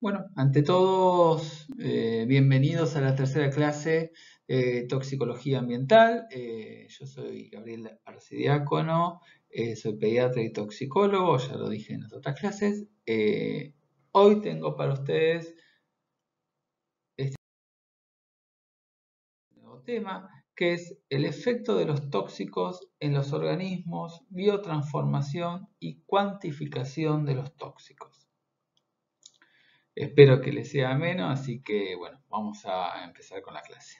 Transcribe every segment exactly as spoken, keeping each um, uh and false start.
Bueno, ante todos, eh, bienvenidos a la tercera clase de toxicología ambiental. Eh, yo soy Gabriel Arcidiácono, eh, soy pediatra y toxicólogo, ya lo dije en las otras clases. Eh, hoy tengo para ustedes este nuevo tema, que es el efecto de los tóxicos en los organismos, biotransformación y cuantificación de los tóxicos. Espero que les sea ameno, así que bueno, vamos a empezar con la clase.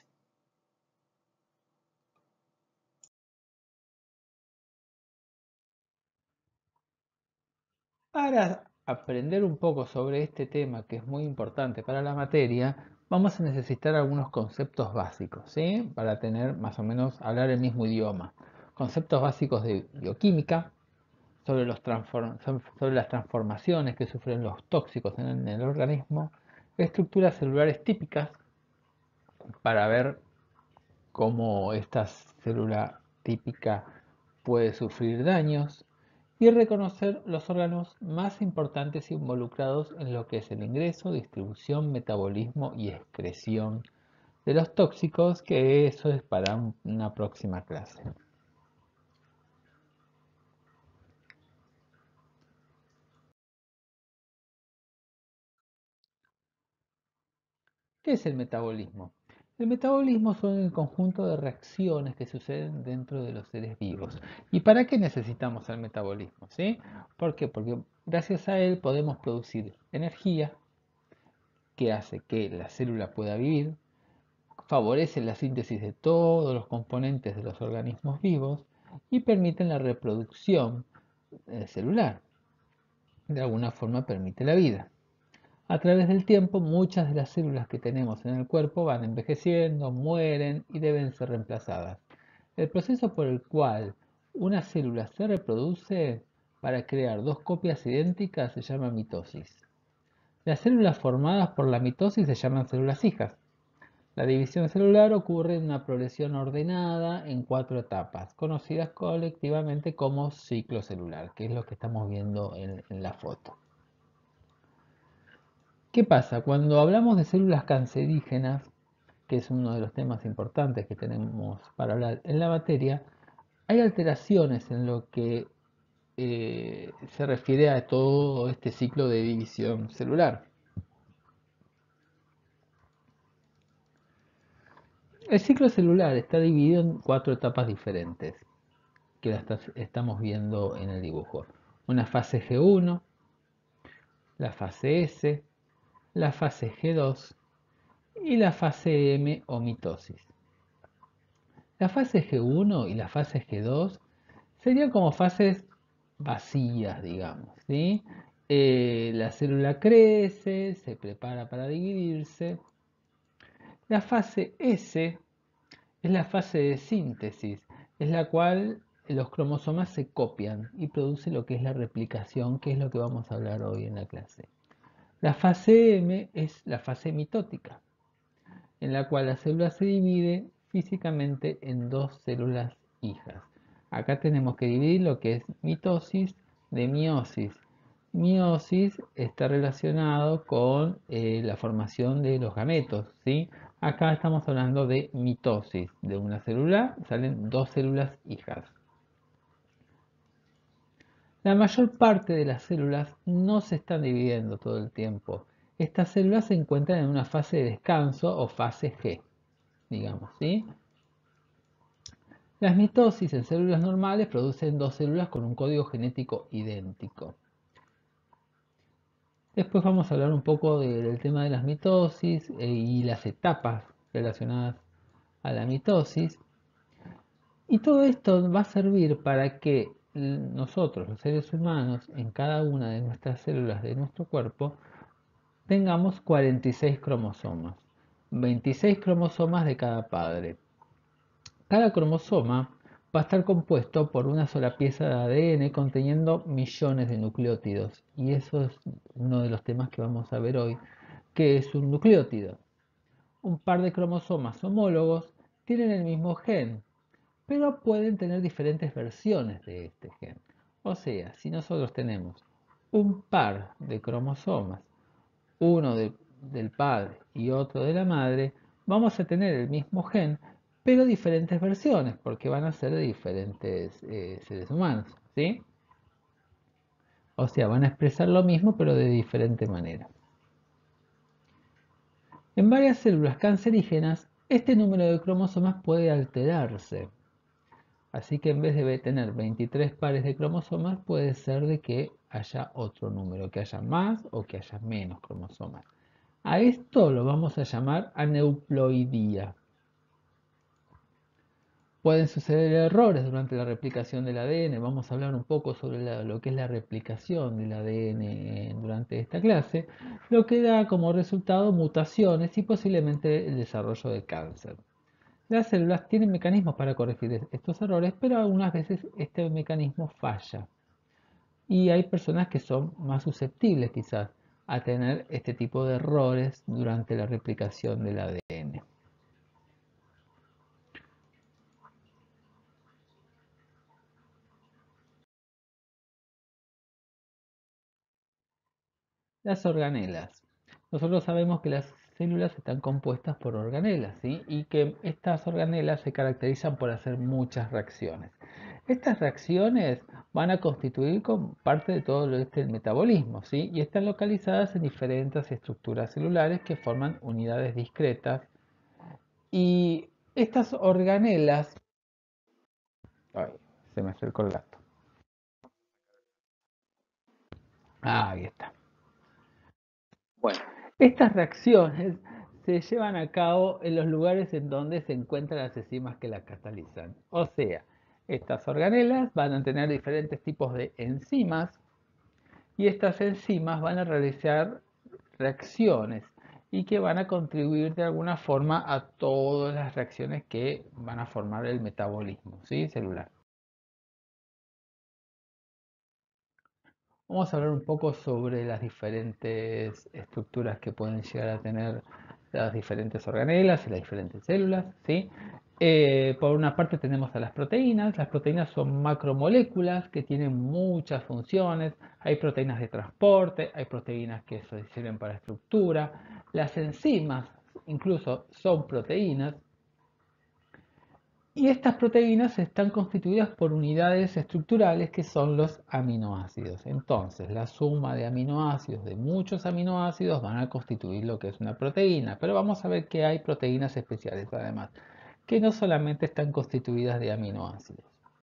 Para aprender un poco sobre este tema que es muy importante para la materia, vamos a necesitar algunos conceptos básicos, ¿sí? Para tener más o menos hablar el mismo idioma. Conceptos básicos de bioquímica, sobre, los sobre las transformaciones que sufren los tóxicos en el, en el organismo, estructuras celulares típicas para ver cómo esta célula típica puede sufrir daños y reconocer los órganos más importantes involucrados en lo que es el ingreso, distribución, metabolismo y excreción de los tóxicos, que eso es para una próxima clase. ¿Qué es el metabolismo? El metabolismo son el conjunto de reacciones que suceden dentro de los seres vivos. ¿Y para qué necesitamos el metabolismo? ¿Sí? ¿Por qué? Porque gracias a él podemos producir energía que hace que la célula pueda vivir, favorece la síntesis de todos los componentes de los organismos vivos y permiten la reproducción eh, celular. De alguna forma permite la vida. A través del tiempo, muchas de las células que tenemos en el cuerpo van envejeciendo, mueren y deben ser reemplazadas. El proceso por el cual una célula se reproduce para crear dos copias idénticas se llama mitosis. Las células formadas por la mitosis se llaman células hijas. La división celular ocurre en una progresión ordenada en cuatro etapas, conocidas colectivamente como ciclo celular, que es lo que estamos viendo en, en la foto. ¿Qué pasa? Cuando hablamos de células cancerígenas, que es uno de los temas importantes que tenemos para hablar en la materia, hay alteraciones en lo que eh, se refiere a todo este ciclo de división celular. El ciclo celular está dividido en cuatro etapas diferentes, que las estamos viendo en el dibujo. Una fase G uno, la fase S, la fase G dos y la fase M o mitosis. La fase G uno y la fase G dos serían como fases vacías, digamos, ¿sí? Eh, la célula crece, se prepara para dividirse. La fase S es la fase de síntesis, es la cual los cromosomas se copian y produce lo que es la replicación, que es lo que vamos a hablar hoy en la clase. La fase M es la fase mitótica, en la cual la célula se divide físicamente en dos células hijas. Acá tenemos que dividir lo que es mitosis de meiosis. Meiosis está relacionado con eh, la formación de los gametos, ¿sí? Acá estamos hablando de mitosis. De una célula salen dos células hijas. La mayor parte de las células no se están dividiendo todo el tiempo. Estas células se encuentran en una fase de descanso o fase G, digamos, ¿sí? Las mitosis en células normales producen dos células con un código genético idéntico. Después vamos a hablar un poco de, del tema de las mitosis eh, y las etapas relacionadas a la mitosis. Y todo esto va a servir para que nosotros, los seres humanos, en cada una de nuestras células de nuestro cuerpo, tengamos cuarenta y seis cromosomas. veintiséis cromosomas de cada padre. Cada cromosoma va a estar compuesto por una sola pieza de A D N conteniendo millones de nucleótidos. Y eso es uno de los temas que vamos a ver hoy, que es un nucleótido. Un par de cromosomas homólogos tienen el mismo gen, pero pueden tener diferentes versiones de este gen. O sea, si nosotros tenemos un par de cromosomas, uno de, del padre y otro de la madre, vamos a tener el mismo gen, pero diferentes versiones, porque van a ser de diferentes eh, seres humanos, ¿sí? O sea, van a expresar lo mismo, pero de diferente manera. En varias células cancerígenas, este número de cromosomas puede alterarse. Así que en vez de tener veintitrés pares de cromosomas, puede ser de que haya otro número, que haya más o que haya menos cromosomas. A esto lo vamos a llamar aneuploidía. Pueden suceder errores durante la replicación del A D N. Vamos a hablar un poco sobre la, lo que es la replicación del A D N durante esta clase, lo que da como resultado mutaciones y posiblemente el desarrollo de cáncer. Las células tienen mecanismos para corregir estos errores, pero algunas veces este mecanismo falla. Y hay personas que son más susceptibles quizás a tener este tipo de errores durante la replicación del A D N. Las organelas. Nosotros sabemos que las células están compuestas por organelas, ¿sí? Y que estas organelas se caracterizan por hacer muchas reacciones. Estas reacciones van a constituir parte de todo este metabolismo, ¿sí? Y están localizadas en diferentes estructuras celulares que forman unidades discretas. Y estas organelas... Ay, se me acercó el gato. Ah, ahí está. Bueno, estas reacciones se llevan a cabo en los lugares en donde se encuentran las enzimas que las catalizan. O sea, estas organelas van a tener diferentes tipos de enzimas y estas enzimas van a realizar reacciones y que van a contribuir de alguna forma a todas las reacciones que van a formar el metabolismo, ¿sí? Celular. Vamos a hablar un poco sobre las diferentes estructuras que pueden llegar a tener las diferentes organelas y las diferentes células, ¿sí? Eh, por una parte tenemos a las proteínas. Las proteínas son macromoléculas que tienen muchas funciones. Hay proteínas de transporte, hay proteínas que sirven para estructura. Las enzimas incluso son proteínas. Y estas proteínas están constituidas por unidades estructurales que son los aminoácidos. Entonces, la suma de aminoácidos de muchos aminoácidos van a constituir lo que es una proteína. Pero vamos a ver que hay proteínas especiales además, que no solamente están constituidas de aminoácidos.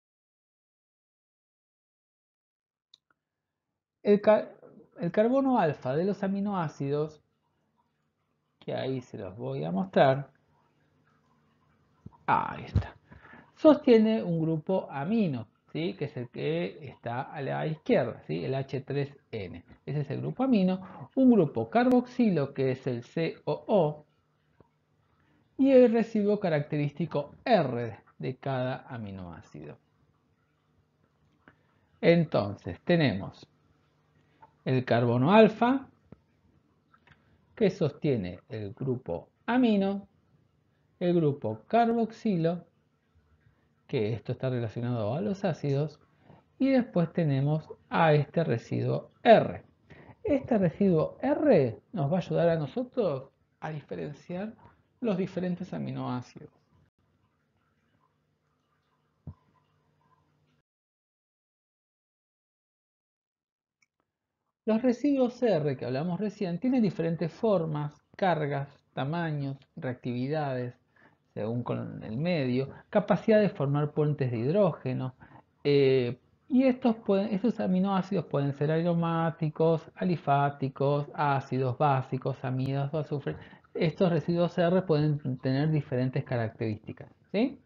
El, car el carbono alfa de los aminoácidos, que ahí se los voy a mostrar, ahí está, sostiene un grupo amino, ¿sí? Que es el que está a la izquierda, ¿sí? El H tres N. Ese es el grupo amino. Un grupo carboxilo, que es el C O O, y el residuo característico R de cada aminoácido. Entonces, tenemos el carbono alfa, que sostiene el grupo amino, el grupo carboxilo, que esto está relacionado a los ácidos, y después tenemos a este residuo R. Este residuo R nos va a ayudar a nosotros a diferenciar los diferentes aminoácidos. Los residuos R que hablamos recién tienen diferentes formas, cargas, tamaños, reactividades, según con el medio, capacidad de formar puentes de hidrógeno, eh, y estos, pueden, estos aminoácidos pueden ser aromáticos, alifáticos, ácidos, básicos, amidos o azufre. Estos residuos R pueden tener diferentes características, ¿sí?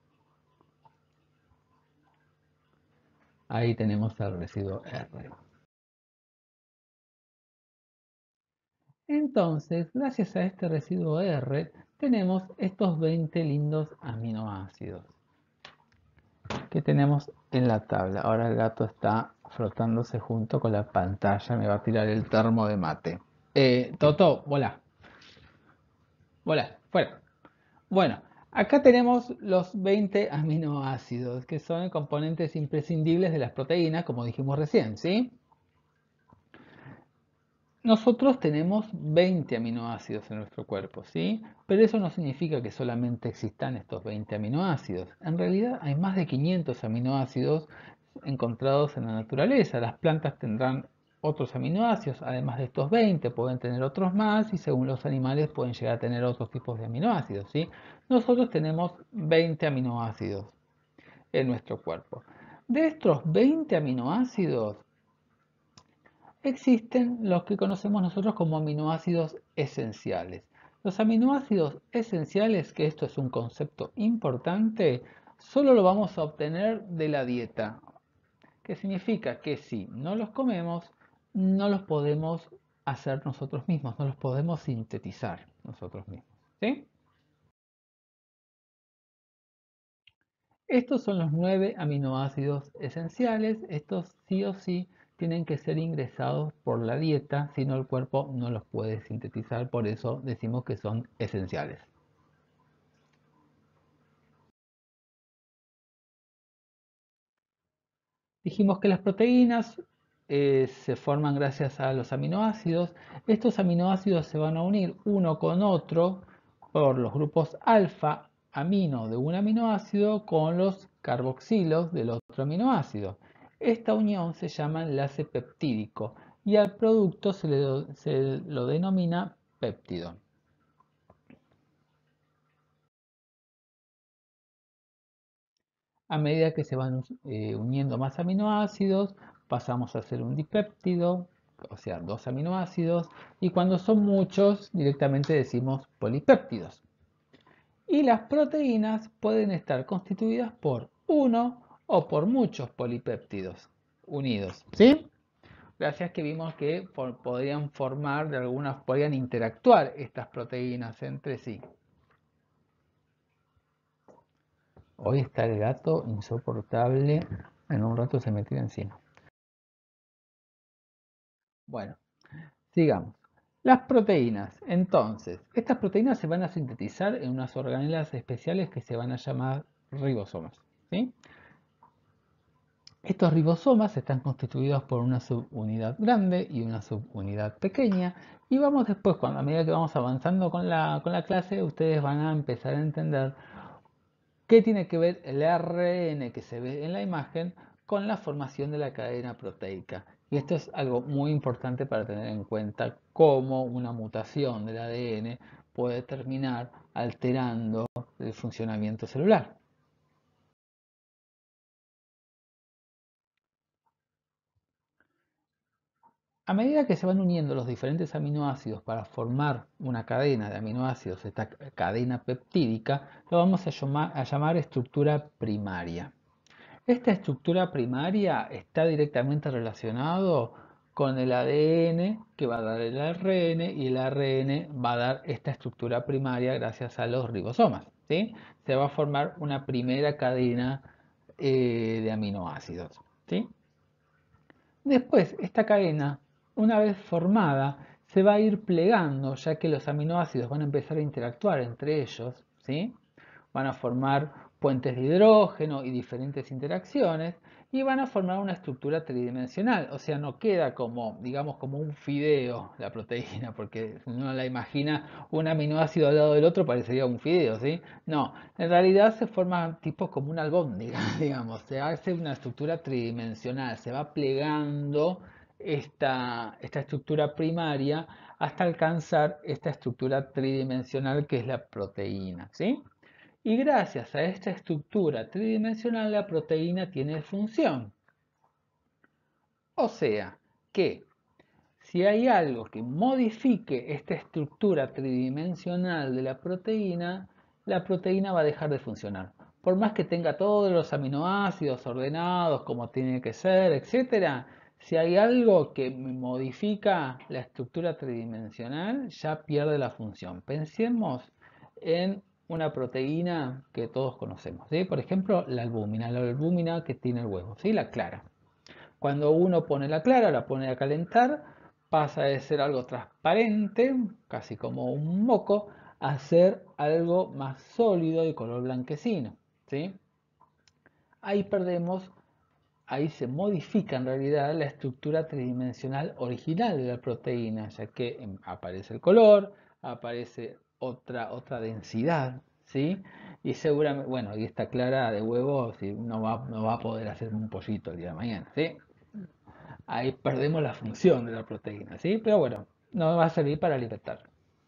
Ahí tenemos el residuo R. Entonces, gracias a este residuo R, tenemos estos veinte lindos aminoácidos que tenemos en la tabla. Ahora el gato está frotándose junto con la pantalla, me va a tirar el termo de mate. Eh, Toto, volá. Volá, fuera. Bueno, acá tenemos los veinte aminoácidos, que son componentes imprescindibles de las proteínas, como dijimos recién, ¿sí? Nosotros tenemos veinte aminoácidos en nuestro cuerpo, ¿sí? Pero eso no significa que solamente existan estos veinte aminoácidos. En realidad hay más de quinientos aminoácidos encontrados en la naturaleza. Las plantas tendrán otros aminoácidos, además de estos veinte, pueden tener otros más y según los animales pueden llegar a tener otros tipos de aminoácidos, ¿sí? Nosotros tenemos veinte aminoácidos en nuestro cuerpo. De estos veinte aminoácidos, existen los que conocemos nosotros como aminoácidos esenciales. Los aminoácidos esenciales, que esto es un concepto importante, solo lo vamos a obtener de la dieta, que significa que si no los comemos, no los podemos hacer nosotros mismos, no los podemos sintetizar nosotros mismos. ¿Sí? Estos son los nueve aminoácidos esenciales. Estos sí o sí tienen que ser ingresados por la dieta, si no el cuerpo no los puede sintetizar, por eso decimos que son esenciales. Dijimos que las proteínas eh, se forman gracias a los aminoácidos. Estos aminoácidos se van a unir uno con otro por los grupos alfa amino de un aminoácido con los carboxilos del otro aminoácido. Esta unión se llama enlace peptídico y al producto se, le, se lo denomina péptido. A medida que se van eh, uniendo más aminoácidos, pasamos a hacer un dipéptido, o sea, dos aminoácidos, y cuando son muchos, directamente decimos polipéptidos. Y las proteínas pueden estar constituidas por uno o por muchos polipéptidos unidos, ¿sí? Gracias que vimos que podrían formar de algunas, podrían interactuar estas proteínas entre sí. Hoy está el gato insoportable, en un rato se me tira encima. Bueno, sigamos. Las proteínas. Entonces, estas proteínas se van a sintetizar en unas organelas especiales que se van a llamar ribosomas, ¿sí? Estos ribosomas están constituidos por una subunidad grande y una subunidad pequeña. Y vamos después, cuando a medida que vamos avanzando con la, con la clase, ustedes van a empezar a entender qué tiene que ver el R N que se ve en la imagen con la formación de la cadena proteica. Y esto es algo muy importante para tener en cuenta cómo una mutación del A D N puede terminar alterando el funcionamiento celular. A medida que se van uniendo los diferentes aminoácidos para formar una cadena de aminoácidos, esta cadena peptídica, lo vamos a llamar, a llamar estructura primaria. Esta estructura primaria está directamente relacionado con el A D N que va a dar el R N y el R N va a dar esta estructura primaria gracias a los ribosomas, ¿sí? Se va a formar una primera cadena eh, de aminoácidos, ¿sí? Después, esta cadena, una vez formada, se va a ir plegando, ya que los aminoácidos van a empezar a interactuar entre ellos, ¿sí? Van a formar puentes de hidrógeno y diferentes interacciones y van a formar una estructura tridimensional, o sea, no queda como, digamos, como un fideo la proteína, porque si uno la imagina un aminoácido al lado del otro parecería un fideo, ¿sí? No, en realidad se forma tipo como una albóndiga, digamos, se hace una estructura tridimensional, se va plegando esta, esta estructura primaria hasta alcanzar esta estructura tridimensional que es la proteína, ¿sí? Y gracias a esta estructura tridimensional la proteína tiene función. O sea que si hay algo que modifique esta estructura tridimensional de la proteína, la proteína va a dejar de funcionar. Por más que tenga todos los aminoácidos ordenados como tiene que ser, etcétera, si hay algo que modifica la estructura tridimensional, ya pierde la función. Pensemos en una proteína que todos conocemos, ¿sí? Por ejemplo, la albúmina, la albúmina que tiene el huevo, ¿sí? La clara. Cuando uno pone la clara, la pone a calentar, pasa de ser algo transparente, casi como un moco, a ser algo más sólido y color blanquecino, ¿sí? Ahí perdemos ahí se modifica en realidad la estructura tridimensional original de la proteína, ya que aparece el color, aparece otra, otra densidad, ¿sí? Y seguramente, bueno, y esta clara de huevo si no, va, no va a poder hacer un pollito el día de mañana, ¿sí? Ahí perdemos la función de la proteína, ¿sí? Pero bueno, nos va a servir para alimentar.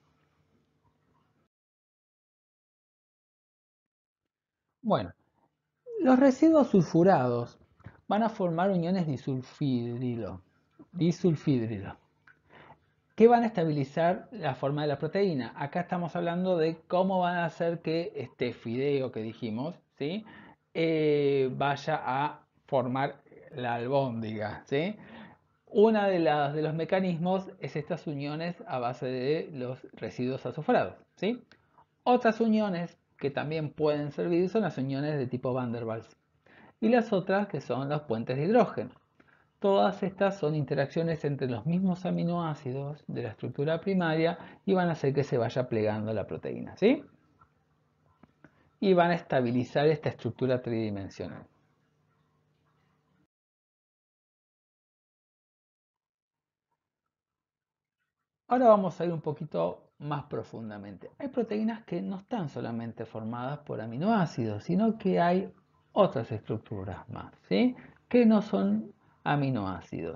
Bueno, los residuos sulfurados van a formar uniones disulfidrilo, disulfidrilo, que van a estabilizar la forma de la proteína. Acá estamos hablando de cómo van a hacer que este fideo que dijimos, ¿sí? eh, vaya a formar la albóndiga, ¿sí? Una de, las, de los mecanismos es estas uniones a base de los residuos azufrados, ¿sí? Otras uniones que también pueden servir son las uniones de tipo Van der Waals y las otras que son los puentes de hidrógeno. Todas estas son interacciones entre los mismos aminoácidos de la estructura primaria y van a hacer que se vaya plegando la proteína, ¿sí? Y van a estabilizar esta estructura tridimensional. Ahora vamos a ir un poquito más profundamente. Hay proteínas que no están solamente formadas por aminoácidos, sino que hay otras estructuras más, ¿sí? Que no son aminoácidos.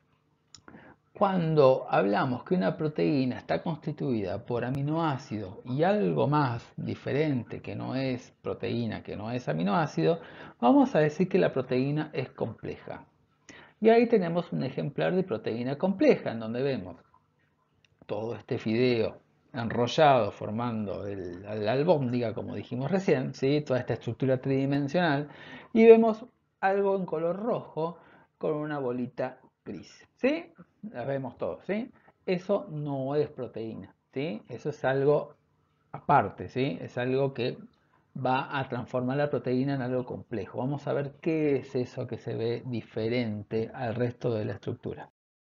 Cuando hablamos que una proteína está constituida por aminoácidos y algo más diferente que no es proteína, que no es aminoácido, vamos a decir que la proteína es compleja. Y ahí tenemos un ejemplar de proteína compleja, en donde vemos todo este fideo enrollado formando el, la albóndiga, como dijimos recién, ¿sí? Toda esta estructura tridimensional, y vemos algo en color rojo con una bolita gris, ¿sí? Las vemos todos, ¿sí? Eso no es proteína, ¿sí? Eso es algo aparte, ¿sí? Es algo que va a transformar la proteína en algo complejo. Vamos a ver qué es eso que se ve diferente al resto de la estructura.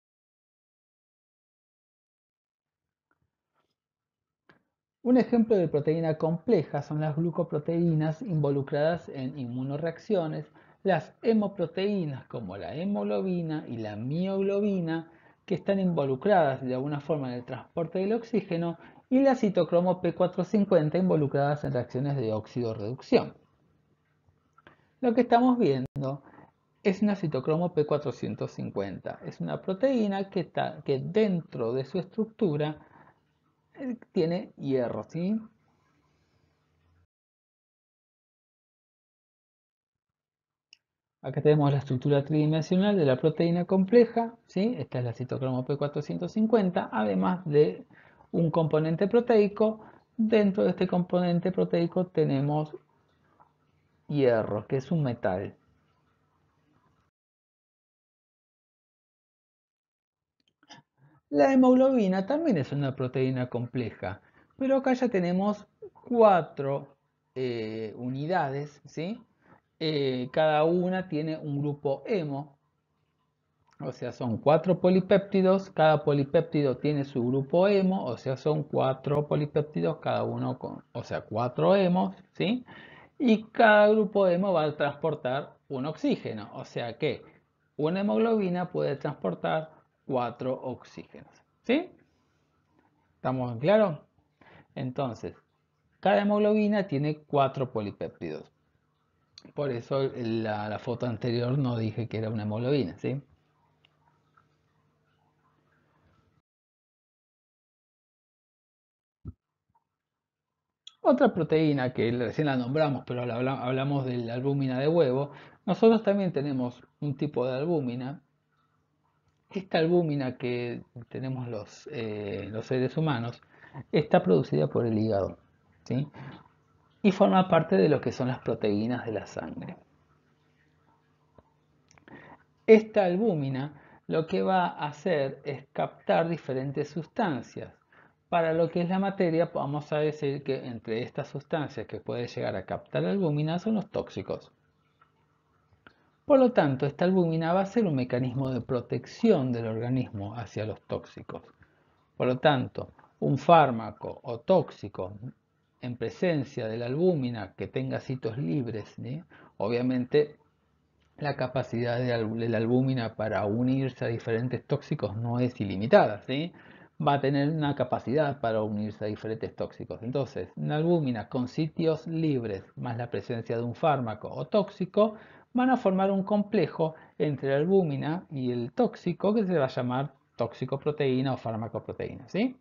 Un ejemplo de proteína compleja son las glucoproteínas involucradas en inmunoreacciones, las hemoproteínas como la hemoglobina y la mioglobina, que están involucradas de alguna forma en el transporte del oxígeno, y la citocromo P cuatrocientos cincuenta involucradas en reacciones de óxido-reducción. Lo que estamos viendo es una citocromo P cuatrocientos cincuenta. Es una proteína que, está, que dentro de su estructura eh, tiene hierro, ¿sí? Acá tenemos la estructura tridimensional de la proteína compleja, ¿sí? Esta es la citocromo P cuatrocientos cincuenta, además de un componente proteico. Dentro de este componente proteico tenemos hierro, que es un metal. La hemoglobina también es una proteína compleja, pero acá ya tenemos cuatro eh, unidades, ¿sí? Eh, cada una tiene un grupo hemo. O sea, son cuatro polipéptidos, cada polipéptido tiene su grupo hemo, o sea, son cuatro polipéptidos, cada uno con, o sea, cuatro hemos, ¿sí? Y cada grupo hemo va a transportar un oxígeno, o sea que una hemoglobina puede transportar cuatro oxígenos, ¿sí? ¿Estamos claros? Entonces, cada hemoglobina tiene cuatro polipéptidos. Por eso la, la foto anterior no dije que era una hemoglobina, ¿sí? Otra proteína que recién la nombramos, pero hablamos de la albúmina de huevo, nosotros también tenemos un tipo de albúmina. Esta albúmina que tenemos los, eh, los seres humanos está producida por el hígado, ¿sí? Y forma parte de lo que son las proteínas de la sangre. Esta albúmina lo que va a hacer es captar diferentes sustancias. Para lo que es la materia, vamos a decir que entre estas sustancias que puede llegar a captar la albúmina son los tóxicos. Por lo tanto, esta albúmina va a ser un mecanismo de protección del organismo hacia los tóxicos. Por lo tanto, un fármaco o tóxico en presencia de la albúmina que tenga sitios libres, ¿sí? Obviamente la capacidad de, de la albúmina para unirse a diferentes tóxicos no es ilimitada, ¿sí? Va a tener una capacidad para unirse a diferentes tóxicos. Entonces, una albúmina con sitios libres más la presencia de un fármaco o tóxico van a formar un complejo entre la albúmina y el tóxico que se va a llamar tóxico-proteína o fármaco-proteína, ¿sí?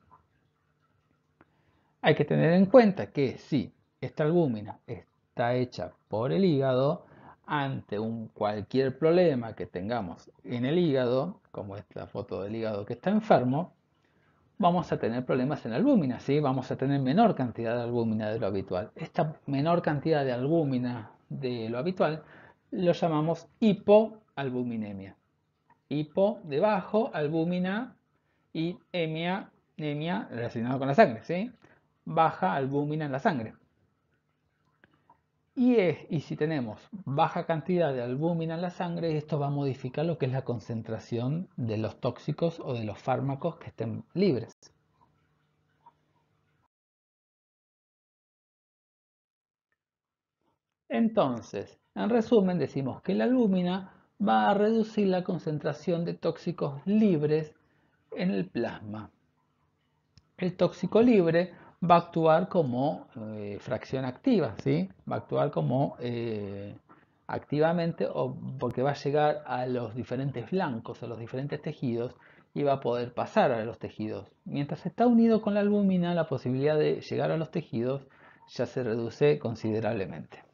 Hay que tener en cuenta que si esta albúmina está hecha por el hígado, ante un cualquier problema que tengamos en el hígado, como esta foto del hígado que está enfermo, vamos a tener problemas en la albúmina, ¿sí? Vamos a tener menor cantidad de albúmina de lo habitual. Esta menor cantidad de albúmina de lo habitual lo llamamos hipoalbuminemia. Hipo de bajo, albúmina y emia, emia relacionado con la sangre, ¿sí? Baja albúmina en la sangre. Y, es, y si tenemos baja cantidad de albúmina en la sangre, esto va a modificar lo que es la concentración de los tóxicos o de los fármacos que estén libres. Entonces, en resumen, decimos que la albúmina va a reducir la concentración de tóxicos libres en el plasma. El tóxico libre va a actuar como eh, fracción activa, ¿sí? Va a actuar como eh, activamente o porque va a llegar a los diferentes blancos, a los diferentes tejidos y va a poder pasar a los tejidos. Mientras está unido con la albúmina, la posibilidad de llegar a los tejidos ya se reduce considerablemente.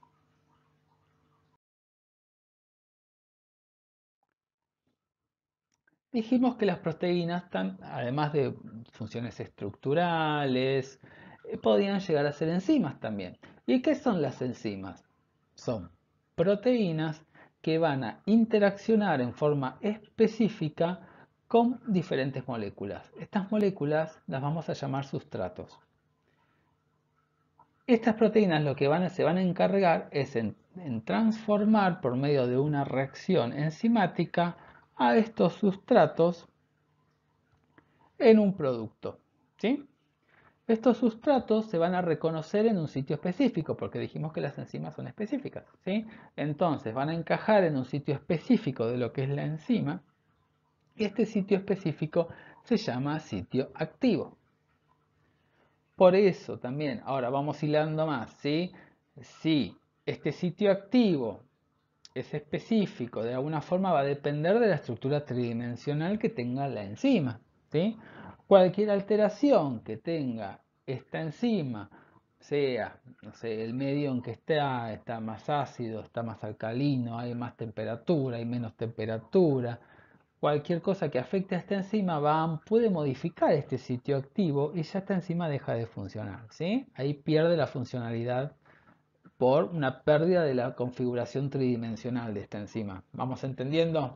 Dijimos que las proteínas, además de funciones estructurales, eh, podían llegar a ser enzimas también. ¿Y qué son las enzimas? Son proteínas que van a interaccionar en forma específica con diferentes moléculas. Estas moléculas las vamos a llamar sustratos. Estas proteínas lo que van a, se van a encargar es en, en transformar por medio de una reacción enzimática a estos sustratos en un producto, ¿sí? Estos sustratos se van a reconocer en un sitio específico, porque dijimos que las enzimas son específicas, ¿sí? Entonces van a encajar en un sitio específico de lo que es la enzima, y este sitio específico se llama sitio activo. Por eso también, ahora vamos hilando más, ¿sí? Si este sitio activo es específico, de alguna forma va a depender de la estructura tridimensional que tenga la enzima, ¿sí? Cualquier alteración que tenga esta enzima, sea, no sé, el medio en que está, está más ácido, está más alcalino, hay más temperatura, hay menos temperatura, cualquier cosa que afecte a esta enzima va, puede modificar este sitio activo y ya esta enzima deja de funcionar, ¿sí? Ahí pierde la funcionalidad por una pérdida de la configuración tridimensional de esta enzima. ¿Vamos entendiendo?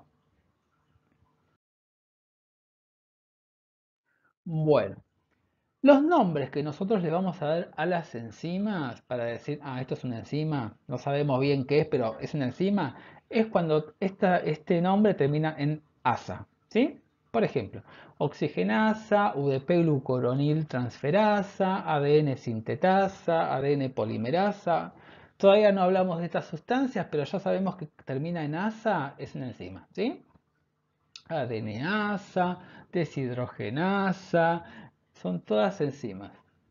Bueno, los nombres que nosotros le vamos a dar a las enzimas para decir, ah, esto es una enzima, no sabemos bien qué es, pero es una enzima, es cuando esta, este nombre termina en asa, ¿sí? Por ejemplo, oxigenasa, U D P glucuronil transferasa, A D N sintetasa, A D N polimerasa. Todavía no hablamos de estas sustancias, pero ya sabemos que termina en asa, es una enzima, ¿sí? Adeneasa, deshidrogenasa, son todas enzimas.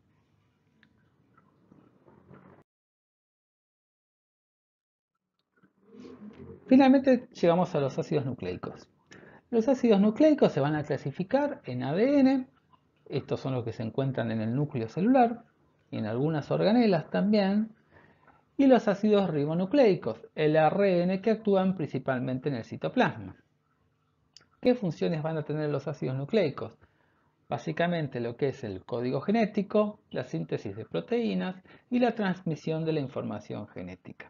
Finalmente llegamos a los ácidos nucleicos. Los ácidos nucleicos se van a clasificar en A D N, estos son los que se encuentran en el núcleo celular y en algunas organelas también, y los ácidos ribonucleicos, el R N que actúan principalmente en el citoplasma. ¿Qué funciones van a tener los ácidos nucleicos? Básicamente lo que es el código genético, la síntesis de proteínas y la transmisión de la información genética.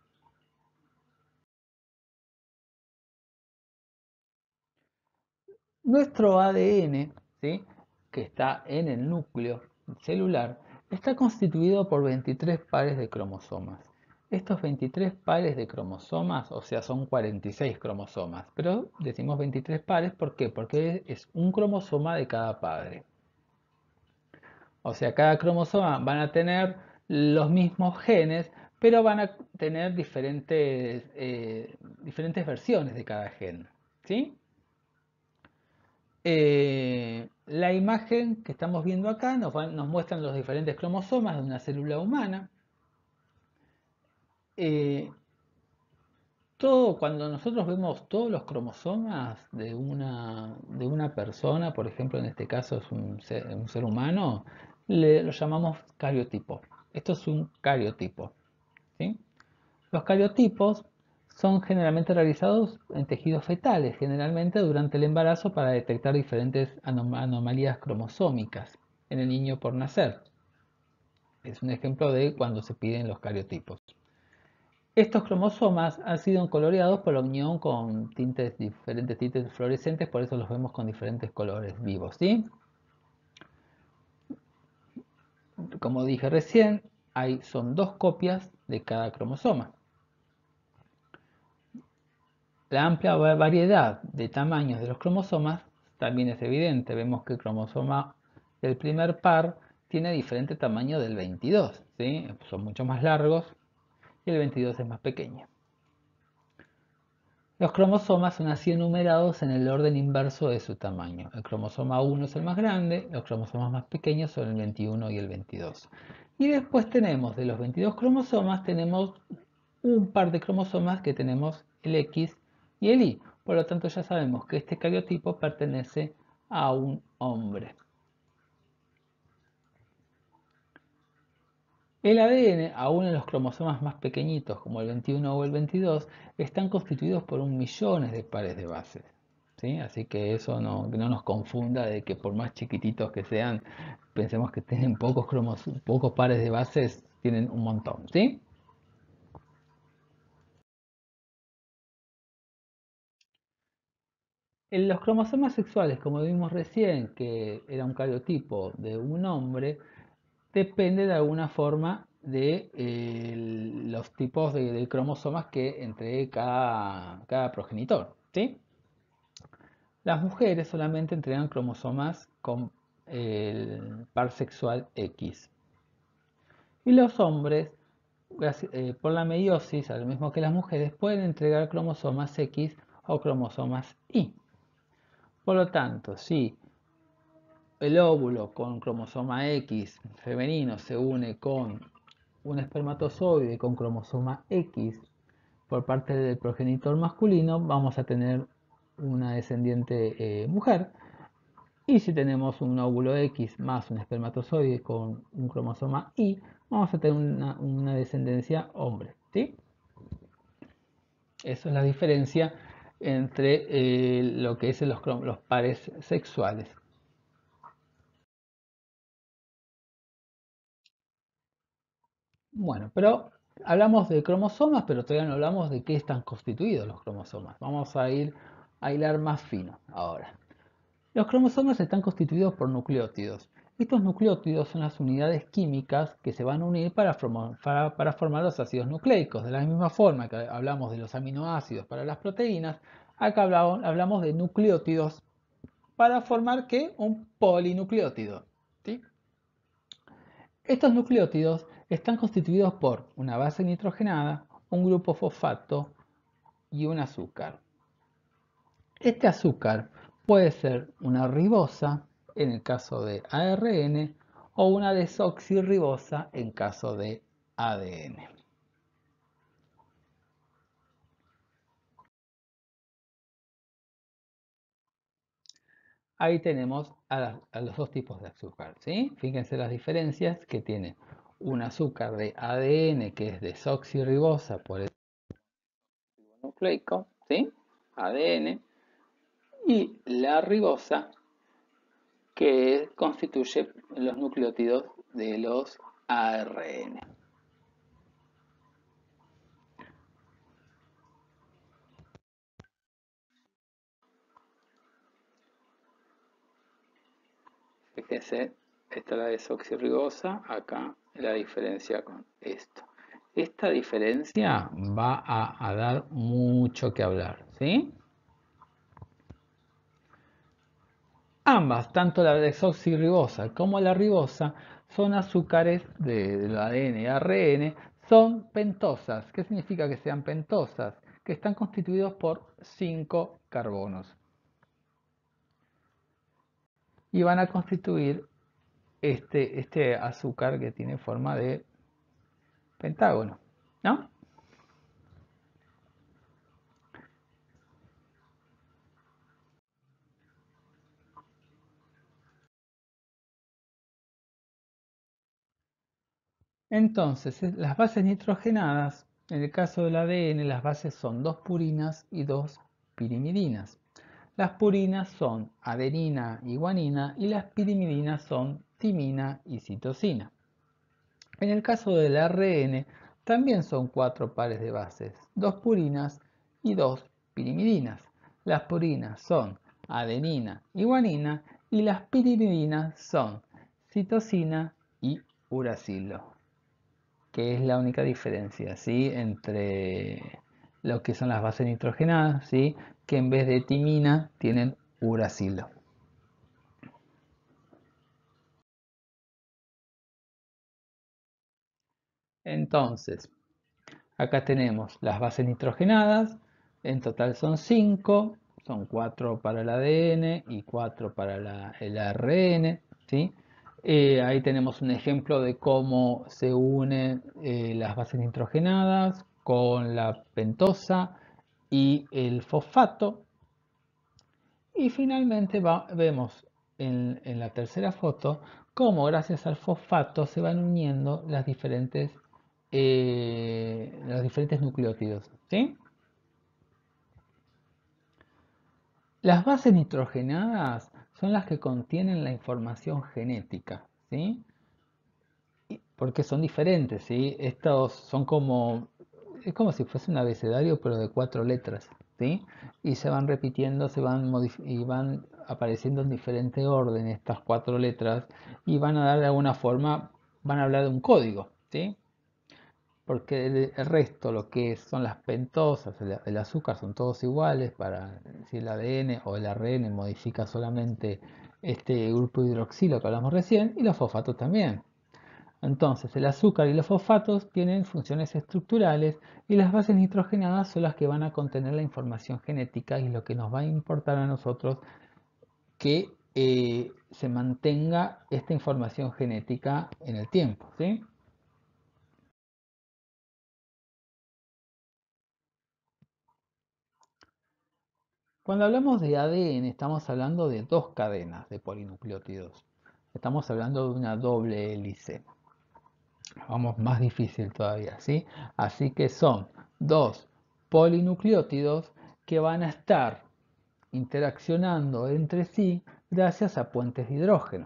Nuestro A D N, ¿sí?, que está en el núcleo celular, está constituido por veintitrés pares de cromosomas. Estos veintitrés pares de cromosomas, o sea, son cuarenta y seis cromosomas, pero decimos veintitrés pares, ¿por qué? Porque es un cromosoma de cada padre. O sea, cada cromosoma van a tener los mismos genes, pero van a tener diferentes, eh, diferentes versiones de cada gen, ¿sí? Eh, la imagen que estamos viendo acá nos, van, nos muestran los diferentes cromosomas de una célula humana. Eh, todo, cuando nosotros vemos todos los cromosomas de una, de una persona, por ejemplo, en este caso es un ser, un ser humano, le, lo llamamos cariotipo. Esto es un cariotipo, ¿sí? Los cariotipos son generalmente realizados en tejidos fetales, generalmente durante el embarazo para detectar diferentes anom anomalías cromosómicas en el niño por nacer. Es un ejemplo de cuando se piden los cariotipos. Estos cromosomas han sido coloreados por la unión con tintes, diferentes tintes fluorescentes, por eso los vemos con diferentes colores vivos, ¿sí? Como dije recién, hay, son dos copias de cada cromosoma. La amplia variedad de tamaños de los cromosomas también es evidente. Vemos que el cromosoma del primer par tiene diferente tamaño del veintidós, ¿sí? Son mucho más largos y el veintidós es más pequeño. Los cromosomas son así enumerados en el orden inverso de su tamaño. El cromosoma uno es el más grande, los cromosomas más pequeños son el veintiuno y el veintidós. Y después tenemos, de los veintidós cromosomas, tenemos un par de cromosomas que tenemos el X y el Y. Por lo tanto, ya sabemos que este cariotipo pertenece a un hombre. El A D N, aún en los cromosomas más pequeñitos como el veintiuno o el veintidós, están constituidos por un millones de pares de bases, ¿sí? Así que eso no, no nos confunda de que por más chiquititos que sean, pensemos que tienen pocos, cromos, pocos pares de bases, tienen un montón, ¿sí? En los cromosomas sexuales, como vimos recién, que era un cariotipo de un hombre, depende de alguna forma de eh, los tipos de, de cromosomas que entregue cada, cada progenitor, ¿sí? Las mujeres solamente entregan cromosomas con el par sexual X. Y los hombres, eh, por la meiosis, al mismo que las mujeres, pueden entregar cromosomas X o cromosomas Y. Por lo tanto, si el óvulo con cromosoma X femenino se une con un espermatozoide con cromosoma X por parte del progenitor masculino, vamos a tener una descendiente eh, mujer. Y si tenemos un óvulo X más un espermatozoide con un cromosoma Y, vamos a tener una, una descendencia hombre, ¿sí? Eso es la diferencia entre eh, lo que es los, los pares sexuales. Bueno, pero hablamos de cromosomas, pero todavía no hablamos de qué están constituidos los cromosomas. Vamos a ir a hilar más fino ahora. Los cromosomas están constituidos por nucleótidos. Estos nucleótidos son las unidades químicas que se van a unir para formar, para, para formar los ácidos nucleicos. De la misma forma que hablamos de los aminoácidos para las proteínas, acá hablamos, hablamos de nucleótidos para formar ¿qué? Un polinucleótido, ¿sí? Estos nucleótidos están constituidos por una base nitrogenada, un grupo fosfato y un azúcar. Este azúcar puede ser una ribosa en el caso de A R N o una desoxirribosa en caso de A D N. Ahí tenemos a, la, a los dos tipos de azúcar, ¿sí? Fíjense las diferencias que tiene un azúcar de A D N que es desoxirribosa por el nucleico, ¿sí? A D N, y la ribosa que constituye los nucleótidos de los A R N. Fíjense, esta es la desoxirribosa, acá la diferencia con esto. Esta diferencia va a, a dar mucho que hablar, ¿sí? Ambas, tanto la desoxirribosa como la ribosa, son azúcares del A D N y A R N, son pentosas. ¿Qué significa que sean pentosas? Que están constituidos por cinco carbonos. Y van a constituir este, este azúcar que tiene forma de pentágono, ¿no? Entonces, las bases nitrogenadas, en el caso del A D N, las bases son dos purinas y dos pirimidinas. Las purinas son adenina y guanina y las pirimidinas son timina y citosina. En el caso del R N, también son cuatro pares de bases, dos purinas y dos pirimidinas. Las purinas son adenina y guanina y las pirimidinas son citosina y uracilo, que es la única diferencia, ¿sí?, entre lo que son las bases nitrogenadas, ¿sí?, que en vez de timina tienen uracilo. Entonces, acá tenemos las bases nitrogenadas, en total son cinco, son cuatro para el A D N y cuatro para la, el A R N, ¿sí? Eh, ahí tenemos un ejemplo de cómo se unen eh, las bases nitrogenadas con la pentosa y el fosfato. Y finalmente va, vemos en, en la tercera foto cómo gracias al fosfato se van uniendo las diferentes, eh, los diferentes nucleótidos, ¿sí? Las bases nitrogenadas son las que contienen la información genética, ¿sí? Porque son diferentes, ¿sí? Estos son como, es como si fuese un abecedario, pero de cuatro letras, ¿sí? Y se van repitiendo, se van y van apareciendo en diferente orden estas cuatro letras y van a dar de alguna forma, van a hablar de un código, ¿sí? Porque el, el resto, lo que son las pentosas, el, el azúcar, son todos iguales. Para si el A D N o el A R N modifica solamente este grupo hidroxilo que hablamos recién, y los fosfatos también. Entonces, el azúcar y los fosfatos tienen funciones estructurales y las bases nitrogenadas son las que van a contener la información genética y lo que nos va a importar a nosotros que eh, se mantenga esta información genética en el tiempo, ¿sí? Cuando hablamos de A D N estamos hablando de dos cadenas de polinucleótidos. Estamos hablando de una doble hélice. Vamos, más difícil todavía, ¿sí? Así que son dos polinucleótidos que van a estar interaccionando entre sí gracias a puentes de hidrógeno.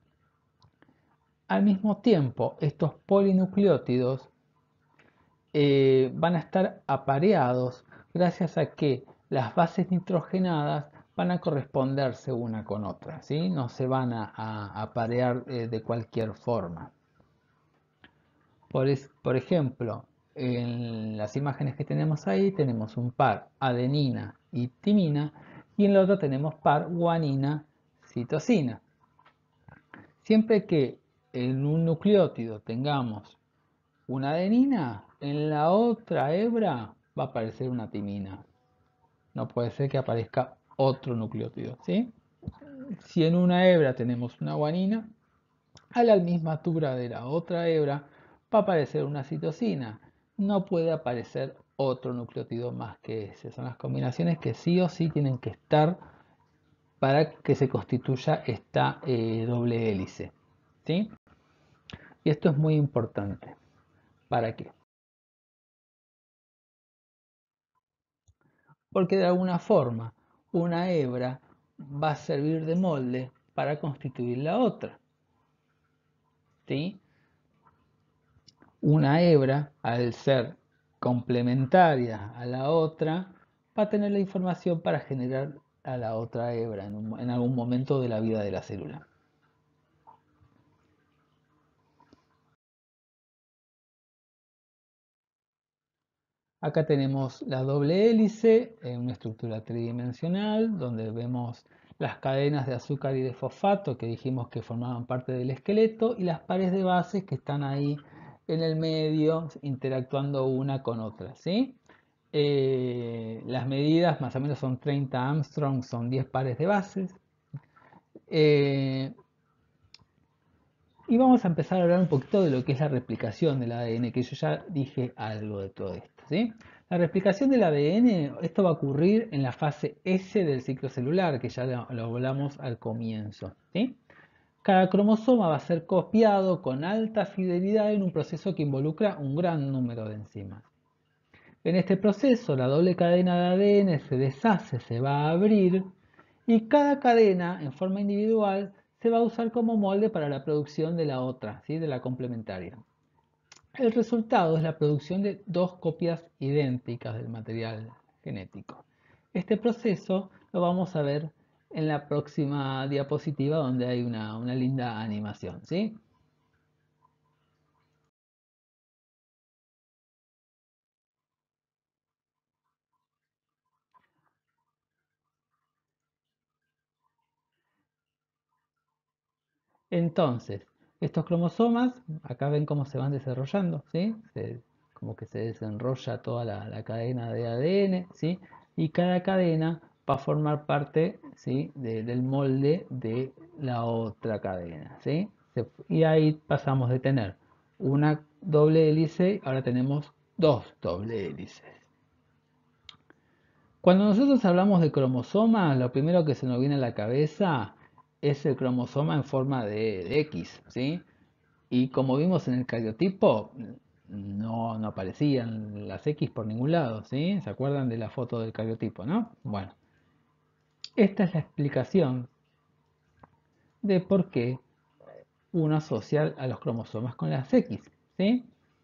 Al mismo tiempo, estos polinucleótidos eh, van a estar apareados gracias a que las bases nitrogenadas van a corresponderse una con otra, ¿sí? No se van a, a aparear eh, de cualquier forma. Por, es, por ejemplo, en las imágenes que tenemos ahí tenemos un par adenina y timina y en la otra tenemos par guanina-citosina. Siempre que en un nucleótido tengamos una adenina, en la otra hebra va a aparecer una timina. No puede ser que aparezca otro nucleótido, ¿sí? Si en una hebra tenemos una guanina, a la misma altura de la otra hebra va a aparecer una citosina. No puede aparecer otro nucleótido más que ese. Son las combinaciones que sí o sí tienen que estar para que se constituya esta eh, doble hélice, ¿sí? Y esto es muy importante. ¿Para qué? Porque de alguna forma una hebra va a servir de molde para constituir la otra, ¿sí? Una hebra, al ser complementaria a la otra, va a tener la información para generar a la otra hebra en, un, en algún momento de la vida de la célula. Acá tenemos la doble hélice en una estructura tridimensional donde vemos las cadenas de azúcar y de fosfato que dijimos que formaban parte del esqueleto y las pares de bases que están ahí en el medio, interactuando una con otra, ¿sí? Eh, las medidas más o menos son treinta Armstrong, son diez pares de bases. Eh, y vamos a empezar a hablar un poquito de lo que es la replicación del A D N, que yo ya dije algo de todo esto, ¿sí? La replicación del A D N, esto va a ocurrir en la fase S del ciclo celular, que ya lo, lo hablamos al comienzo, ¿sí? Cada cromosoma va a ser copiado con alta fidelidad en un proceso que involucra un gran número de enzimas. En este proceso, la doble cadena de A D N se deshace, se va a abrir y cada cadena, en forma individual, se va a usar como molde para la producción de la otra, ¿sí? De la complementaria. El resultado es la producción de dos copias idénticas del material genético. Este proceso lo vamos a ver en la próxima diapositiva, donde hay una, una linda animación, ¿sí? Entonces, estos cromosomas, acá ven cómo se van desarrollando, ¿sí? Se- como que se desenrolla toda la, la cadena de A D N, ¿sí? Y cada cadena va a formar parte, ¿sí? de- del molde de la otra cadena, ¿sí? Se- y ahí pasamos de tener una doble hélice, ahora tenemos dos doble hélices. Cuando nosotros hablamos de cromosomas, lo primero que se nos viene a la cabeza es el cromosoma en forma de, de X, ¿sí? Y como vimos en el cariotipo, no, no aparecían las X por ningún lado, ¿sí? ¿Se acuerdan de la foto del cariotipo, no? Bueno, esta es la explicación de por qué uno asocia a los cromosomas con las X, ¿sí?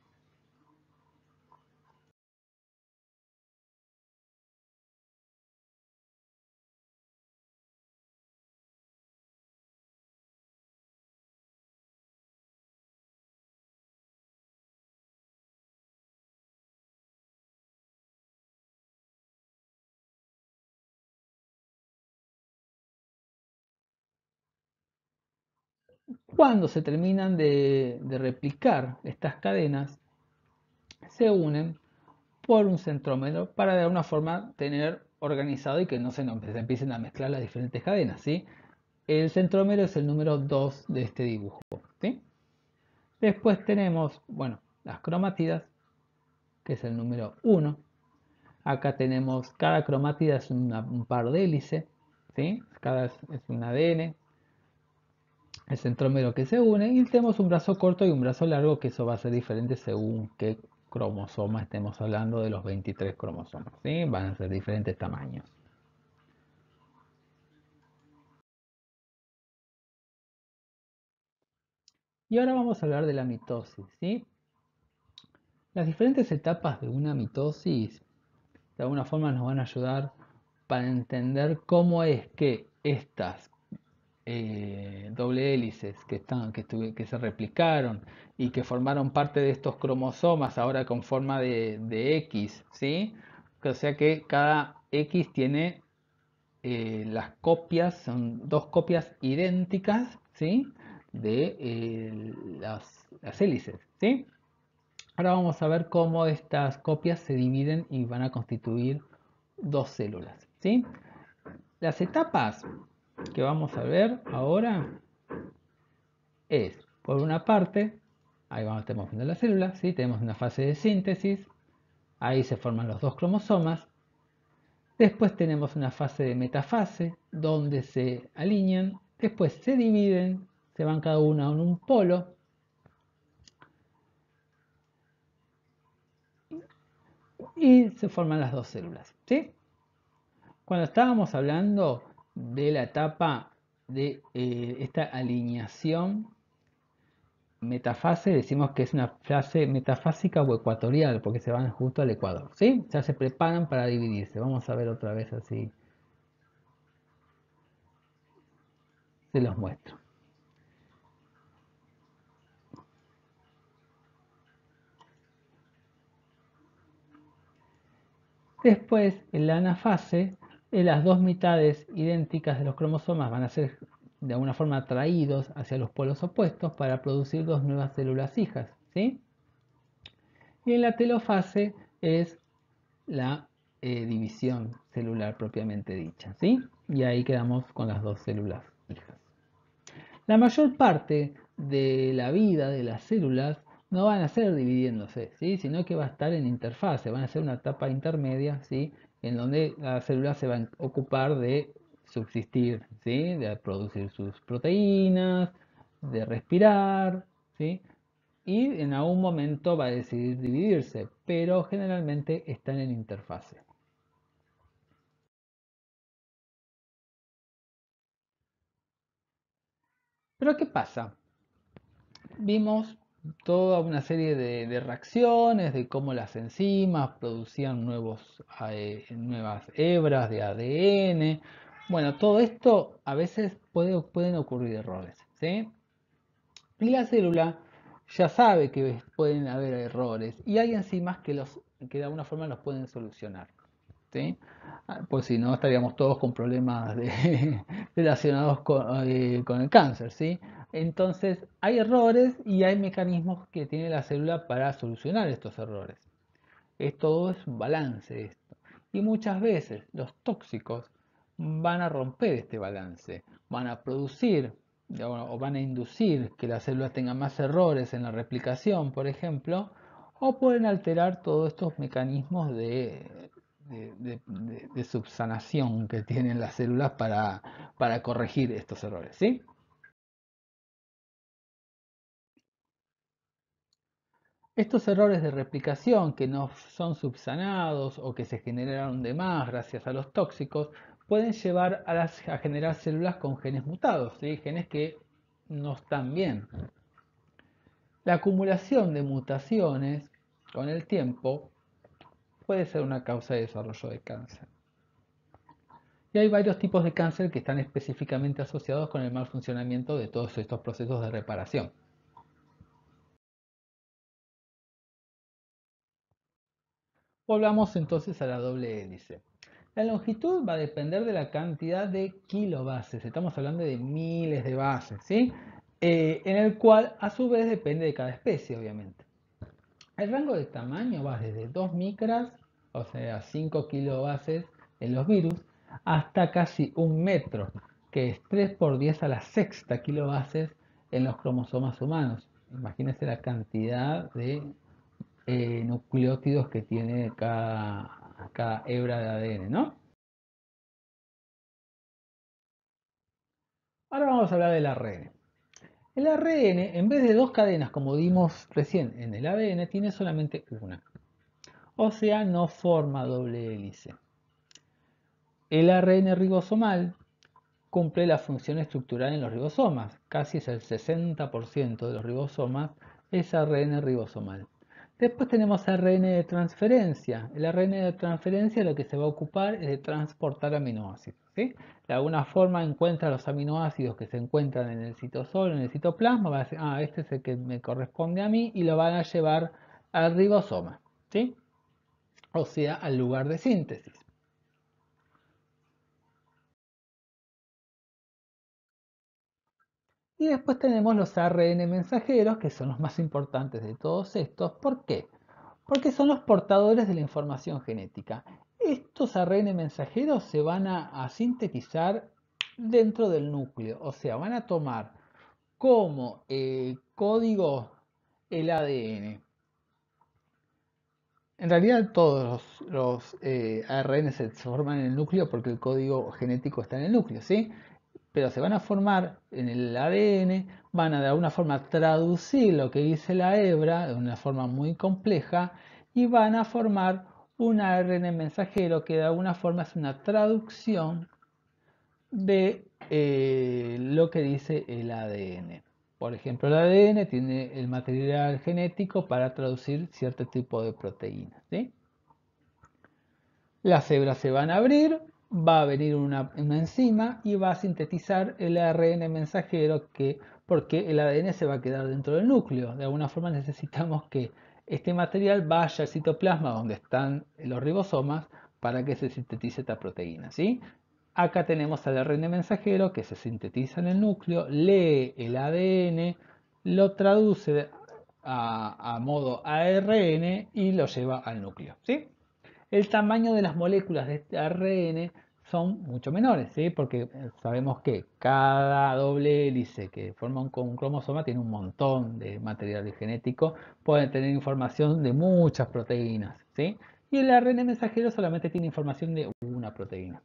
Cuando se terminan de, de replicar estas cadenas, se unen por un centrómero para de alguna forma tener organizado y que no se, nos, se empiecen a mezclar las diferentes cadenas, ¿sí? El centrómero es el número dos de este dibujo, ¿sí? Después tenemos, bueno, las cromátidas, que es el número uno. Acá tenemos, cada cromátida es una, un par de hélice, ¿sí? Cada es, es un A D N, el centrómero que se une, y tenemos un brazo corto y un brazo largo, que eso va a ser diferente según qué cromosoma estemos hablando de los veintitrés cromosomas, ¿sí? Van a ser diferentes tamaños. Y ahora vamos a hablar de la mitosis, ¿sí? Las diferentes etapas de una mitosis de alguna forma nos van a ayudar para entender cómo es que estas eh, doble hélices que, están, que, estuve, que se replicaron y que formaron parte de estos cromosomas ahora con forma de, de X, ¿sí? O sea que cada X tiene eh, las copias, son dos copias idénticas, ¿sí? De eh, las, las hélices, ¿sí? Ahora vamos a ver cómo estas copias se dividen y van a constituir dos células, ¿sí? Las etapas que vamos a ver ahora es, por una parte, ahí vamos, estamos viendo la célula, ¿sí? Tenemos una fase de síntesis, ahí se forman los dos cromosomas. Después tenemos una fase de metafase, donde se alinean, después se dividen, se van cada una en un polo, y se forman las dos células, ¿sí? Cuando estábamos hablando de la etapa de eh, esta alineación metafase, decimos que es una fase metafásica o ecuatorial, porque se van justo al ecuador, ¿sí? Ya se preparan para dividirse. Vamos a ver otra vez así, se los muestro. Después, en la anafase, eh, las dos mitades idénticas de los cromosomas van a ser de alguna forma atraídos hacia los polos opuestos para producir dos nuevas células hijas, ¿sí? Y en la telofase es la eh, división celular propiamente dicha, ¿sí? Y ahí quedamos con las dos células hijas. La mayor parte de la vida de las células no van a ser dividiéndose, ¿sí? Sino que va a estar en interfase, van a ser una etapa intermedia, ¿sí? En donde la célula se va a ocupar de subsistir, ¿sí? De producir sus proteínas, de respirar, ¿sí? Y en algún momento va a decidir dividirse, pero generalmente están en interfase. Pero ¿qué pasa? Vimos toda una serie de, de reacciones, de cómo las enzimas producían nuevos, eh, nuevas hebras de A D N. Bueno, todo esto a veces puede, pueden ocurrir errores, ¿sí? Y la célula ya sabe que pueden haber errores y hay enzimas que, los, que de alguna forma los pueden solucionar, ¿sí? Pues si no estaríamos todos con problemas de, relacionados con, eh, con el cáncer, ¿sí? Entonces hay errores y hay mecanismos que tiene la célula para solucionar estos errores. Es todo es un balance esto. Y muchas veces los tóxicos van a romper este balance, van a producir o van a inducir que la célula tenga más errores en la replicación, por ejemplo, o pueden alterar todos estos mecanismos de, de, de, de, de subsanación que tienen las células para, para corregir estos errores, ¿sí? Estos errores de replicación que no son subsanados o que se generaron de más gracias a los tóxicos pueden llevar a, las, a generar células con genes mutados, ¿sí? Genes que no están bien. La acumulación de mutaciones con el tiempo puede ser una causa de desarrollo de cáncer. Y hay varios tipos de cáncer que están específicamente asociados con el mal funcionamiento de todos estos procesos de reparación. Volvamos entonces a la doble hélice. La longitud va a depender de la cantidad de kilobases. Estamos hablando de miles de bases, ¿sí? Eh, en el cual a su vez depende de cada especie, obviamente. El rango de tamaño va desde dos micras, o sea, cinco kilobases en los virus, hasta casi un metro, que es tres por diez a la sexta kilobases en los cromosomas humanos. Imagínense la cantidad de eh, nucleótidos que tiene cada, cada hebra de A D N, ¿no? Ahora vamos a hablar del A R N. El A R N, en vez de dos cadenas, como vimos recién en el A D N, tiene solamente una. O sea, no forma doble hélice. El A R N ribosomal cumple la función estructural en los ribosomas. Casi es el sesenta por ciento de los ribosomas es A R N ribosomal. Después tenemos A R N de transferencia. El A R N de transferencia lo que se va a ocupar es de transportar aminoácidos, ¿sí? De alguna forma encuentra los aminoácidos que se encuentran en el citosol, en el citoplasma, va a decir, ah, este es el que me corresponde a mí, y lo van a llevar al ribosoma, ¿sí? O sea, al lugar de síntesis. Y después tenemos los A R N mensajeros, que son los más importantes de todos estos. ¿Por qué? Porque son los portadores de la información genética. Estos A R N mensajeros se van a, a sintetizar dentro del núcleo, o sea, van a tomar como eh, código el A D N. En realidad todos los, los eh, A R N se forman en el núcleo porque el código genético está en el núcleo, ¿sí? Pero se van a formar en el A D N, van a de alguna forma traducir lo que dice la hebra de una forma muy compleja y van a formar un A R N mensajero que de alguna forma es una traducción de eh, lo que dice el A D N. Por ejemplo, el A D N tiene el material genético para traducir cierto tipo de proteínas, ¿sí? Las hebras se van a abrir, va a venir una, una enzima y va a sintetizar el A R N mensajero que, porque el A D N se va a quedar dentro del núcleo. De alguna forma necesitamos que este material vaya al citoplasma donde están los ribosomas para que se sintetice esta proteína, ¿sí? Acá tenemos al A R N mensajero que se sintetiza en el núcleo, lee el A D N, lo traduce a, a modo A R N y lo lleva al núcleo, ¿sí? El tamaño de las moléculas de este A R N son mucho menores, ¿sí? Porque sabemos que cada doble hélice que forma un, un cromosoma tiene un montón de material genético, puede tener información de muchas proteínas, ¿sí? Y el A R N mensajero solamente tiene información de una proteína.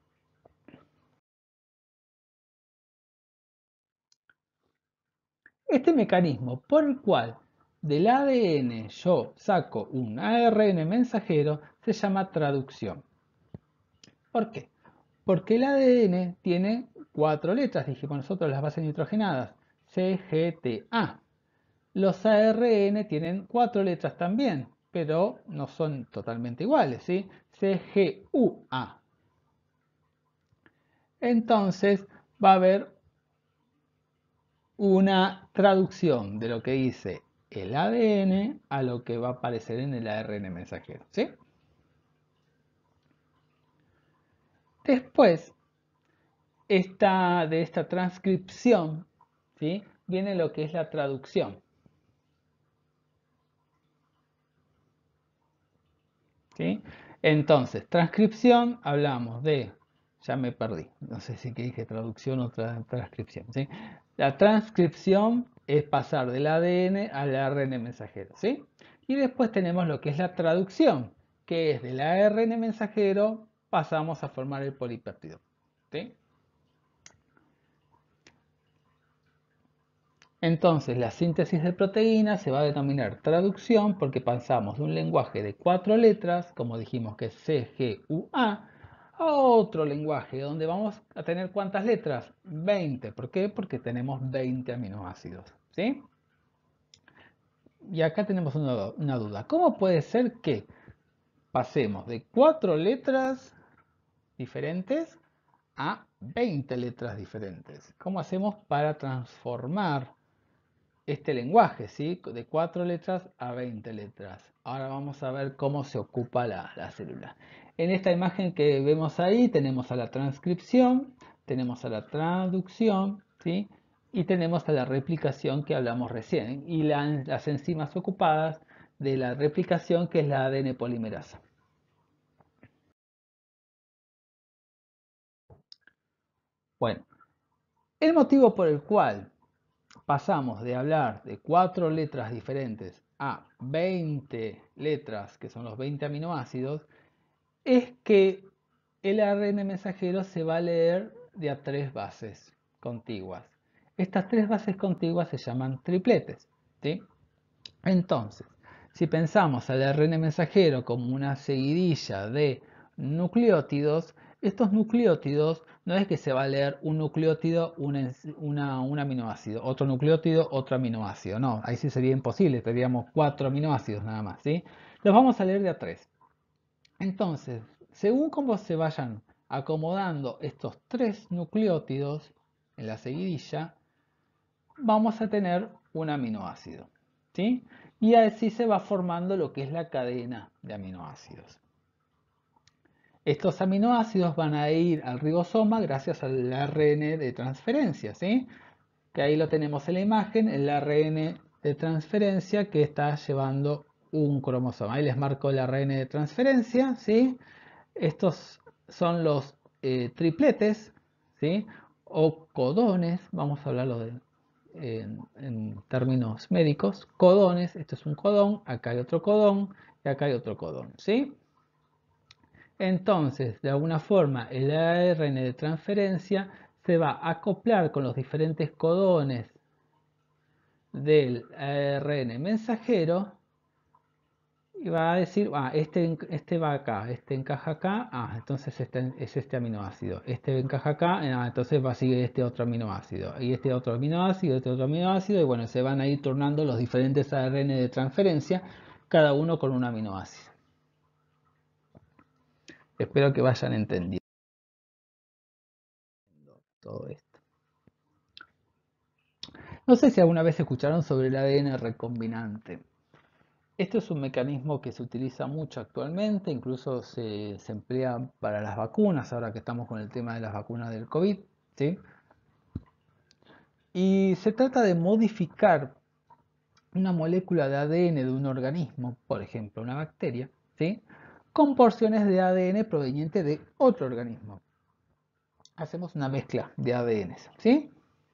Este mecanismo por el cual del A D N yo saco un A R N mensajero se llama traducción. ¿Por qué? Porque el A D N tiene cuatro letras, dijimos nosotros, las bases nitrogenadas, C, G, T, A. Los A R N tienen cuatro letras también, pero no son totalmente iguales, ¿sí? C, G, U, A. Entonces va a haber una traducción de lo que dice el A D N a lo que va a aparecer en el A R N mensajero, ¿sí? Después esta, de esta transcripción, ¿sí? Viene lo que es la traducción. ¿Sí? Entonces, transcripción, hablamos de, ya me perdí, no sé si que dije traducción o tra transcripción, ¿sí? La transcripción es pasar del A D N al A R N mensajero, ¿sí? Y después tenemos lo que es la traducción, que es del A R N mensajero pasamos a formar el polipéptido, ¿sí? Entonces, la síntesis de proteínas se va a denominar traducción porque pasamos de un lenguaje de cuatro letras, como dijimos que es C, G, U, A, a otro lenguaje donde vamos a tener ¿cuántas letras? veinte. ¿Por qué? Porque tenemos veinte aminoácidos, ¿sí? Y acá tenemos una, una duda. ¿Cómo puede ser que pasemos de cuatro letras diferentes a veinte letras diferentes? ¿Cómo hacemos para transformar este lenguaje, ¿sí? De cuatro letras a veinte letras? Ahora vamos a ver cómo se ocupa la, la célula. En esta imagen que vemos ahí tenemos a la transcripción, tenemos a la traducción, ¿sí? Y tenemos a la replicación que hablamos recién y la, las enzimas ocupadas de la replicación, que es la A D N polimerasa. Bueno, el motivo por el cual pasamos de hablar de cuatro letras diferentes a veinte letras, que son los veinte aminoácidos, es que el A R N mensajero se va a leer de a tres bases contiguas. Estas tres bases contiguas se llaman tripletes, ¿sí? Entonces, si pensamos al A R N mensajero como una seguidilla de nucleótidos, estos nucleótidos no es que se va a leer un nucleótido, una, una, un aminoácido, otro nucleótido, otro aminoácido. No, ahí sí sería imposible, tendríamos cuatro aminoácidos nada más, ¿sí? Los vamos a leer de a tres. Entonces, según cómo se vayan acomodando estos tres nucleótidos en la seguidilla, vamos a tener un aminoácido, ¿sí? Y así se va formando lo que es la cadena de aminoácidos. Estos aminoácidos van a ir al ribosoma gracias al A R N de transferencia, ¿sí? Que ahí lo tenemos en la imagen, el A R N de transferencia que está llevando un cromosoma. Ahí les marco el A R N de transferencia, ¿sí? Estos son los eh, tripletes, ¿sí? O codones, vamos a hablarlo de, en, en términos médicos. Codones, esto es un codón, acá hay otro codón y acá hay otro codón, ¿sí? Entonces, de alguna forma, el A R N de transferencia se va a acoplar con los diferentes codones del A R N mensajero y va a decir, ah, este, este va acá, este encaja acá, ah, entonces este es este aminoácido, este encaja acá, ah, entonces va a seguir este otro aminoácido, y este otro aminoácido, este otro aminoácido, y bueno, se van a ir turnando los diferentes A R N de transferencia, cada uno con un aminoácido. Espero que vayan entendiendo todo esto. No sé si alguna vez escucharon sobre el A D N recombinante. Esto es un mecanismo que se utiliza mucho actualmente, incluso se, se emplea para las vacunas, ahora que estamos con el tema de las vacunas del COVID, ¿sí? Y se trata de modificar una molécula de A D N de un organismo, por ejemplo una bacteria, ¿sí?, con porciones de A D N proveniente de otro organismo. Hacemos una mezcla de A D Ns, ¿sí?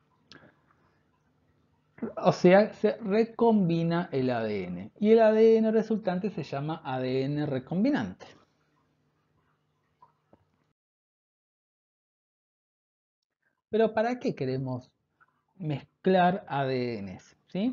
O sea, se recombina el A D N y el A D N resultante se llama A D N recombinante. Pero ¿para qué queremos mezclar A D Ns? ¿Sí?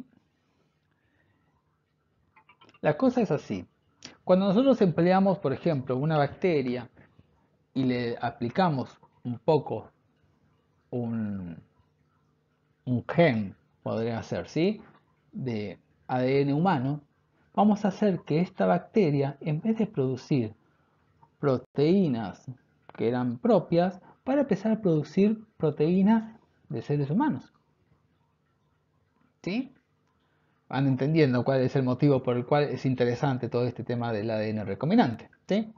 La cosa es así. Cuando nosotros empleamos, por ejemplo, una bacteria y le aplicamos un poco un, un gen, podría ser, ¿sí?, de A D N humano, vamos a hacer que esta bacteria, en vez de producir proteínas que eran propias, para empezar a producir proteínas de seres humanos. ¿Sí? Van entendiendo cuál es el motivo por el cual es interesante todo este tema del A D N recombinante. ¿Sí?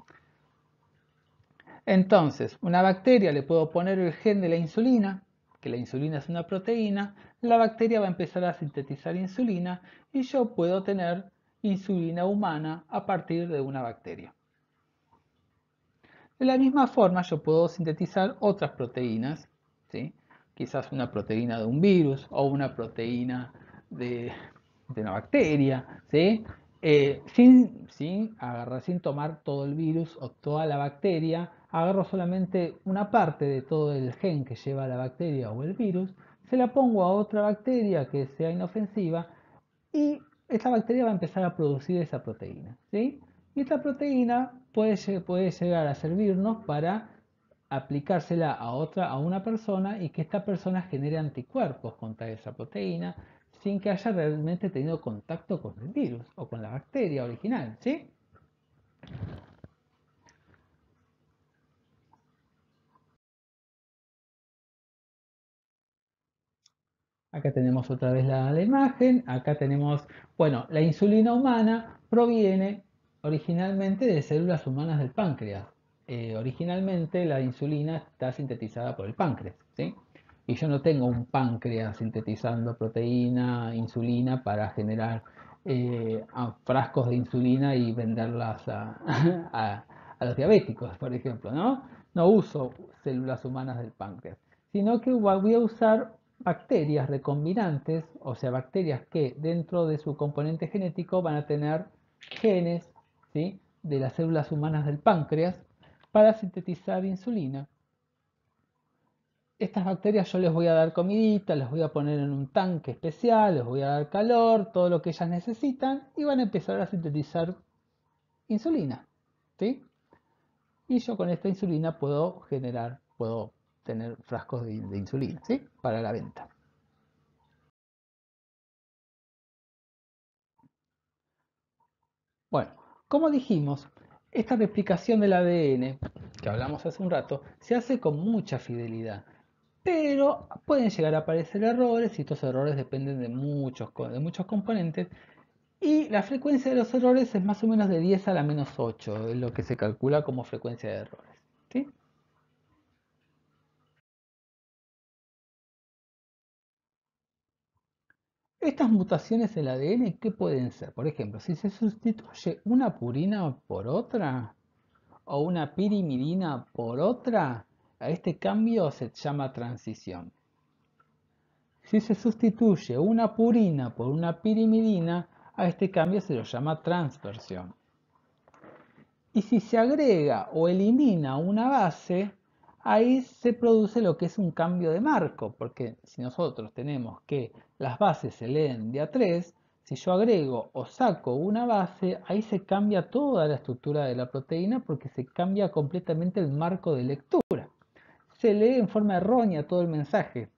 Entonces, una bacteria le puedo poner el gen de la insulina, que la insulina es una proteína, la bacteria va a empezar a sintetizar insulina y yo puedo tener insulina humana a partir de una bacteria. De la misma forma, yo puedo sintetizar otras proteínas, ¿sí?, quizás una proteína de un virus o una proteína de, de una bacteria, ¿sí?, eh, sin, sin agarrar, sin tomar todo el virus o toda la bacteria, agarro solamente una parte de todo el gen que lleva la bacteria o el virus, se la pongo a otra bacteria que sea inofensiva y esta bacteria va a empezar a producir esa proteína, ¿sí? Y esta proteína puede, puede llegar a servirnos para aplicársela a otra, a una persona y que esta persona genere anticuerpos contra esa proteína sin que haya realmente tenido contacto con el virus o con la bacteria original, ¿sí? Acá tenemos otra vez la, la imagen, acá tenemos, bueno, la insulina humana proviene originalmente de células humanas del páncreas. Eh, originalmente la insulina está sintetizada por el páncreas, ¿sí? Y yo no tengo un páncreas sintetizando proteína, insulina para generar eh, frascos de insulina y venderlas a, a, a los diabéticos, por ejemplo, ¿no? No uso células humanas del páncreas, sino que voy a usar bacterias recombinantes, o sea, bacterias que dentro de su componente genético van a tener genes, ¿sí?, de las células humanas del páncreas para sintetizar insulina. Estas bacterias yo les voy a dar comidita, les voy a poner en un tanque especial, les voy a dar calor, todo lo que ellas necesitan y van a empezar a sintetizar insulina, ¿sí? Y yo con esta insulina puedo generar, puedo tener frascos de, de insulina, ¿sí?, para la venta. Bueno, como dijimos, esta replicación del A D N, que hablamos hace un rato, se hace con mucha fidelidad, pero pueden llegar a aparecer errores y estos errores dependen de muchos, de muchos componentes y la frecuencia de los errores es más o menos de diez a la menos ocho, es lo que se calcula como frecuencia de errores. ¿Sí? Estas mutaciones en el A D N, ¿qué pueden ser? Por ejemplo, si se sustituye una purina por otra, o una pirimidina por otra, a este cambio se llama transición. Si se sustituye una purina por una pirimidina, a este cambio se lo llama transversión. Y si se agrega o elimina una base, ahí se produce lo que es un cambio de marco, porque si nosotros tenemos que las bases se leen de a tres, si yo agrego o saco una base, ahí se cambia toda la estructura de la proteína porque se cambia completamente el marco de lectura. Se lee en forma errónea todo el mensaje.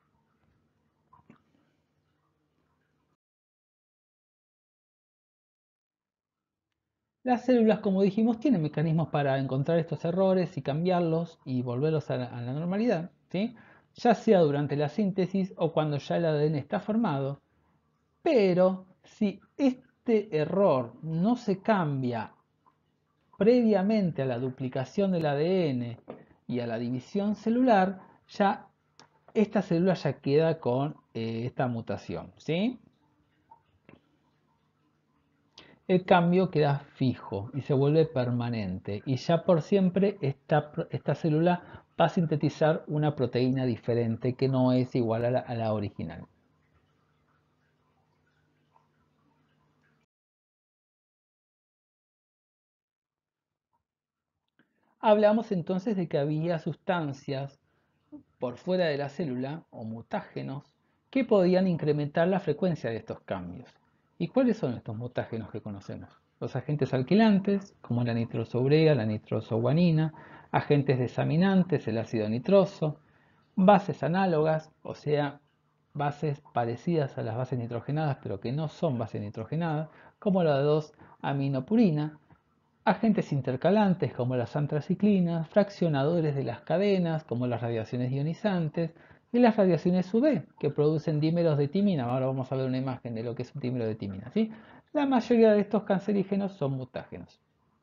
Las células, como dijimos, tienen mecanismos para encontrar estos errores y cambiarlos y volverlos a la, a la normalidad, ¿sí?, ya sea durante la síntesis o cuando ya el A D N está formado. Pero si este error no se cambia previamente a la duplicación del A D N y a la división celular, ya esta célula ya queda con eh, esta mutación, ¿sí? el cambio queda fijo y se vuelve permanente. Y ya por siempre esta, esta célula va a sintetizar una proteína diferente que no es igual a la, a la original. Hablamos entonces de que había sustancias por fuera de la célula o mutágenos que podían incrementar la frecuencia de estos cambios. ¿Y cuáles son estos mutágenos que conocemos? Los agentes alquilantes, como la nitrosourea, la nitrosoguanina, agentes desaminantes, el ácido nitroso, bases análogas, o sea, bases parecidas a las bases nitrogenadas, pero que no son bases nitrogenadas, como la dos aminopurina, agentes intercalantes como las antraciclinas, fraccionadores de las cadenas como las radiaciones ionizantes y las radiaciones U V que producen dímeros de timina. Ahora vamos a ver una imagen de lo que es un dímero de timina, ¿sí? La mayoría de estos cancerígenos son mutágenos.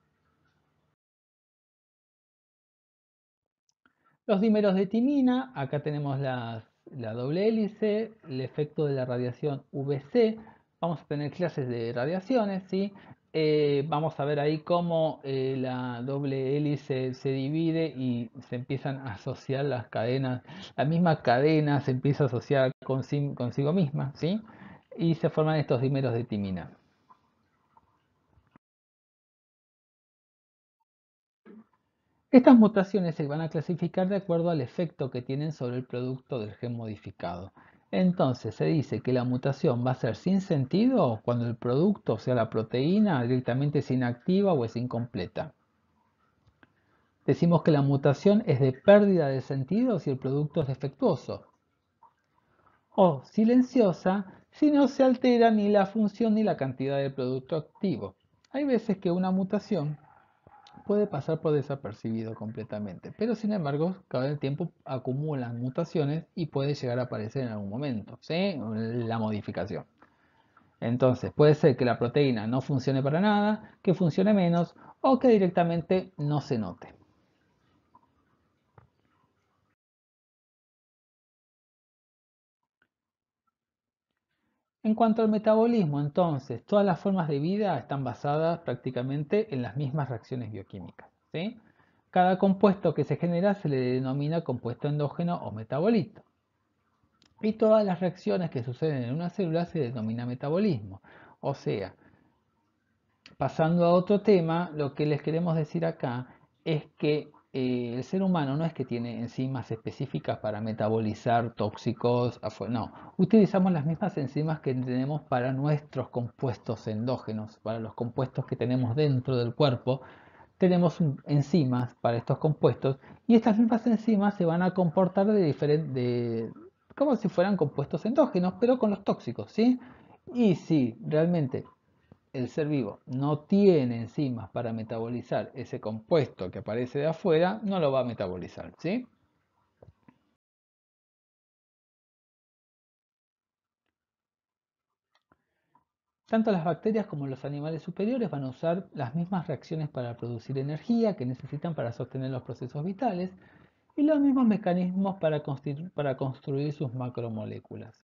Los dímeros de timina, acá tenemos las- la doble hélice, el efecto de la radiación U V C. Vamos a tener clases de radiaciones, ¿sí? Eh, vamos a ver ahí cómo eh, la doble hélice se divide y se empiezan a asociar las cadenas. La misma cadena se empieza a asociar consi- consigo misma, ¿sí? Y se forman estos dímeros de timina. Estas mutaciones se van a clasificar de acuerdo al efecto que tienen sobre el producto del gen modificado. Entonces se dice que la mutación va a ser sin sentido cuando el producto, o sea la proteína, directamente es inactiva o es incompleta. Decimos que la mutación es de pérdida de sentido si el producto es defectuoso. O silenciosa si no se altera ni la función ni la cantidad del producto activo. Hay veces que una mutación puede pasar por desapercibido completamente, pero sin embargo, cada el tiempo acumulan mutaciones y puede llegar a aparecer en algún momento, ¿sí? La modificación. Entonces, puede ser que la proteína no funcione para nada, que funcione menos o que directamente no se note. En cuanto al metabolismo, entonces, todas las formas de vida están basadas prácticamente en las mismas reacciones bioquímicas, ¿sí? Cada compuesto que se genera se le denomina compuesto endógeno o metabolito. Y todas las reacciones que suceden en una célula se denomina metabolismo. O sea, pasando a otro tema, lo que les queremos decir acá es que eh, el ser humano no es que tiene enzimas específicas para metabolizar tóxicos, no, utilizamos las mismas enzimas que tenemos para nuestros compuestos endógenos, para los compuestos que tenemos dentro del cuerpo, tenemos enzimas para estos compuestos y estas mismas enzimas se van a comportar de diferente, como si fueran compuestos endógenos, pero con los tóxicos, ¿sí? Y si realmente el ser vivo no tiene enzimas para metabolizar ese compuesto que aparece de afuera, no lo va a metabolizar, ¿sí? Tanto las bacterias como los animales superiores van a usar las mismas reacciones para producir energía que necesitan para sostener los procesos vitales y los mismos mecanismos para, para construir sus macromoléculas.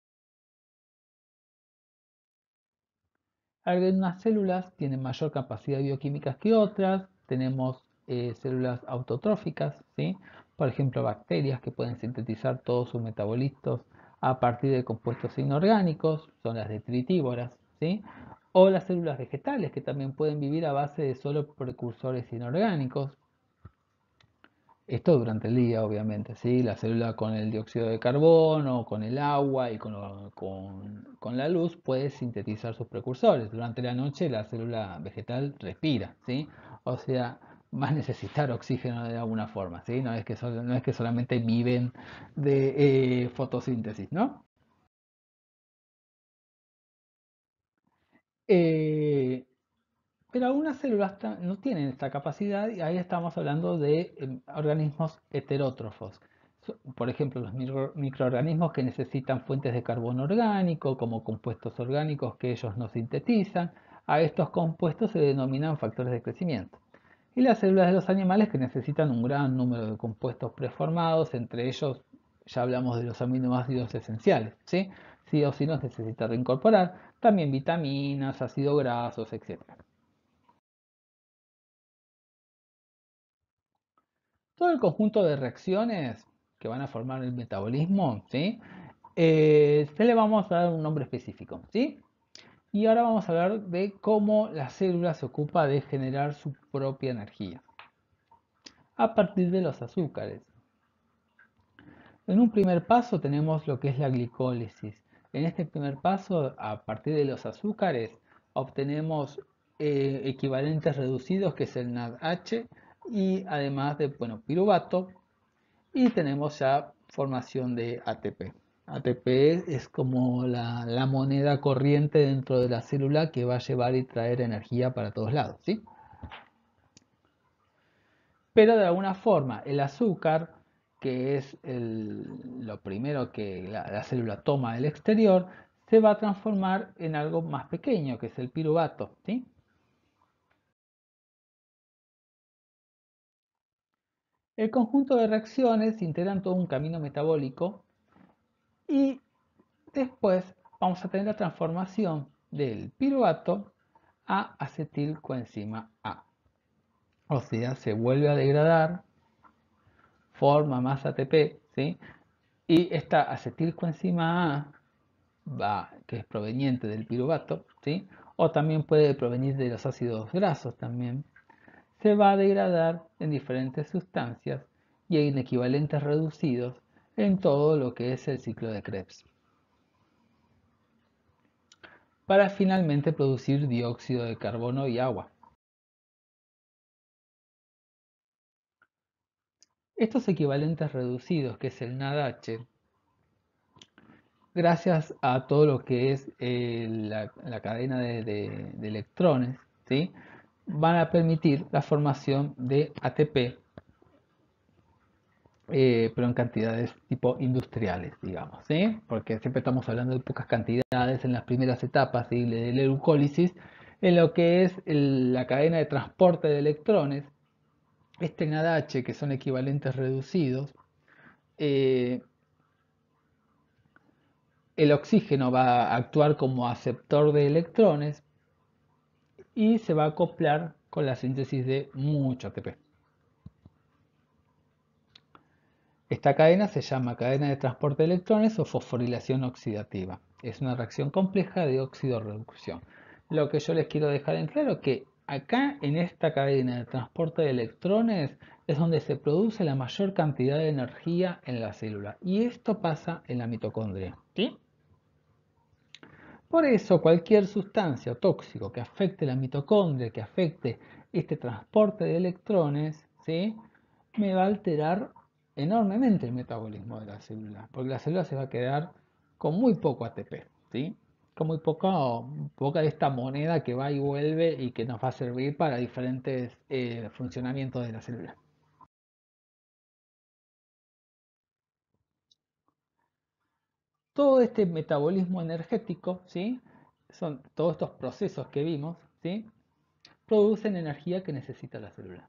Algunas células tienen mayor capacidad bioquímica que otras. Tenemos eh, células autotróficas, ¿sí? Por ejemplo, bacterias que pueden sintetizar todos sus metabolitos a partir de compuestos inorgánicos, son las detritívoras, ¿sí? O las células vegetales que también pueden vivir a base de solo precursores inorgánicos. Esto durante el día, obviamente, ¿sí? La célula con el dióxido de carbono, con el agua y con, lo- con- con la luz puede sintetizar sus precursores. Durante la noche la célula vegetal respira, ¿sí? O sea, va a necesitar oxígeno de alguna forma, ¿sí? No es que, solo- no es que solamente viven de eh, fotosíntesis, ¿no? Eh, Pero algunas células no tienen esta capacidad y ahí estamos hablando de eh, organismos heterótrofos. Por ejemplo, los micro, microorganismos que necesitan fuentes de carbono orgánico como compuestos orgánicos que ellos no sintetizan. A estos compuestos se denominan factores de crecimiento. Y las células de los animales que necesitan un gran número de compuestos preformados, entre ellos ya hablamos de los aminoácidos esenciales, ¿sí? Sí o sí nos necesita reincorporar, también vitaminas, ácidos grasos, etcétera. Todo el conjunto de reacciones que van a formar el metabolismo, ¿sí? Eh, se le vamos a dar un nombre específico, ¿sí? Y ahora vamos a hablar de cómo la célula se ocupa de generar su propia energía a partir de los azúcares. En un primer paso tenemos lo que es la glicólisis. En este primer paso, a partir de los azúcares, obtenemos eh, equivalentes reducidos, que es el N A D H, y además de, bueno, piruvato, y tenemos ya formación de A T P. A T P es como la, la moneda corriente dentro de la célula que va a llevar y traer energía para todos lados, ¿sí? Pero de alguna forma el azúcar, que es el, lo primero que la, la célula toma del exterior, se va a transformar en algo más pequeño, que es el piruvato, ¿sí? El conjunto de reacciones integran todo un camino metabólico y después vamos a tener la transformación del piruvato a acetilcoenzima A. O sea, se vuelve a degradar, forma más A T P, ¿sí? Y esta acetilcoenzima A va, que es proveniente del piruvato, ¿sí? O también puede provenir de los ácidos grasos también, se va a degradar en diferentes sustancias y en equivalentes reducidos en todo lo que es el ciclo de Krebs, para finalmente producir dióxido de carbono y agua. Estos equivalentes reducidos, que es el N A D H, gracias a todo lo que es eh, la, la, cadena de, de, de electrones, ¿sí? Van a permitir la formación de A T P, eh, pero en cantidades tipo industriales, digamos, ¿sí? Porque siempre estamos hablando de pocas cantidades en las primeras etapas, ¿sí?, de la glucólisis, en lo que es el, la cadena de transporte de electrones. Este N A D H, que son equivalentes reducidos, eh, el oxígeno va a actuar como aceptor de electrones y se va a acoplar con la síntesis de mucho A T P. Esta cadena se llama cadena de transporte de electrones o fosforilación oxidativa. Es una reacción compleja de óxido-reducción. Lo que yo les quiero dejar en claro es que acá en esta cadena de transporte de electrones es donde se produce la mayor cantidad de energía en la célula. Y esto pasa en la mitocondria, ¿sí? Por eso cualquier sustancia o tóxico que afecte la mitocondria, que afecte este transporte de electrones, ¿sí?, me va a alterar enormemente el metabolismo de la célula, porque la célula se va a quedar con muy poco A T P, ¿sí?, con muy poca, poca de esta moneda que va y vuelve y que nos va a servir para diferentes eh, funcionamientos de la célula. Todo este metabolismo energético, ¿sí?, son todos estos procesos que vimos, ¿sí?, producen energía que necesita la célula.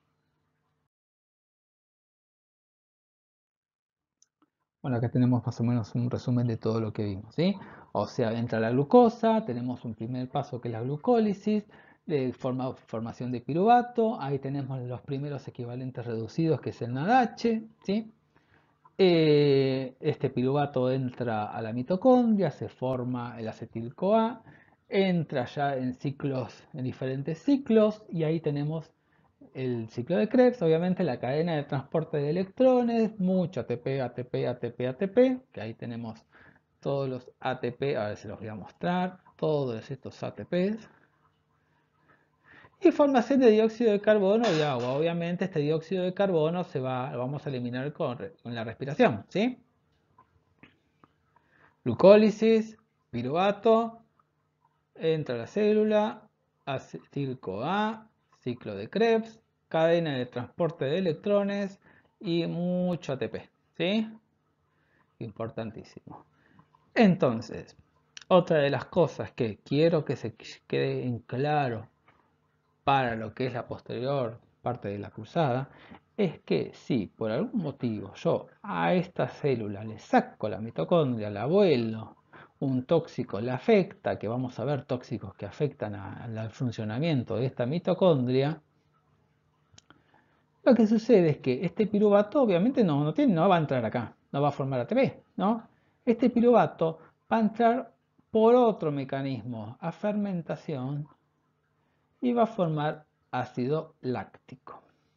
Bueno, acá tenemos más o menos un resumen de todo lo que vimos, ¿sí? O sea, entra la glucosa, tenemos un primer paso que es la glucólisis, de forma, formación de piruvato, ahí tenemos los primeros equivalentes reducidos, que es el N A D H, ¿sí? Eh, este piruvato entra a la mitocondria, se forma el acetil-CoA, entra ya en ciclos, en diferentes ciclos, y ahí tenemos el ciclo de Krebs, obviamente la cadena de transporte de electrones, mucho A T P, A T P, A T P, A T P, que ahí tenemos todos los A T P, a ver si los voy a mostrar, todos estos A T Ps. Y formación de dióxido de carbono y agua. Obviamente este dióxido de carbono se va, lo vamos a eliminar con, con la respiración, ¿sí? Glucólisis, piruvato, entra a la célula, acetil-CoA, ciclo de Krebs, cadena de transporte de electrones y mucho A T P, ¿sí? Importantísimo. Entonces, otra de las cosas que quiero que se quede en claro para lo que es la posterior parte de la cruzada es que si por algún motivo yo a esta célula le saco la mitocondria, la vuelo, un tóxico le afecta, que vamos a ver tóxicos que afectan al funcionamiento de esta mitocondria, lo que sucede es que este piruvato obviamente no, no, tiene, no va a entrar acá, no va a formar A T P, ¿no? Este piruvato va a entrar por otro mecanismo a fermentación y va a formar ácido láctico.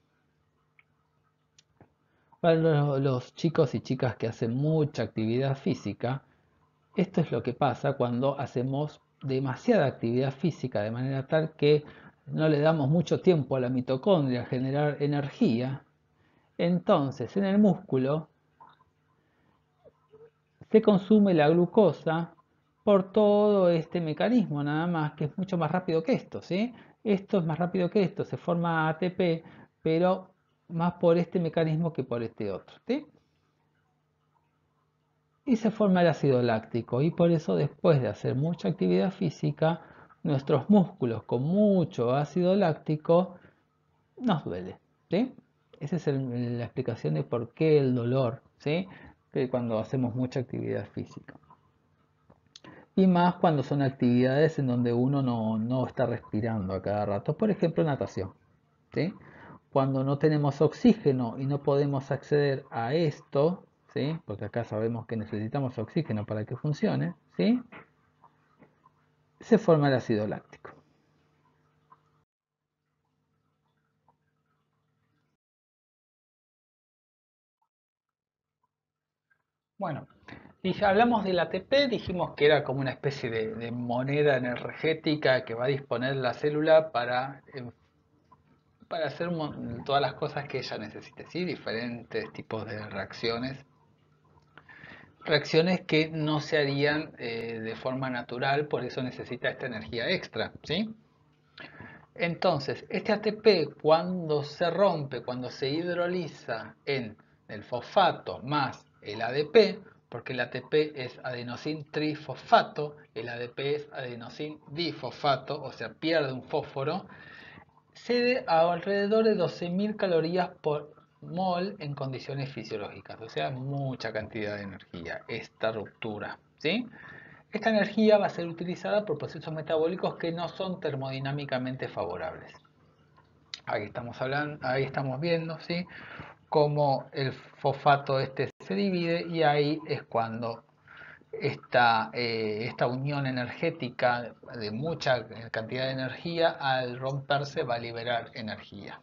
Para los chicos y chicas que hacen mucha actividad física, esto es lo que pasa cuando hacemos demasiada actividad física de manera tal que no le damos mucho tiempo a la mitocondria a generar energía. Entonces, en el músculo se consume la glucosa por todo este mecanismo, nada más que es mucho más rápido que esto, ¿sí? Esto es más rápido que esto, se forma A T P, pero más por este mecanismo que por este otro, ¿sí? Y se forma el ácido láctico, y por eso después de hacer mucha actividad física, nuestros músculos con mucho ácido láctico nos duele, ¿sí? Esa es el, la explicación de por qué el dolor, ¿sí? Que cuando hacemos mucha actividad física. Y más cuando son actividades en donde uno no, no está respirando a cada rato, por ejemplo natación, ¿sí? Cuando no tenemos oxígeno y no podemos acceder a esto, ¿sí? Porque acá sabemos que necesitamos oxígeno para que funcione, ¿sí? Se forma el ácido láctico. Bueno, y hablamos del A T P, dijimos que era como una especie de, de moneda energética que va a disponer la célula para, eh, para hacer todas las cosas que ella necesite, ¿sí? Diferentes tipos de reacciones. Reacciones que no se harían eh, de forma natural, por eso necesita esta energía extra, ¿sí? Entonces, este A T P cuando se rompe, cuando se hidroliza en el fosfato más el A D P, porque el A T P es adenosin trifosfato, el A D P es adenosin difosfato, o sea, pierde un fósforo, cede a alrededor de doce mil calorías por mol en condiciones fisiológicas, o sea, mucha cantidad de energía, esta ruptura, ¿sí? Esta energía va a ser utilizada por procesos metabólicos que no son termodinámicamente favorables. Ahí estamos hablando, ahí estamos viendo, ¿sí? Cómo el fosfato este se divide, y ahí es cuando esta, eh, esta unión energética de mucha cantidad de energía, al romperse va a liberar energía.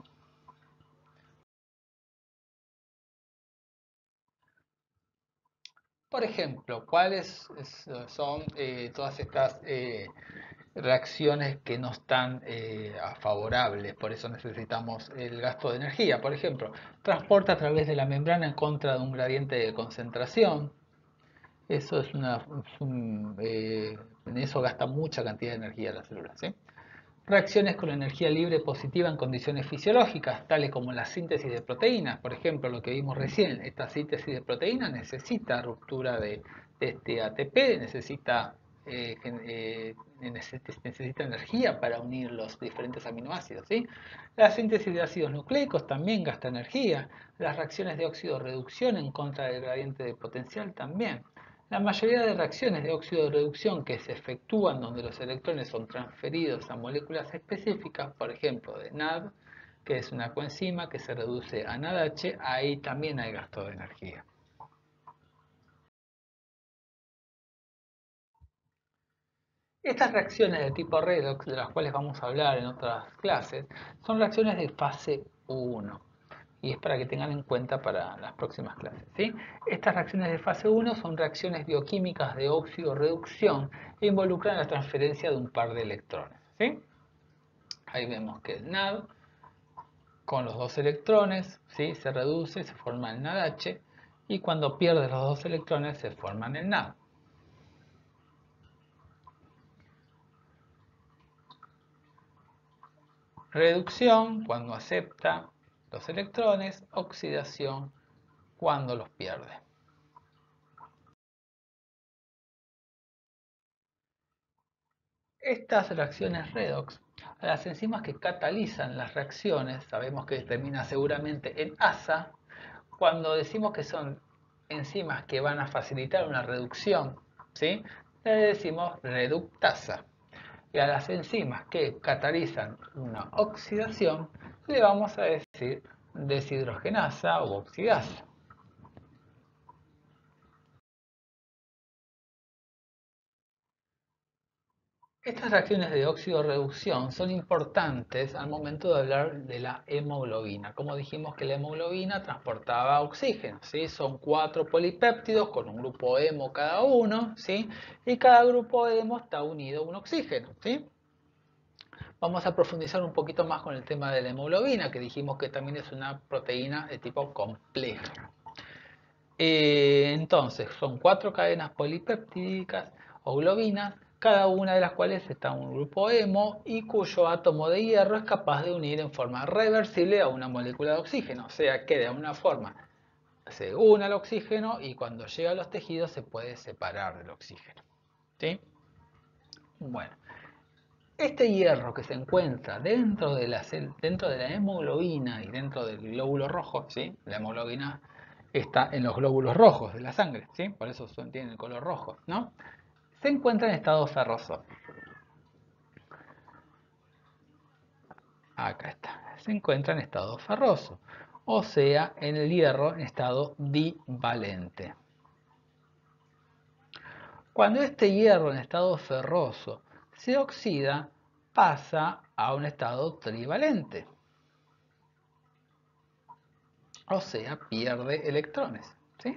Por ejemplo, ¿cuáles son eh, todas estas eh, reacciones que no están eh, favorables? Por eso necesitamos el gasto de energía. Por ejemplo, transporta a través de la membrana en contra de un gradiente de concentración. Eso es una, es un, eh, en eso gasta mucha cantidad de energía la célula, ¿sí? Reacciones con energía libre positiva en condiciones fisiológicas, tales como la síntesis de proteínas. Por ejemplo, lo que vimos recién, esta síntesis de proteínas necesita ruptura de, de este A T P, necesita, eh, eh, necesita energía para unir los diferentes aminoácidos, ¿sí? La síntesis de ácidos nucleicos también gasta energía. Las reacciones de óxido-reducción en contra del gradiente de potencial también. La mayoría de reacciones de óxido de reducción que se efectúan donde los electrones son transferidos a moléculas específicas, por ejemplo de N A D, que es una coenzima que se reduce a N A D H, ahí también hay gasto de energía. Estas reacciones de tipo redox, de las cuales vamos a hablar en otras clases, son reacciones de fase uno. Y es para que tengan en cuenta para las próximas clases, ¿sí? Estas reacciones de fase uno son reacciones bioquímicas de óxido-reducción e involucran la transferencia de un par de electrones, ¿sí? Ahí vemos que el N A D con los dos electrones, ¿sí? Se reduce, se forma el N A D H, y cuando pierde los dos electrones se forman el N A D. Reducción cuando acepta los electrones, oxidación cuando los pierde. Estas reacciones redox, a las enzimas que catalizan las reacciones, sabemos que termina seguramente en asa. Cuando decimos que son enzimas que van a facilitar una reducción, ¿sí?, le decimos reductasa. Y a las enzimas que catalizan una oxidación le vamos a decir deshidrogenasa u oxidasa. Estas reacciones de óxido-reducción son importantes al momento de hablar de la hemoglobina. Como dijimos que la hemoglobina transportaba oxígeno, ¿sí? Son cuatro polipéptidos con un grupo hemo cada uno, ¿sí? Y cada grupo hemo está unido a un oxígeno, ¿sí? Vamos a profundizar un poquito más con el tema de la hemoglobina, que dijimos que también es una proteína de tipo compleja. Eh, entonces, son cuatro cadenas polipeptídicas o globinas, cada una de las cuales está en un grupo hemo y cuyo átomo de hierro es capaz de unir en forma reversible a una molécula de oxígeno. O sea que de alguna forma se une al oxígeno y cuando llega a los tejidos se puede separar del oxígeno. ¿Sí? Bueno, este hierro que se encuentra dentro de la, dentro de la hemoglobina y dentro del glóbulo rojo, ¿sí? La hemoglobina está en los glóbulos rojos de la sangre, ¿sí? Por eso tiene el color rojo, ¿no? Se encuentra en estado ferroso. Acá está. Se encuentra en estado ferroso, o sea, en el hierro en estado divalente. Cuando este hierro en estado ferroso se oxida, pasa a un estado trivalente. O sea, pierde electrones, ¿sí?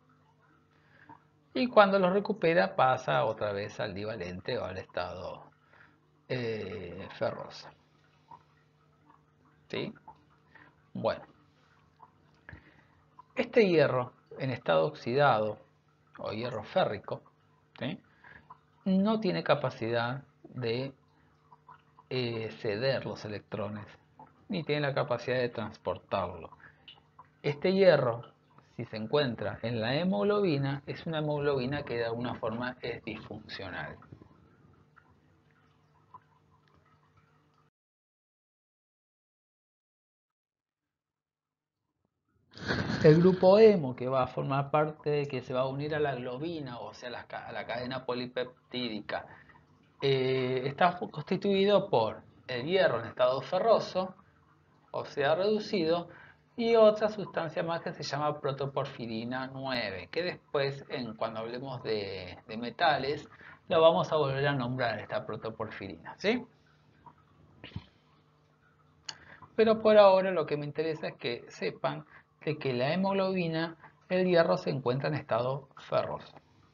Y cuando los recupera pasa otra vez al divalente o al estado eh, ferroso, ¿sí? Bueno, este hierro en estado oxidado o hierro férrico, ¿sí?, no tiene capacidad de eh, ceder los electrones ni tiene la capacidad de transportarlo. Este hierro, si se encuentra en la hemoglobina, es una hemoglobina que de alguna forma es disfuncional. El grupo hemo, que va a formar parte, que se va a unir a la globina, o sea, a la cadena polipeptídica, eh, está constituido por el hierro en estado ferroso, o sea, reducido, y otra sustancia más que se llama protoporfirina nueve, que después, en, cuando hablemos de, de metales, lo vamos a volver a nombrar, esta protoporfirina, ¿sí? Pero por ahora lo que me interesa es que sepan de que la hemoglobina, el hierro se encuentra en estado ferroso.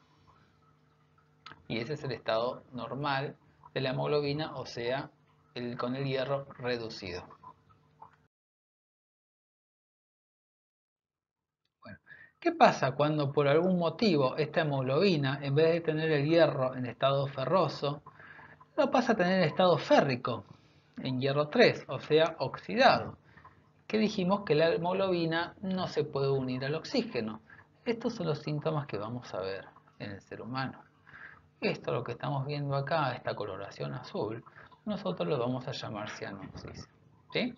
Y ese es el estado normal de la hemoglobina, o sea, el, con el hierro reducido. Bueno, ¿qué pasa cuando por algún motivo esta hemoglobina, en vez de tener el hierro en estado ferroso, lo pasa a tener en estado férrico, en hierro tres, o sea, oxidado? Que dijimos que la hemoglobina no se puede unir al oxígeno. Estos son los síntomas que vamos a ver en el ser humano. Esto, lo que estamos viendo acá, esta coloración azul, nosotros lo vamos a llamar cianosis, ¿sí?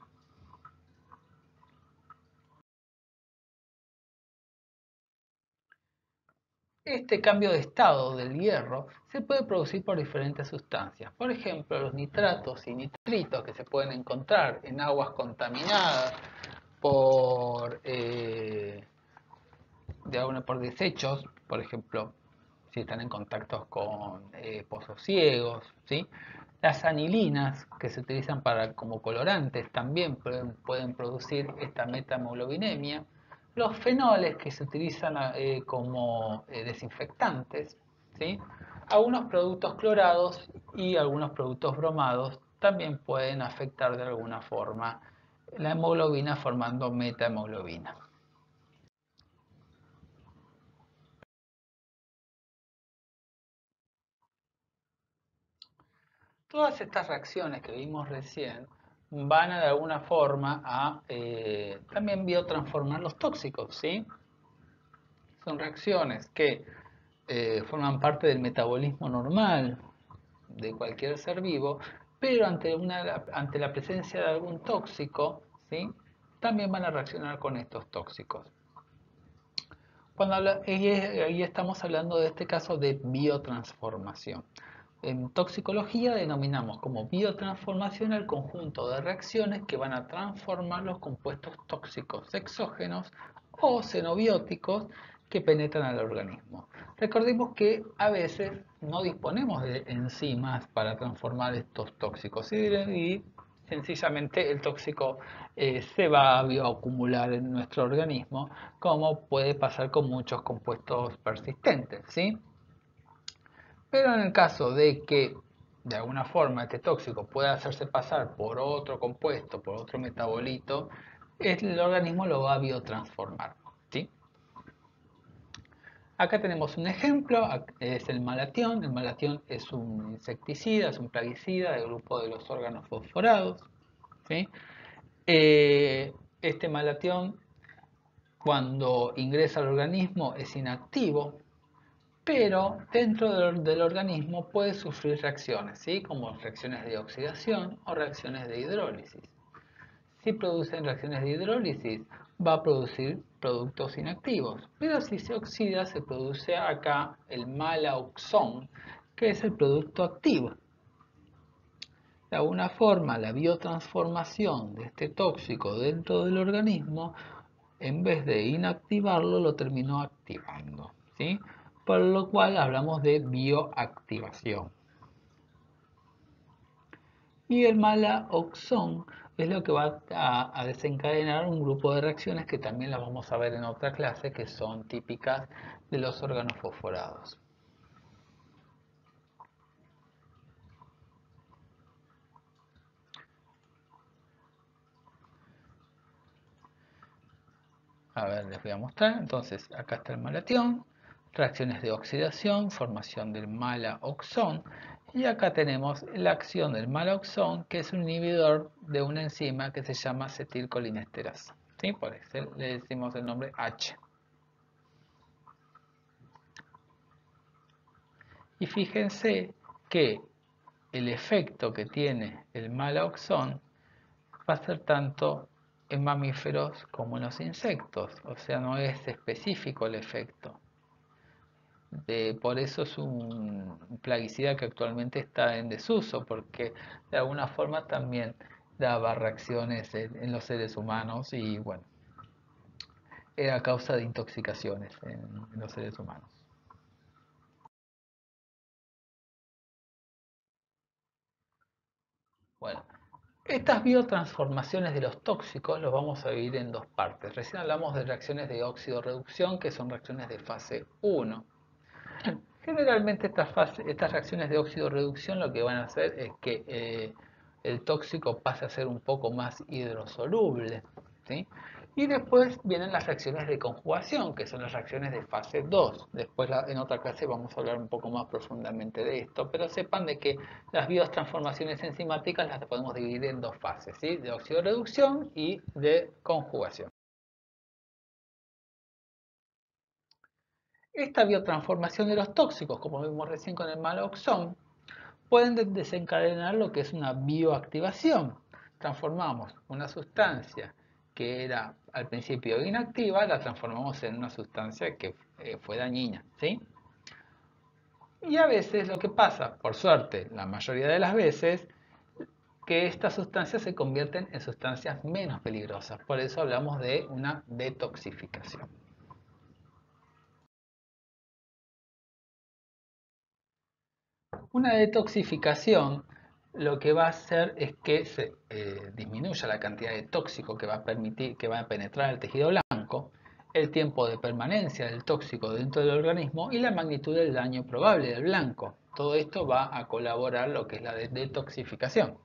Este cambio de estado del hierro se puede producir por diferentes sustancias. Por ejemplo, los nitratos y nitritos que se pueden encontrar en aguas contaminadas por, eh, de alguna, por desechos, por ejemplo, si están en contacto con eh, pozos ciegos, ¿sí? Las anilinas que se utilizan para, como colorantes también pueden, pueden producir esta metamoglobinemia. Los fenoles que se utilizan eh, como eh, desinfectantes, ¿sí? Algunos productos clorados y algunos productos bromados también pueden afectar de alguna forma la hemoglobina formando metahemoglobina. Todas estas reacciones que vimos recién van a, de alguna forma a eh, también biotransformar los tóxicos, ¿sí? Son reacciones que eh, forman parte del metabolismo normal de cualquier ser vivo, pero ante, una, ante la presencia de algún tóxico, ¿sí? También van a reaccionar con estos tóxicos. Cuando habla, ahí estamos hablando de este caso de biotransformación. En toxicología denominamos como biotransformación el conjunto de reacciones que van a transformar los compuestos tóxicos exógenos o xenobióticos que penetran al organismo. Recordemos que a veces no disponemos de enzimas para transformar estos tóxicos y sencillamente el tóxico eh, se va a bioacumular en nuestro organismo, como puede pasar con muchos compuestos persistentes, ¿sí? Pero en el caso de que de alguna forma este tóxico pueda hacerse pasar por otro compuesto, por otro metabolito, el organismo lo va a biotransformar, ¿sí? Acá tenemos un ejemplo, es el malatión. El malatión es un insecticida, es un plaguicida del grupo de los órganos fosforados, ¿sí? Eh, este malatión, cuando ingresa al organismo, es inactivo, pero dentro del, del organismo puede sufrir reacciones, ¿sí? Como reacciones de oxidación o reacciones de hidrólisis. Si producen reacciones de hidrólisis, va a producir productos inactivos, pero si se oxida, se produce acá el malauxón, que es el producto activo. De alguna forma, la biotransformación de este tóxico dentro del organismo, en vez de inactivarlo, lo terminó activando, ¿sí? Por lo cual hablamos de bioactivación. Y el malauxón es lo que va a, a desencadenar un grupo de reacciones que también las vamos a ver en otra clase, que son típicas de los órganos fosforados. A ver, les voy a mostrar. Entonces, acá está el malatión, reacciones de oxidación, formación del malauxón. Y acá tenemos la acción del malauxón, que es un inhibidor de una enzima que se llama acetilcolinesterasa. ¿Sí? Por eso le decimos el nombre H. Y fíjense que el efecto que tiene el malauxón va a ser tanto en mamíferos como en los insectos, o sea, no es específico el efecto. De, por eso es un plaguicida que actualmente está en desuso, porque de alguna forma también daba reacciones en, en los seres humanos y bueno, era causa de intoxicaciones en, en los seres humanos. Bueno, estas biotransformaciones de los tóxicos los vamos a dividir en dos partes. Recién hablamos de reacciones de óxido-reducción, que son reacciones de fase uno. Generalmente estas, fase, estas reacciones de óxido-reducción lo que van a hacer es que eh, el tóxico pase a ser un poco más hidrosoluble, ¿sí? Y después vienen las reacciones de conjugación, que son las reacciones de fase dos. Después la, en otra clase vamos a hablar un poco más profundamente de esto, pero sepan de que las biotransformaciones enzimáticas las podemos dividir en dos fases, ¿sí? De óxido-reducción y de conjugación. Esta biotransformación de los tóxicos, como vimos recién con el malauxón, pueden desencadenar lo que es una bioactivación. Transformamos una sustancia que era al principio inactiva, la transformamos en una sustancia que eh, fue dañina, ¿sí? Y a veces lo que pasa, por suerte, la mayoría de las veces, que estas sustancias se convierten en sustancias menos peligrosas. Por eso hablamos de una detoxificación. Una detoxificación lo que va a hacer es que se eh, disminuya la cantidad de tóxico que va a permitir que va a penetrar el tejido blanco, el tiempo de permanencia del tóxico dentro del organismo y la magnitud del daño probable del blanco. Todo esto va a colaborar lo que es la detoxificación.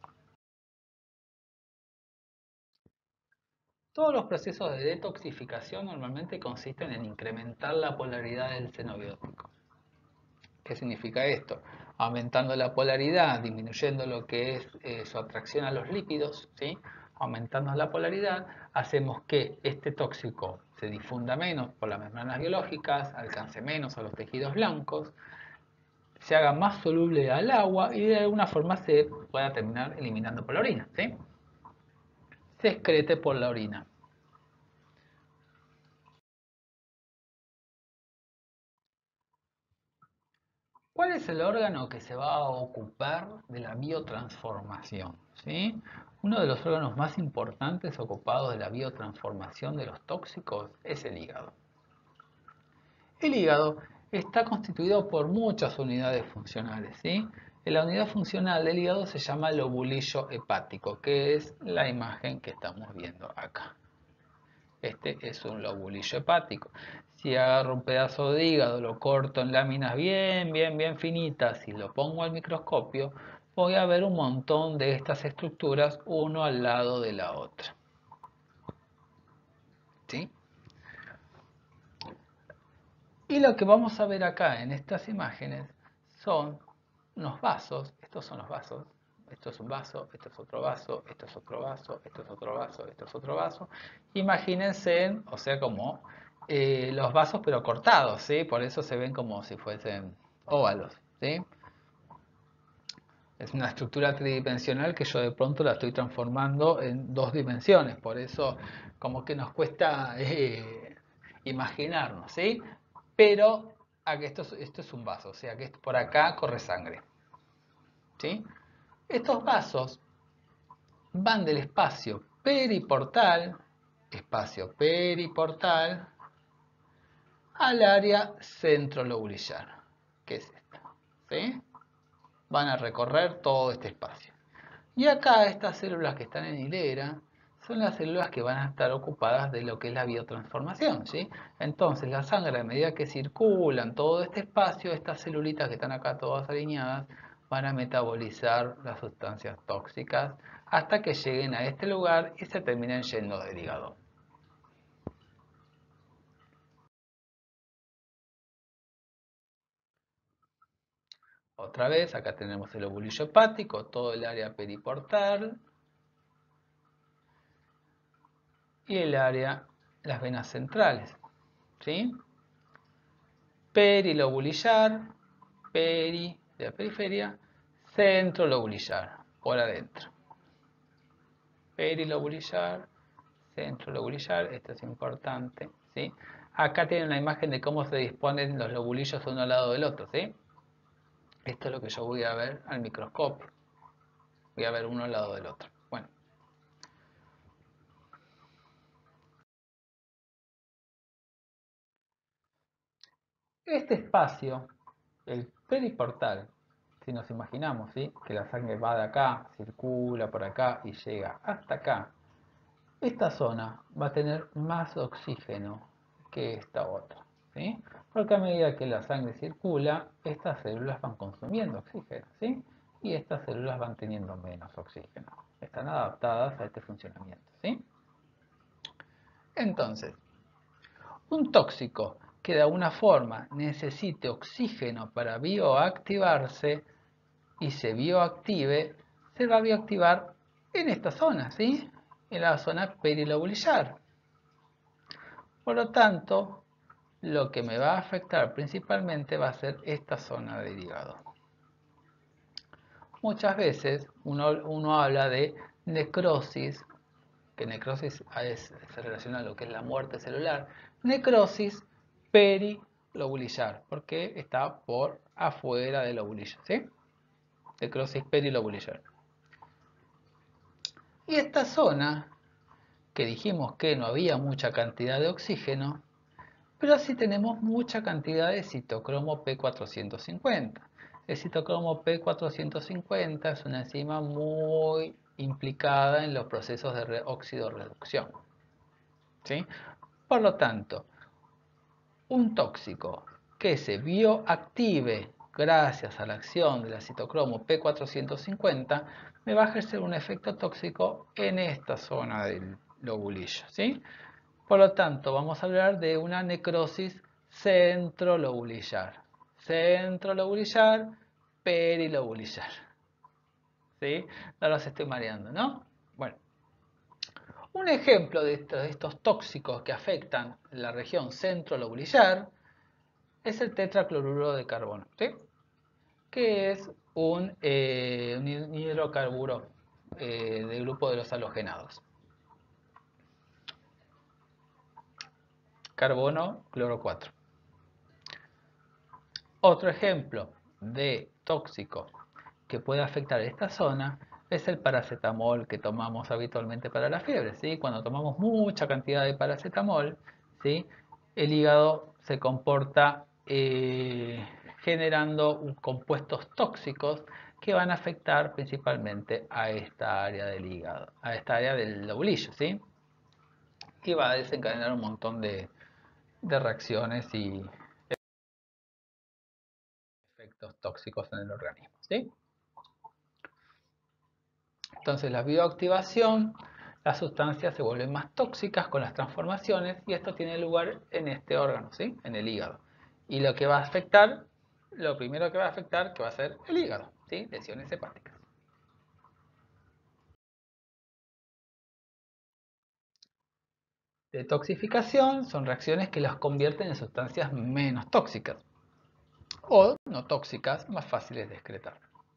Todos los procesos de detoxificación normalmente consisten en incrementar la polaridad del xenobiótico. ¿Qué significa esto? Aumentando la polaridad, disminuyendo lo que es eh, su atracción a los lípidos, ¿sí? Aumentando la polaridad, hacemos que este tóxico se difunda menos por las membranas biológicas, alcance menos a los tejidos blancos, se haga más soluble al agua y de alguna forma se pueda terminar eliminando por la orina, ¿sí? Se excrete por la orina. ¿Cuál es el órgano que se va a ocupar de la biotransformación? ¿Sí? Uno de los órganos más importantes ocupados de la biotransformación de los tóxicos es el hígado. El hígado está constituido por muchas unidades funcionales, ¿sí? La unidad funcional del hígado se llama lobulillo hepático, que es la imagen que estamos viendo acá. Este es un lobulillo hepático. Si agarro un pedazo de hígado, lo corto en láminas bien, bien, bien finitas y lo pongo al microscopio, voy a ver un montón de estas estructuras uno al lado de la otra. ¿Sí? Y lo que vamos a ver acá en estas imágenes son unos vasos. Estos son los vasos. Esto es un vaso, esto es otro vaso, esto es otro vaso, esto es otro vaso, esto es otro vaso. Imagínense, o sea, como eh, los vasos pero cortados, ¿sí? Por eso se ven como si fuesen óvalos, ¿sí? Es una estructura tridimensional que yo de pronto la estoy transformando en dos dimensiones. Por eso como que nos cuesta eh, imaginarnos, ¿sí? Pero aquí esto, es, esto es un vaso, o sea que por acá corre sangre, ¿sí? Estos vasos van del espacio periportal, espacio periportal, al área centrolobulillar, que es esta, ¿sí? Van a recorrer todo este espacio. Y acá estas células que están en hilera son las células que van a estar ocupadas de lo que es la biotransformación, ¿sí? Entonces la sangre, a medida que circula en todo este espacio, estas celulitas que están acá todas alineadas van a metabolizar las sustancias tóxicas hasta que lleguen a este lugar y se terminen yendo del hígado. Otra vez, acá tenemos el lobulillo hepático, todo el área periportal y el área, las venas centrales, ¿sí? Perilobulillar, peri de la periferia, centrolobulillar, por adentro. Perilobulillar, centrolobulillar, esto es importante, ¿sí? Acá tienen una imagen de cómo se disponen los lobulillos uno al lado del otro, ¿sí? Esto es lo que yo voy a ver al microscopio. Voy a ver uno al lado del otro. Bueno. Este espacio, el periportal, si nos imaginamos, ¿sí? Que la sangre va de acá, circula por acá y llega hasta acá, esta zona va a tener más oxígeno que esta otra, ¿sí? Porque a medida que la sangre circula, estas células van consumiendo oxígeno, ¿sí? Y estas células van teniendo menos oxígeno. Están adaptadas a este funcionamiento, ¿sí? Entonces, un tóxico que de alguna forma necesite oxígeno para bioactivarse y se bioactive, se va a bioactivar en esta zona, ¿sí? En la zona perilobulillar. Por lo tanto, lo que me va a afectar principalmente va a ser esta zona del hígado. Muchas veces uno, uno habla de necrosis, que necrosis es, se relaciona a lo que es la muerte celular, necrosis perilobulillar, porque está por afuera del lobulillo, ¿sí? Necrosis perilobulillar. Y esta zona, que dijimos que no había mucha cantidad de oxígeno, pero sí tenemos mucha cantidad de citocromo P cuatrocientos cincuenta. El citocromo P cuatrocientos cincuenta es una enzima muy implicada en los procesos de óxido-reducción, ¿sí? Por lo tanto, un tóxico que se bioactive gracias a la acción de la citocromo P cuatrocientos cincuenta me va a ejercer un efecto tóxico en esta zona del lobulillo, ¿sí? Por lo tanto, vamos a hablar de una necrosis centrolobulillar. Centrolobulillar, perilobulillar. ¿Sí? No los estoy mareando, ¿no? Bueno, un ejemplo de estos, de estos tóxicos que afectan la región centrolobulillar es el tetracloruro de carbono, ¿sí? que es un, eh, un hidrocarburo eh, del grupo de los halogenados. Carbono, cloro cuatro. Otro ejemplo de tóxico que puede afectar esta zona es el paracetamol que tomamos habitualmente para la fiebre, ¿sí? Cuando tomamos mucha cantidad de paracetamol, ¿sí? El hígado se comporta eh, generando compuestos tóxicos que van a afectar principalmente a esta área del hígado, a esta área del lobulillo, ¿sí? Y va a desencadenar un montón de, de reacciones y efectos tóxicos en el organismo, ¿sí? Entonces la bioactivación, las sustancias se vuelven más tóxicas con las transformaciones y esto tiene lugar en este órgano, ¿sí? En el hígado. Y lo que va a afectar, lo primero que va a afectar, que va a ser el hígado, ¿sí? Lesiones hepáticas. Detoxificación son reacciones que las convierten en sustancias menos tóxicas o no tóxicas, más fáciles de excretar.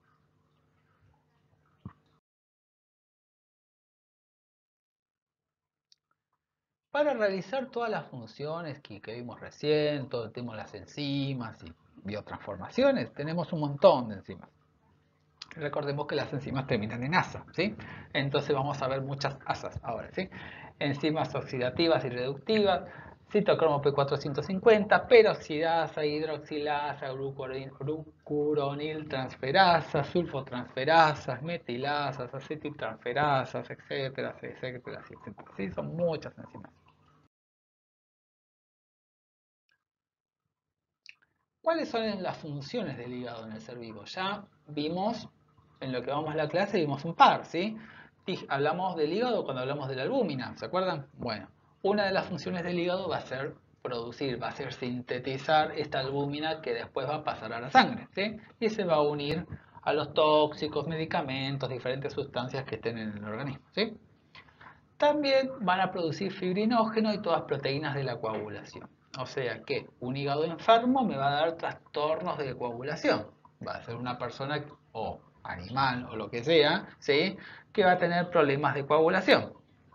Para realizar todas las funciones que, que vimos recién, todo el tema de las enzimas y biotransformaciones, tenemos un montón de enzimas. Recordemos que las enzimas terminan en asa, ¿sí? Entonces vamos a ver muchas asas ahora, ¿sí? Enzimas oxidativas y reductivas, citocromo P cuatrocientos cincuenta, peroxidasa, hidroxilasa, glucuronil transferasas, sulfotransferasas, metilasas, acetiltransferasas, etcétera, etcétera, etcétera. ¿Sí? Son muchas enzimas. ¿Cuáles son las funciones del hígado en el ser vivo? Ya vimos, en lo que vamos a la clase, vimos un par, ¿sí? Y hablamos del hígado cuando hablamos de la albúmina, ¿se acuerdan? Bueno, una de las funciones del hígado va a ser producir, va a ser sintetizar esta albúmina que después va a pasar a la sangre, ¿sí? Y se va a unir a los tóxicos, medicamentos, diferentes sustancias que estén en el organismo, ¿sí? También van a producir fibrinógeno y todas proteínas de la coagulación. O sea que un hígado enfermo me va a dar trastornos de coagulación. Va a ser una persona o animal o lo que sea, ¿sí? Que va a tener problemas de coagulación.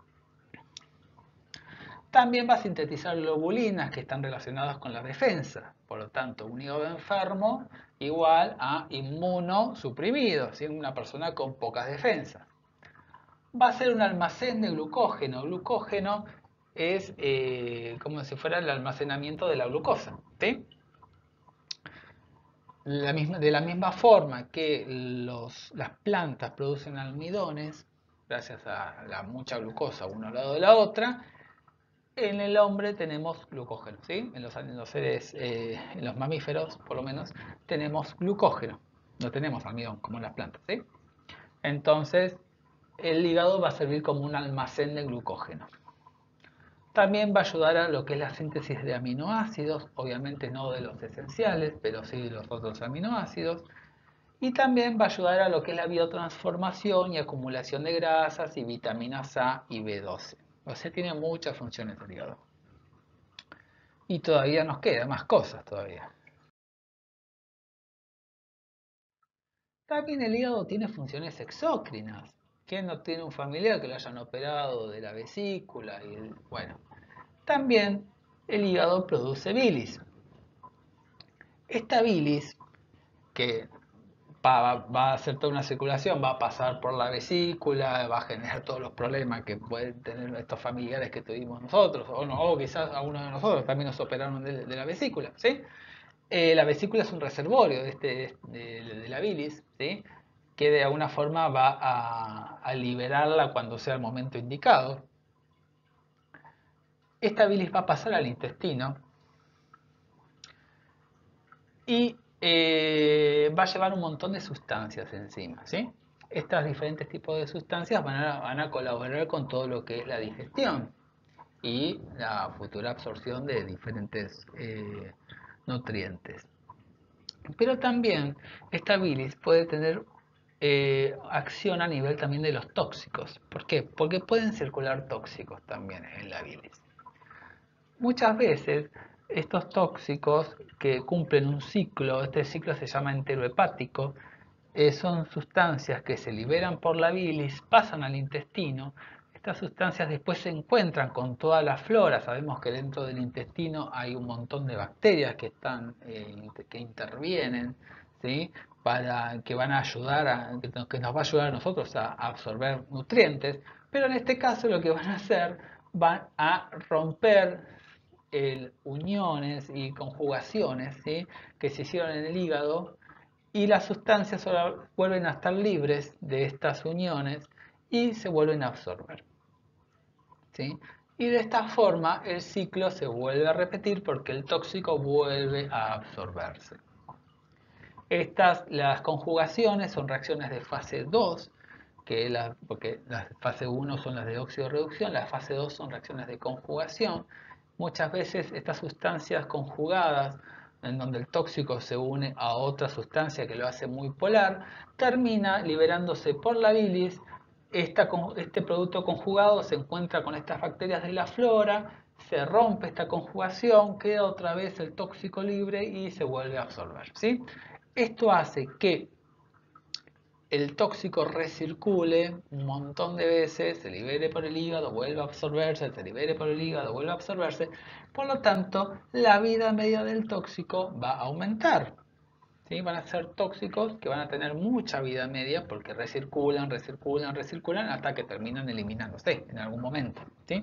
También va a sintetizar globulinas que están relacionadas con la defensa. Por lo tanto, un hígado enfermo igual a inmunosuprimido, ¿sí? Una persona con pocas defensas. Va a ser un almacén de glucógeno. Glucógeno es eh, como si fuera el almacenamiento de la glucosa, ¿sí? La misma, de la misma forma que los, las plantas producen almidones, gracias a la mucha glucosa uno al lado de la otra, en el hombre tenemos glucógeno, ¿sí? En los, en los seres, eh, en los mamíferos, por lo menos, tenemos glucógeno. No tenemos almidón como en las plantas, ¿sí? Entonces, el hígado va a servir como un almacén de glucógeno. También va a ayudar a lo que es la síntesis de aminoácidos, obviamente no de los esenciales, pero sí de los otros aminoácidos. Y también va a ayudar a lo que es la biotransformación y acumulación de grasas y vitaminas A y B doce. O sea, tiene muchas funciones el hígado. Y todavía nos quedan más cosas todavía. También el hígado tiene funciones exócrinas. ¿Quién no tiene un familiar que lo hayan operado de la vesícula? Y el, bueno, también el hígado produce bilis. Esta bilis, que va, va a hacer toda una circulación, va a pasar por la vesícula, va a generar todos los problemas que pueden tener estos familiares que tuvimos nosotros, o, no, o quizás a uno de nosotros también nos operaron de, de la vesícula, ¿sí? Eh, la vesícula es un reservorio de, este, de, de la bilis, ¿sí? Que de alguna forma va a, a liberarla cuando sea el momento indicado. Esta bilis va a pasar al intestino y eh, va a llevar un montón de sustancias encima, ¿sí? Estos diferentes tipos de sustancias van a, van a colaborar con todo lo que es la digestión y la futura absorción de diferentes eh, nutrientes. Pero también esta bilis puede tener eh, acción a nivel también de los tóxicos. ¿Por qué? Porque pueden circular tóxicos también en la bilis. Muchas veces estos tóxicos que cumplen un ciclo, este ciclo se llama enterohepático, eh, son sustancias que se liberan por la bilis, pasan al intestino. Estas sustancias después se encuentran con toda la flora. Sabemos que dentro del intestino hay un montón de bacterias que están eh, que intervienen, ¿sí? Para que van a ayudar a, que nos va a ayudar a nosotros a absorber nutrientes, pero en este caso lo que van a hacer van a romper el, uniones y conjugaciones, ¿sí? Que se hicieron en el hígado, y las sustancias ahora vuelven a estar libres de estas uniones y se vuelven a absorber, ¿sí? Y de esta forma el ciclo se vuelve a repetir porque el tóxico vuelve a absorberse. Estas, las conjugaciones son reacciones de fase dos, que la, porque la fase uno son las de óxido-reducción, la fase dos son reacciones de conjugación. Muchas veces estas sustancias conjugadas, en donde el tóxico se une a otra sustancia que lo hace muy polar, termina liberándose por la bilis. Esta, este producto conjugado se encuentra con estas bacterias de la flora, se rompe esta conjugación, queda otra vez el tóxico libre y se vuelve a absorber, ¿sí? Esto hace que el tóxico recircule un montón de veces, se libere por el hígado, vuelva a absorberse, se libere por el hígado, vuelva a absorberse. Por lo tanto, la vida media del tóxico va a aumentar. ¿Sí? Van a ser tóxicos que van a tener mucha vida media porque recirculan, recirculan, recirculan hasta que terminan eliminándose en algún momento, ¿sí?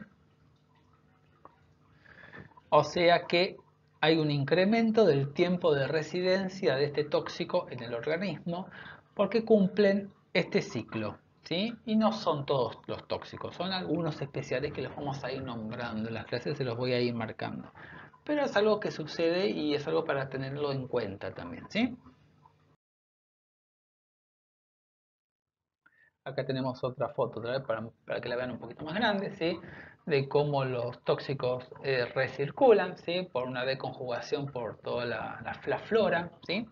O sea que hay un incremento del tiempo de residencia de este tóxico en el organismo porque cumplen este ciclo, ¿sí? Y no son todos los tóxicos, son algunos especiales que los vamos a ir nombrando. En las clases se los voy a ir marcando. Pero es algo que sucede y es algo para tenerlo en cuenta también, ¿sí? Acá tenemos otra foto, otra vez para, para que la vean un poquito más grande, ¿sí? De cómo los tóxicos eh, recirculan, ¿sí? Por una deconjugación por toda la, la, la flora, ¿sí?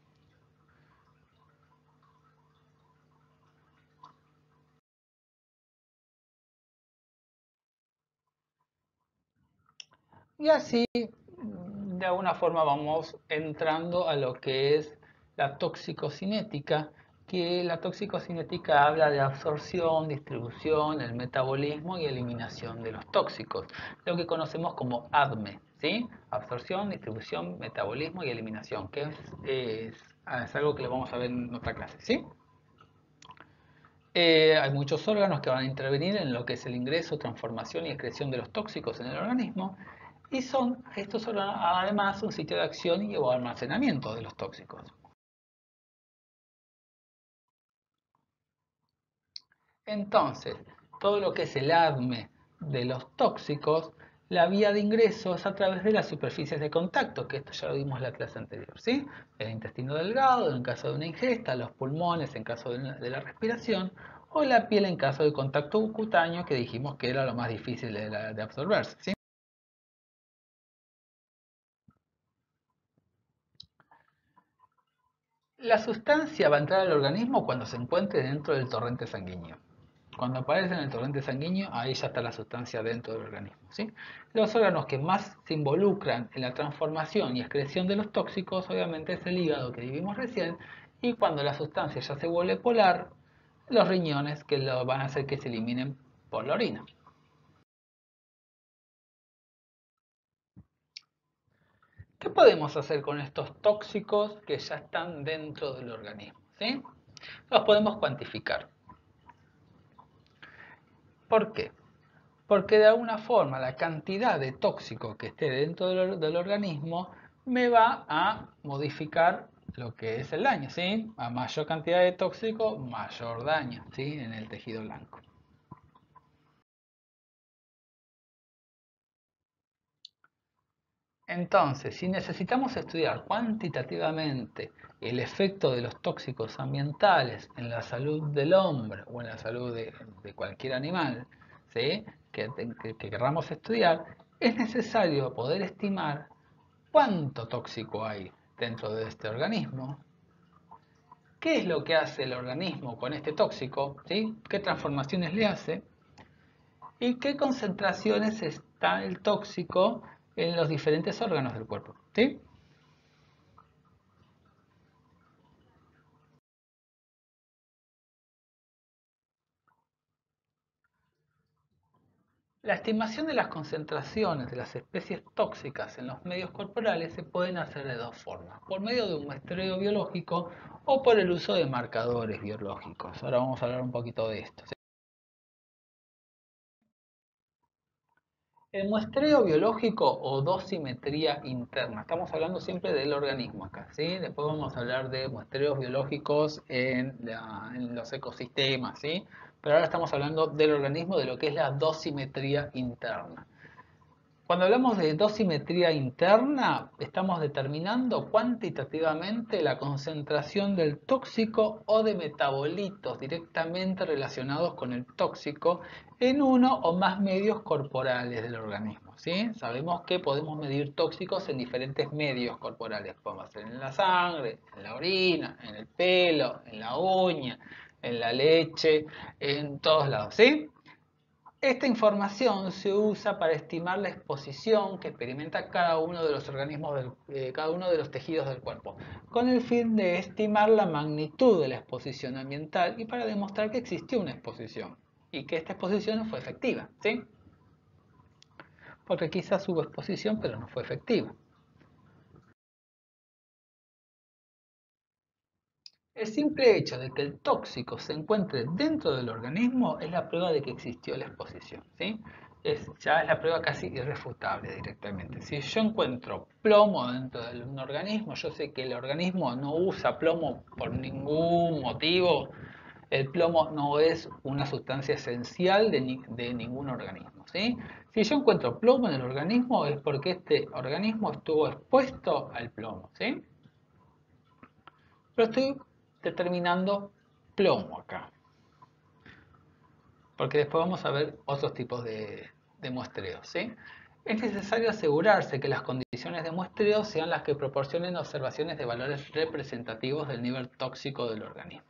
Y así, de alguna forma, vamos entrando a lo que es la toxicocinética, que la toxicocinética habla de absorción, distribución, el metabolismo y eliminación de los tóxicos, lo que conocemos como A D M E, ¿sí? Absorción, distribución, metabolismo y eliminación, que es, es, es algo que lo vamos a ver en otra clase, ¿sí? Eh, hay muchos órganos que van a intervenir en lo que es el ingreso, transformación y excreción de los tóxicos en el organismo, y son estos órganos además un sitio de acción y o almacenamiento de los tóxicos. Entonces, todo lo que es el A D M E de los tóxicos, la vía de ingreso es a través de las superficies de contacto, que esto ya lo vimos en la clase anterior, ¿sí? El intestino delgado en caso de una ingesta, los pulmones en caso de, una, de la respiración, o la piel en caso de contacto cutáneo, que dijimos que era lo más difícil de, la, de absorberse, ¿sí? La sustancia va a entrar al organismo cuando se encuentre dentro del torrente sanguíneo. Cuando aparece en el torrente sanguíneo, ahí ya está la sustancia dentro del organismo, ¿sí? Los órganos que más se involucran en la transformación y excreción de los tóxicos, obviamente, es el hígado que vimos recién, y cuando la sustancia ya se vuelve polar, los riñones que lo van a hacer que se eliminen por la orina. ¿Qué podemos hacer con estos tóxicos que ya están dentro del organismo? ¿Sí? Los podemos cuantificar. ¿Por qué? Porque de alguna forma la cantidad de tóxico que esté dentro del, del organismo me va a modificar lo que es el daño, ¿sí? A mayor cantidad de tóxico, mayor daño, ¿sí? En el tejido blanco. Entonces, si necesitamos estudiar cuantitativamente el efecto de los tóxicos ambientales en la salud del hombre o en la salud de, de cualquier animal, ¿sí? que, que, que querramos estudiar, es necesario poder estimar cuánto tóxico hay dentro de este organismo, qué es lo que hace el organismo con este tóxico, ¿sí? Qué transformaciones le hace y qué concentraciones está el tóxico en los diferentes órganos del cuerpo, ¿sí? La estimación de las concentraciones de las especies tóxicas en los medios corporales se pueden hacer de dos formas, por medio de un muestreo biológico o por el uso de marcadores biológicos. Ahora vamos a hablar un poquito de esto. El muestreo biológico o dosimetría interna, estamos hablando siempre del organismo acá, ¿sí? Después vamos a hablar de muestreos biológicos en, la, en los ecosistemas, ¿sí? Pero ahora estamos hablando del organismo, de lo que es la dosimetría interna. Cuando hablamos de dosimetría interna, estamos determinando cuantitativamente la concentración del tóxico o de metabolitos directamente relacionados con el tóxico en uno o más medios corporales del organismo, ¿sí? Sabemos que podemos medir tóxicos en diferentes medios corporales. Podemos hacer en la sangre, en la orina, en el pelo, en la uña, en la leche, en todos lados, ¿sí? Esta información se usa para estimar la exposición que experimenta cada uno de los organismos, del, eh, cada uno de los tejidos del cuerpo, con el fin de estimar la magnitud de la exposición ambiental y para demostrar que existió una exposición y que esta exposición fue efectiva, ¿sí? Porque quizás hubo exposición pero no fue efectiva. El simple hecho de que el tóxico se encuentre dentro del organismo es la prueba de que existió la exposición, ¿sí? Es, ya es la prueba casi irrefutable directamente. Si yo encuentro plomo dentro de un organismo, yo sé que el organismo no usa plomo por ningún motivo. El plomo no es una sustancia esencial de, ni, de ningún organismo, ¿sí? Si yo encuentro plomo en el organismo es porque este organismo estuvo expuesto al plomo, ¿sí? Pero estoy determinando plomo acá, porque después vamos a ver otros tipos de, de muestreos, ¿sí? Es necesario asegurarse que las condiciones de muestreo sean las que proporcionen observaciones de valores representativos del nivel tóxico del organismo,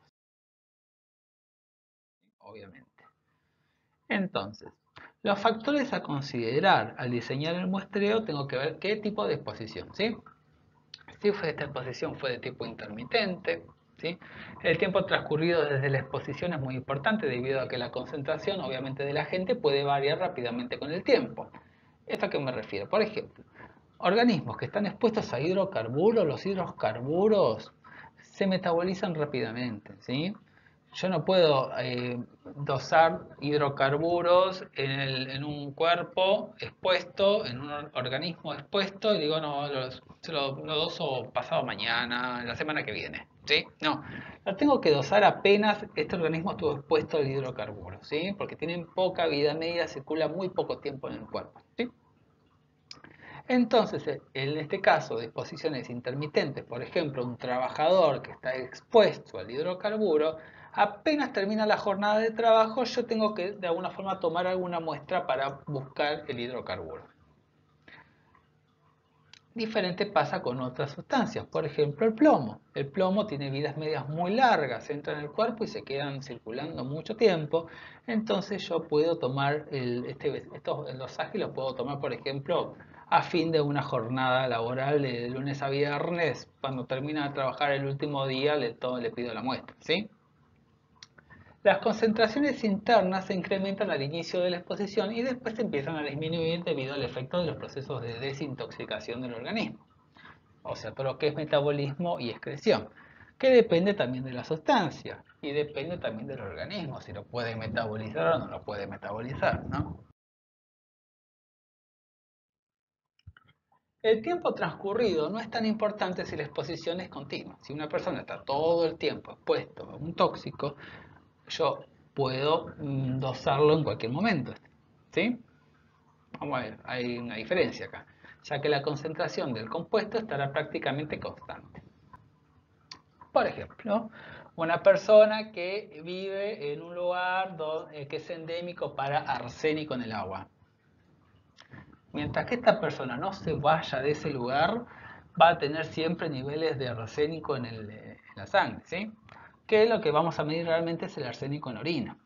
obviamente. Entonces, los factores a considerar al diseñar el muestreo, tengo que ver qué tipo de exposición, ¿sí? Si esta exposición fue de tipo intermitente, ¿sí? El tiempo transcurrido desde la exposición es muy importante debido a que la concentración, obviamente, de la gente puede variar rápidamente con el tiempo. ¿Esto a qué me refiero? Por ejemplo, organismos que están expuestos a hidrocarburos, los hidrocarburos se metabolizan rápidamente, ¿sí? Yo no puedo eh, dosar hidrocarburos en, el, en, un cuerpo expuesto, en un organismo expuesto, y digo, no, lo, se lo, lo doso pasado mañana, la semana que viene, ¿sí? No, lo tengo que dosar apenas este organismo estuvo expuesto al hidrocarburo, ¿sí? Porque tienen poca vida media, circula muy poco tiempo en el cuerpo, ¿sí? Entonces, en este caso de exposiciones intermitentes, por ejemplo, un trabajador que está expuesto al hidrocarburo, apenas termina la jornada de trabajo, yo tengo que de alguna forma tomar alguna muestra para buscar el hidrocarburo. Diferente pasa con otras sustancias, por ejemplo el plomo. El plomo tiene vidas medias muy largas, entra en el cuerpo y se quedan circulando mucho tiempo. Entonces yo puedo tomar el, este, estos los ágiles, los puedo tomar por ejemplo a fin de una jornada laboral de lunes a viernes. Cuando termina de trabajar el último día le, todo, le pido la muestra, ¿sí? Las concentraciones internas se incrementan al inicio de la exposición y después empiezan a disminuir debido al efecto de los procesos de desintoxicación del organismo. O sea, todo lo que es metabolismo y excreción, que depende también de la sustancia y depende también del organismo, si lo puede metabolizar o no lo puede metabolizar, ¿no? El tiempo transcurrido no es tan importante si la exposición es continua. Si una persona está todo el tiempo expuesto a un tóxico, yo puedo mm, dosarlo en cualquier momento, ¿sí? Vamos a ver, hay una diferencia acá, ya que la concentración del compuesto estará prácticamente constante. Por ejemplo, una persona que vive en un lugar donde, que es endémico para arsénico en el agua. Mientras que esta persona no se vaya de ese lugar, va a tener siempre niveles de arsénico en, el, en la sangre, ¿sí? Que lo que vamos a medir realmente es el arsénico en orina.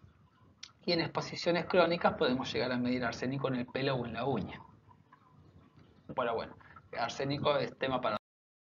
Y en exposiciones crónicas podemos llegar a medir arsénico en el pelo o en la uña. Bueno, bueno, arsénico es tema para...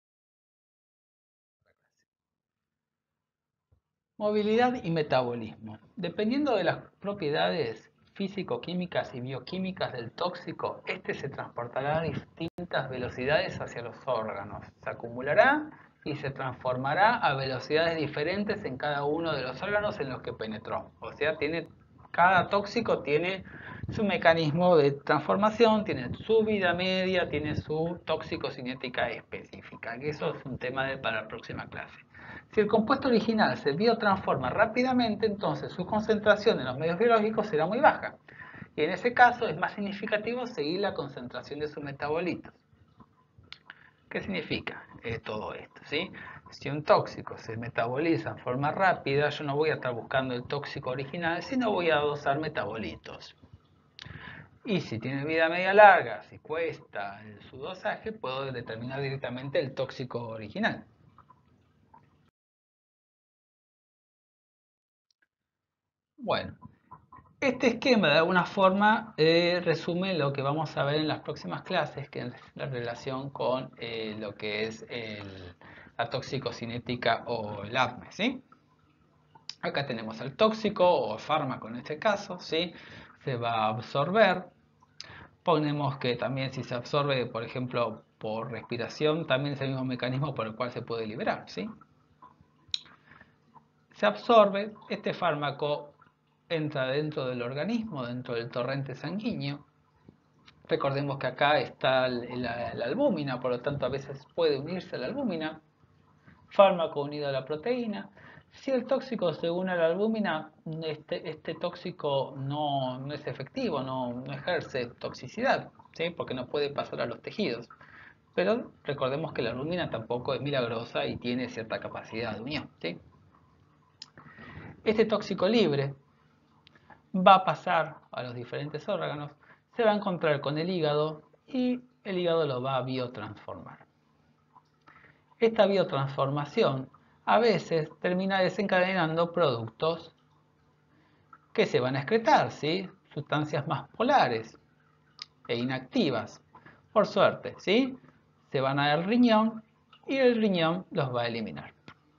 Movilidad y metabolismo. Dependiendo de las propiedades físico-químicas y bioquímicas del tóxico, este se transportará a distintas velocidades hacia los órganos. Se acumulará y se transformará a velocidades diferentes en cada uno de los órganos en los que penetró. O sea, tiene, cada tóxico tiene su mecanismo de transformación, tiene su vida media, tiene su toxicocinética específica, que eso es un tema de, para la próxima clase. Si el compuesto original se biotransforma rápidamente, entonces su concentración en los medios biológicos será muy baja. Y en ese caso es más significativo seguir la concentración de sus metabolitos. ¿Qué significa eh, todo esto? ¿sí? Si un tóxico se metaboliza en forma rápida, yo no voy a estar buscando el tóxico original, sino voy a dosar metabolitos. Y si tiene vida media larga, si cuesta su dosaje, puedo determinar directamente el tóxico original. Bueno, este esquema de alguna forma eh, resume lo que vamos a ver en las próximas clases, que es la relación con eh, lo que es el, la toxicocinética o el A D M E, ¿sí? Acá tenemos el tóxico o fármaco en este caso, ¿sí? Se va a absorber. Ponemos que también si se absorbe, por ejemplo, por respiración, también es el mismo mecanismo por el cual se puede liberar, ¿sí? Se absorbe, este fármaco entra dentro del organismo, dentro del torrente sanguíneo. Recordemos que acá está la, la albúmina, por lo tanto a veces puede unirse a la albúmina. Fármaco unido a la proteína. Si el tóxico se une a la albúmina, este, este tóxico no, no es efectivo, no, no ejerce toxicidad, ¿sí? Porque no puede pasar a los tejidos. Pero recordemos que la albúmina tampoco es milagrosa y tiene cierta capacidad de unión, ¿sí? Este tóxico libre va a pasar a los diferentes órganos, se va a encontrar con el hígado y el hígado lo va a biotransformar. Esta biotransformación a veces termina desencadenando productos que se van a excretar, ¿sí? Sustancias más polares e inactivas. Por suerte, ¿sí? Se van al riñón y el riñón los va a eliminar.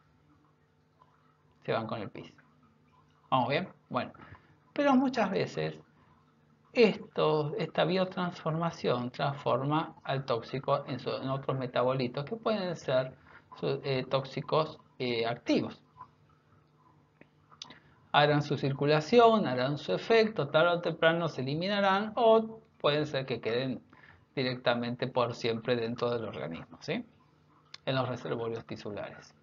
Se van con el pis. ¿Vamos bien? Bueno, pero muchas veces esto, esta biotransformación transforma al tóxico en, su, en otros metabolitos que pueden ser eh, tóxicos eh, activos. Harán su circulación, harán su efecto, tarde o temprano se eliminarán o pueden ser que queden directamente por siempre dentro del organismo, ¿sí? En los reservorios tisulares.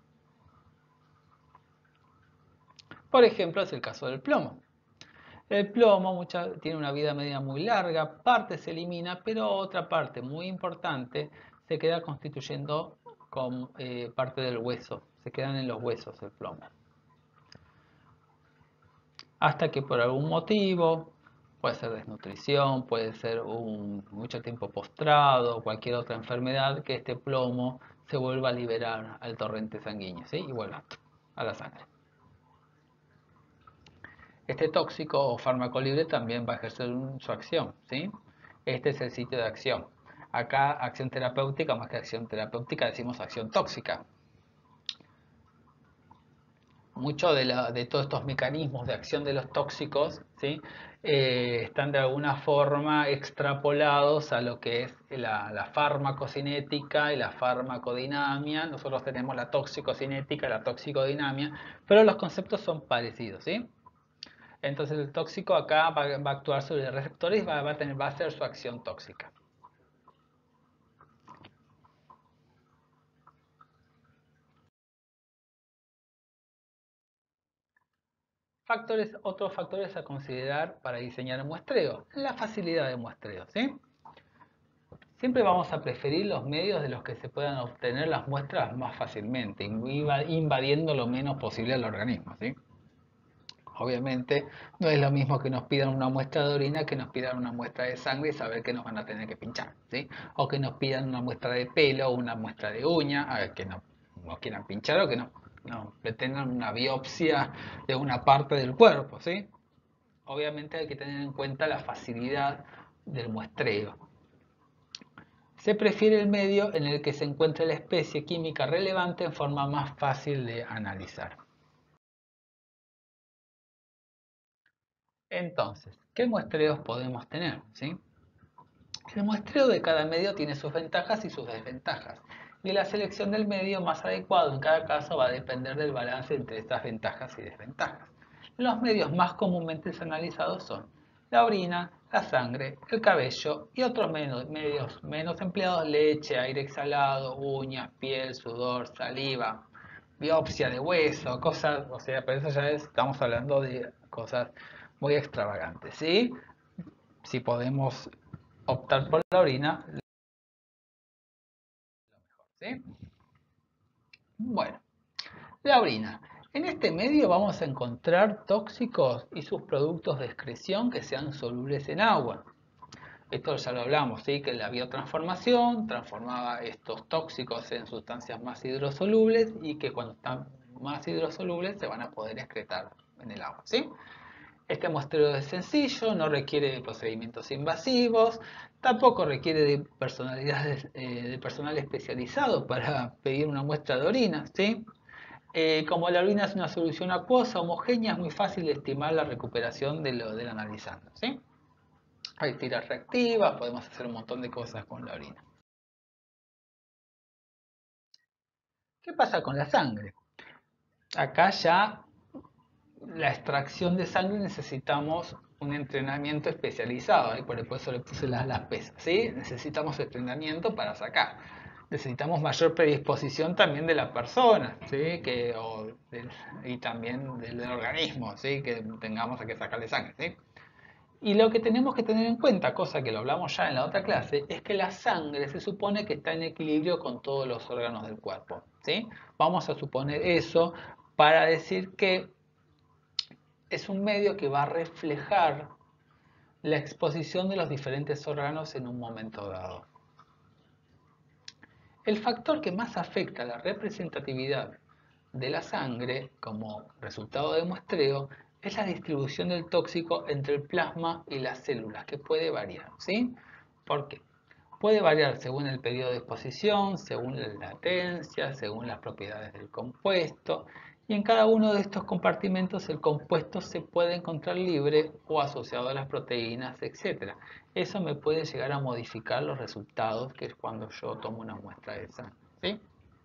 Por ejemplo, es el caso del plomo. El plomo mucha, tiene una vida media muy larga, parte se elimina, pero otra parte muy importante se queda constituyendo con eh, parte del hueso, se quedan en los huesos el plomo. Hasta que por algún motivo, puede ser desnutrición, puede ser un, mucho tiempo postrado, cualquier otra enfermedad, que este plomo se vuelva a liberar al torrente sanguíneo, ¿sí? Y vuelva a la sangre. Este tóxico o fármaco libre también va a ejercer su acción, ¿sí? Este es el sitio de acción. Acá acción terapéutica, más que acción terapéutica, decimos acción tóxica. Muchos de, de todos estos mecanismos de acción de los tóxicos, ¿sí? eh, están de alguna forma extrapolados a lo que es la, la farmacocinética y la farmacodinamia. Nosotros tenemos la toxicocinética y la toxicodinamia, pero los conceptos son parecidos, ¿sí? Entonces el tóxico acá va, va a actuar sobre receptores y va, va, a tener, va a hacer su acción tóxica. Factores, otros factores a considerar para diseñar el muestreo. La facilidad de muestreo, ¿sí? Siempre vamos a preferir los medios de los que se puedan obtener las muestras más fácilmente, invadiendo lo menos posible al organismo, ¿sí? Obviamente no es lo mismo que nos pidan una muestra de orina que nos pidan una muestra de sangre y saber que nos van a tener que pinchar, ¿sí? O que nos pidan una muestra de pelo o una muestra de uña, a ver, que no, nos quieran pinchar o que no, no pretendan una biopsia de una parte del cuerpo, ¿sí? Obviamente hay que tener en cuenta la facilidad del muestreo. Se prefiere el medio en el que se encuentre la especie química relevante en forma más fácil de analizar. Entonces, ¿qué muestreos podemos tener? ¿Sí? El muestreo de cada medio tiene sus ventajas y sus desventajas, y la selección del medio más adecuado en cada caso va a depender del balance entre estas ventajas y desventajas. Los medios más comúnmente analizados son la orina, la sangre, el cabello y otros medios menos empleados: leche, aire exhalado, uñas, piel, sudor, saliva, biopsia de hueso, cosas, o sea, pero eso ya es, estamos hablando de cosas muy extravagantes, ¿sí? Si podemos optar por la orina, ¿sí? Bueno, la orina. En este medio vamos a encontrar tóxicos y sus productos de excreción que sean solubles en agua. Esto ya lo hablamos, ¿sí? Que la biotransformación transformaba estos tóxicos en sustancias más hidrosolubles y que cuando están más hidrosolubles se van a poder excretar en el agua, ¿sí? Este muestreo es sencillo, no requiere de procedimientos invasivos, tampoco requiere de, personalidades, eh, de personal especializado para pedir una muestra de orina, ¿sí? Eh, como la orina es una solución acuosa homogénea, es muy fácil de estimar la recuperación de lo, del analizando, ¿sí? Hay tiras reactivas, podemos hacer un montón de cosas con la orina. ¿Qué pasa con la sangre? Acá ya la extracción de sangre necesitamos un entrenamiento especializado, y por eso le puse las, las pesas, ¿sí? Necesitamos entrenamiento para sacar. Necesitamos mayor predisposición también de la persona, ¿sí? Que, o del, y también del, del organismo, ¿sí? Que tengamos que sacarle sangre, ¿sí? Y lo que tenemos que tener en cuenta, cosa que lo hablamos ya en la otra clase, es que la sangre se supone que está en equilibrio con todos los órganos del cuerpo, ¿sí? Vamos a suponer eso para decir que es un medio que va a reflejar la exposición de los diferentes órganos en un momento dado. El factor que más afecta a la representatividad de la sangre como resultado de muestreo es la distribución del tóxico entre el plasma y las células, que puede variar, ¿sí? ¿Por qué? Puede variar según el periodo de exposición, según la latencia, según las propiedades del compuesto, y en cada uno de estos compartimentos el compuesto se puede encontrar libre o asociado a las proteínas, etcétera. Eso me puede llegar a modificar los resultados, que es cuando yo tomo una muestra de sangre, ¿sí?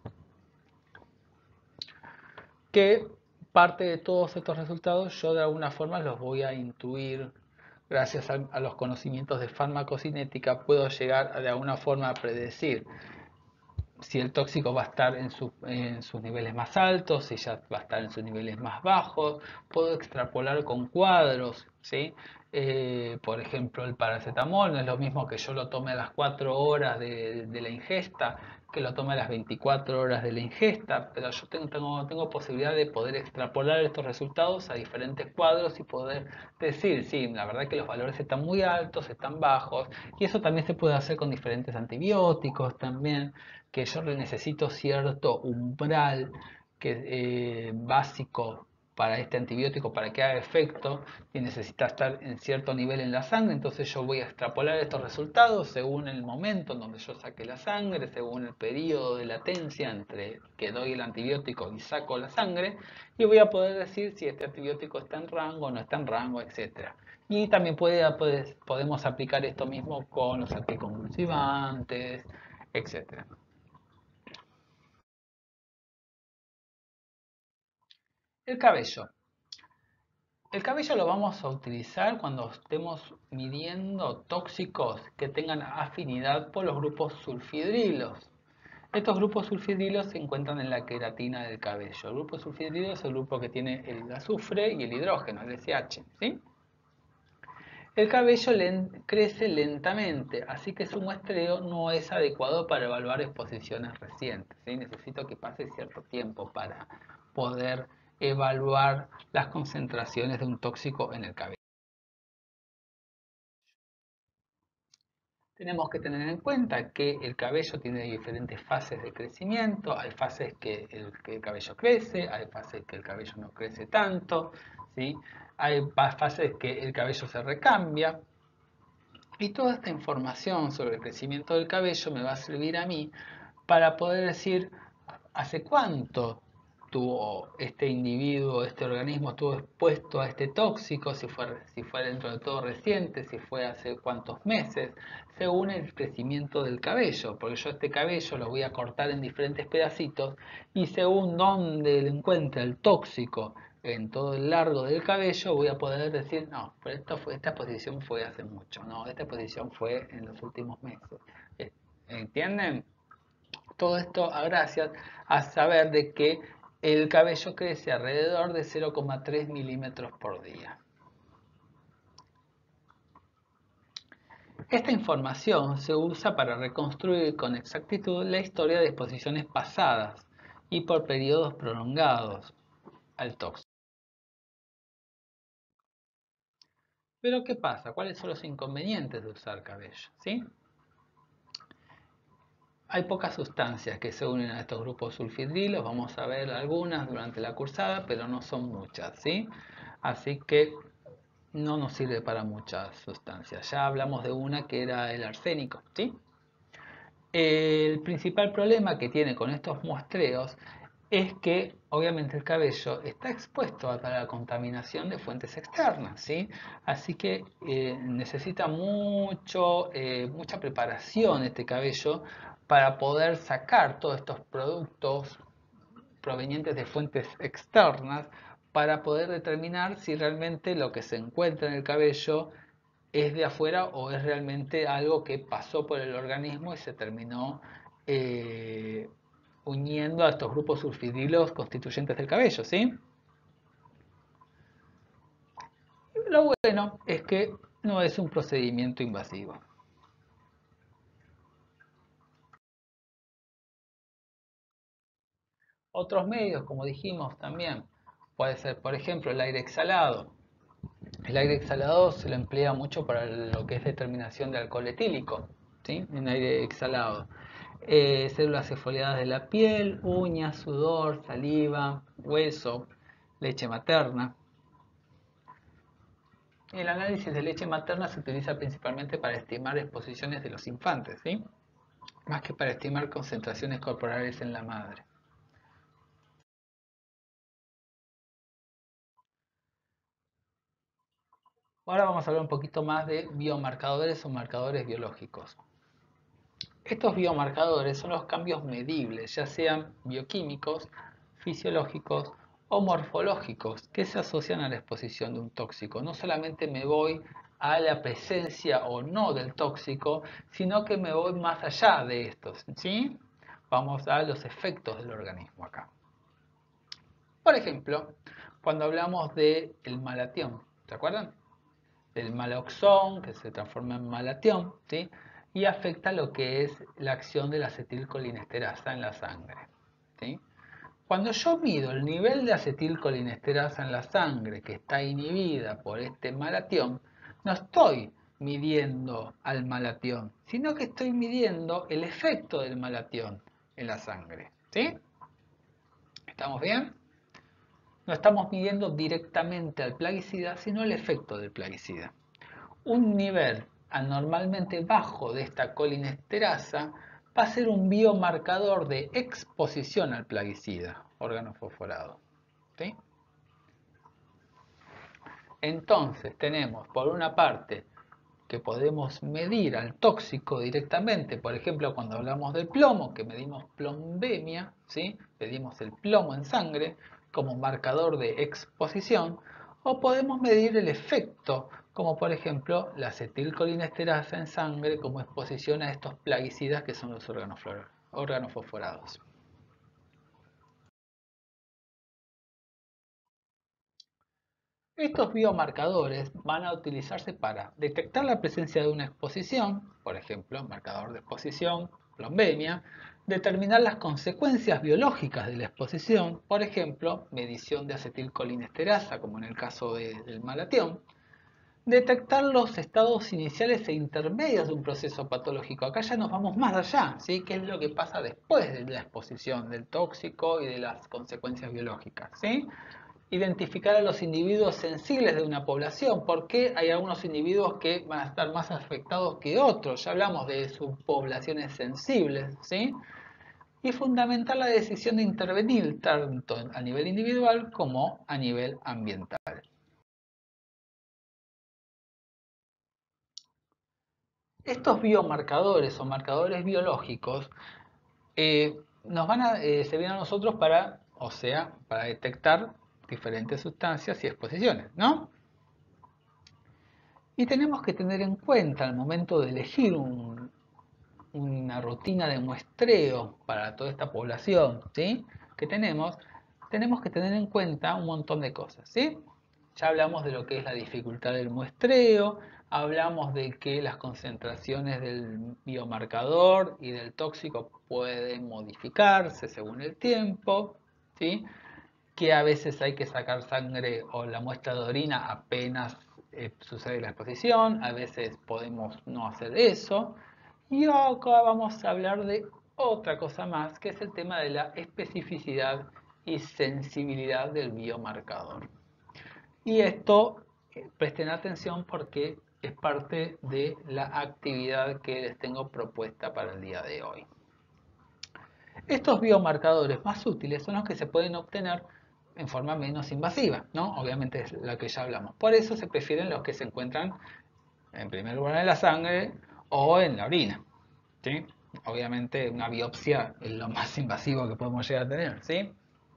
Que parte de todos estos resultados yo de alguna forma los voy a intuir gracias a, a los conocimientos de farmacocinética. Puedo llegar a, de alguna forma a predecir si el tóxico va a estar en, su, en, sus niveles más altos, si ya va a estar en sus niveles más bajos. Puedo extrapolar con cuadros, ¿sí? Eh, por ejemplo, el paracetamol no es lo mismo que yo lo tome a las cuatro horas de, de la ingesta que lo tome a las veinticuatro horas de la ingesta, pero yo tengo, tengo, tengo posibilidad de poder extrapolar estos resultados a diferentes cuadros y poder decir, sí, la verdad que los valores están muy altos, están bajos, y eso también se puede hacer con diferentes antibióticos también, que yo necesito cierto umbral que, eh, básico para este antibiótico para que haga efecto y necesita estar en cierto nivel en la sangre. Entonces yo voy a extrapolar estos resultados según el momento en donde yo saque la sangre, según el periodo de latencia entre que doy el antibiótico y saco la sangre, y voy a poder decir si este antibiótico está en rango o no está en rango, etcétera. Y también puede, pues, podemos aplicar esto mismo con los anticonvulsivantes, etcétera. El cabello. El cabello lo vamos a utilizar cuando estemos midiendo tóxicos que tengan afinidad por los grupos sulfidrilos. Estos grupos sulfidrilos se encuentran en la queratina del cabello. El grupo sulfidrilo es el grupo que tiene el azufre y el hidrógeno, el S H, ¿sí? El cabello crece lentamente, así que su muestreo no es adecuado para evaluar exposiciones recientes, ¿sí? Necesito que pase cierto tiempo para poder evaluar las concentraciones de un tóxico en el cabello. Tenemos que tener en cuenta que el cabello tiene diferentes fases de crecimiento. Hay fases que el, que el cabello crece, hay fases que el cabello no crece tanto, ¿sí? Hay fases que el cabello se recambia. Y toda esta información sobre el crecimiento del cabello me va a servir a mí para poder decir hace cuánto tuvo este individuo, este organismo estuvo expuesto a este tóxico, si fue, si fue dentro de todo reciente, si fue hace cuántos meses, según el crecimiento del cabello, porque yo este cabello lo voy a cortar en diferentes pedacitos y según dónde le encuentre el tóxico en todo el largo del cabello, voy a poder decir, no, pero esto fue, esta posición fue hace mucho, no, esta posición fue en los últimos meses. ¿Entienden? Todo esto a gracias a saber de que el cabello crece alrededor de cero coma tres milímetros por día. Esta información se usa para reconstruir con exactitud la historia de exposiciones pasadas y por periodos prolongados al tóxico. Pero ¿qué pasa? ¿Cuáles son los inconvenientes de usar cabello? ¿Sí? Hay pocas sustancias que se unen a estos grupos sulfidrilos, vamos a ver algunas durante la cursada, pero no son muchas, ¿sí? Así que no nos sirve para muchas sustancias. Ya hablamos de una que era el arsénico, ¿sí? El principal problema que tiene con estos muestreos es que obviamente el cabello está expuesto a la contaminación de fuentes externas, ¿sí? Así que eh, necesita mucho, eh, mucha preparación este cabello para poder sacar todos estos productos provenientes de fuentes externas para poder determinar si realmente lo que se encuentra en el cabello es de afuera o es realmente algo que pasó por el organismo y se terminó eh, uniendo a estos grupos sulfidrilos constituyentes del cabello, ¿sí? Lo bueno es que no es un procedimiento invasivo. Otros medios, como dijimos también, puede ser, por ejemplo, el aire exhalado. El aire exhalado se lo emplea mucho para lo que es determinación de alcohol etílico, ¿sí? En aire exhalado. Eh, células exfoliadas de la piel, uñas, sudor, saliva, hueso, leche materna. El análisis de leche materna se utiliza principalmente para estimar exposiciones de los infantes, ¿sí? Más que para estimar concentraciones corporales en la madre. Ahora vamos a hablar un poquito más de biomarcadores o marcadores biológicos. Estos biomarcadores son los cambios medibles, ya sean bioquímicos, fisiológicos o morfológicos, que se asocian a la exposición de un tóxico. No solamente me voy a la presencia o no del tóxico, sino que me voy más allá de estos, ¿sí? Vamos a los efectos del organismo acá. Por ejemplo, cuando hablamos del malatión, ¿se acuerdan? Del maloxón, que se transforma en malatión, ¿sí? Y afecta lo que es la acción de la acetilcolinesterasa en la sangre, ¿sí? Cuando yo mido el nivel de acetilcolinesterasa en la sangre que está inhibida por este malatión, no estoy midiendo al malatión, sino que estoy midiendo el efecto del malatión en la sangre, ¿sí? ¿Estamos bien? No estamos midiendo directamente al plaguicida, sino el efecto del plaguicida. Un nivel anormalmente bajo de esta colinesterasa va a ser un biomarcador de exposición al plaguicida, órgano fosforado. ¿Sí? Entonces tenemos por una parte que podemos medir al tóxico directamente, por ejemplo cuando hablamos del plomo, que medimos plombemia, ¿sí? Medimos el plomo en sangre como marcador de exposición, o podemos medir el efecto, como por ejemplo la acetilcolinesterasa en sangre como exposición a estos plaguicidas que son los órganos, órganos fosforados. Estos biomarcadores van a utilizarse para detectar la presencia de una exposición, por ejemplo, marcador de exposición, plombemia, determinar las consecuencias biológicas de la exposición, por ejemplo, medición de acetilcolinesterasa, como en el caso de, del malatión, detectar los estados iniciales e intermedios de un proceso patológico. Acá ya nos vamos más allá, ¿sí? ¿Qué es lo que pasa después de la exposición del tóxico y de las consecuencias biológicas? ¿Sí? identificar a los individuos sensibles de una población. ¿Por qué hay algunos individuos que van a estar más afectados que otros? Ya hablamos de subpoblaciones sensibles, ¿sí? Y fundamentar la decisión de intervenir tanto a nivel individual como a nivel ambiental. Estos biomarcadores o marcadores biológicos eh, nos van a eh, servir a nosotros para, o sea, para detectar diferentes sustancias y exposiciones, ¿no? Y tenemos que tener en cuenta al momento de elegir un, una rutina de muestreo para toda esta población, ¿sí? Que tenemos, tenemos que tener en cuenta un montón de cosas, ¿sí? Ya hablamos de lo que es la dificultad del muestreo, hablamos de que las concentraciones del biomarcador y del tóxico pueden modificarse según el tiempo, ¿sí? Que a veces hay que sacar sangre o la muestra de orina apenas eh, sucede la exposición, a veces podemos no hacer eso. Y acá vamos a hablar de otra cosa más, que es el tema de la especificidad y sensibilidad del biomarcador. Y esto, eh, presten atención porque es parte de la actividad que les tengo propuesta para el día de hoy. Estos biomarcadores más útiles son los que se pueden obtener en forma menos invasiva, ¿no? Obviamente es la que ya hablamos. Por eso se prefieren los que se encuentran en primer lugar en la sangre o en la orina, ¿sí? Obviamente una biopsia es lo más invasivo que podemos llegar a tener, ¿sí?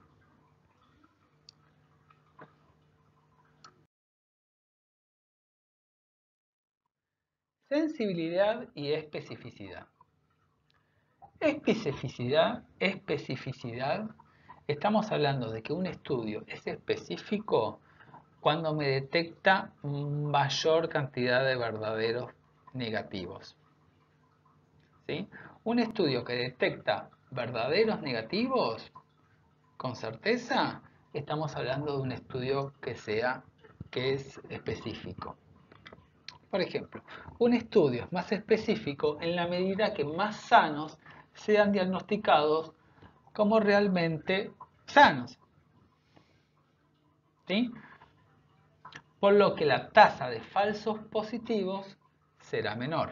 Sensibilidad y especificidad. Especificidad, especificidad, estamos hablando de que un estudio es específico cuando me detecta mayor cantidad de verdaderos negativos, ¿sí? Un estudio que detecta verdaderos negativos, con certeza, estamos hablando de un estudio que sea, que es específico. Por ejemplo, un estudio es más específico en la medida que más sanos sean diagnosticados como realmente sanos, ¿sí? Por lo que la tasa de falsos positivos será menor.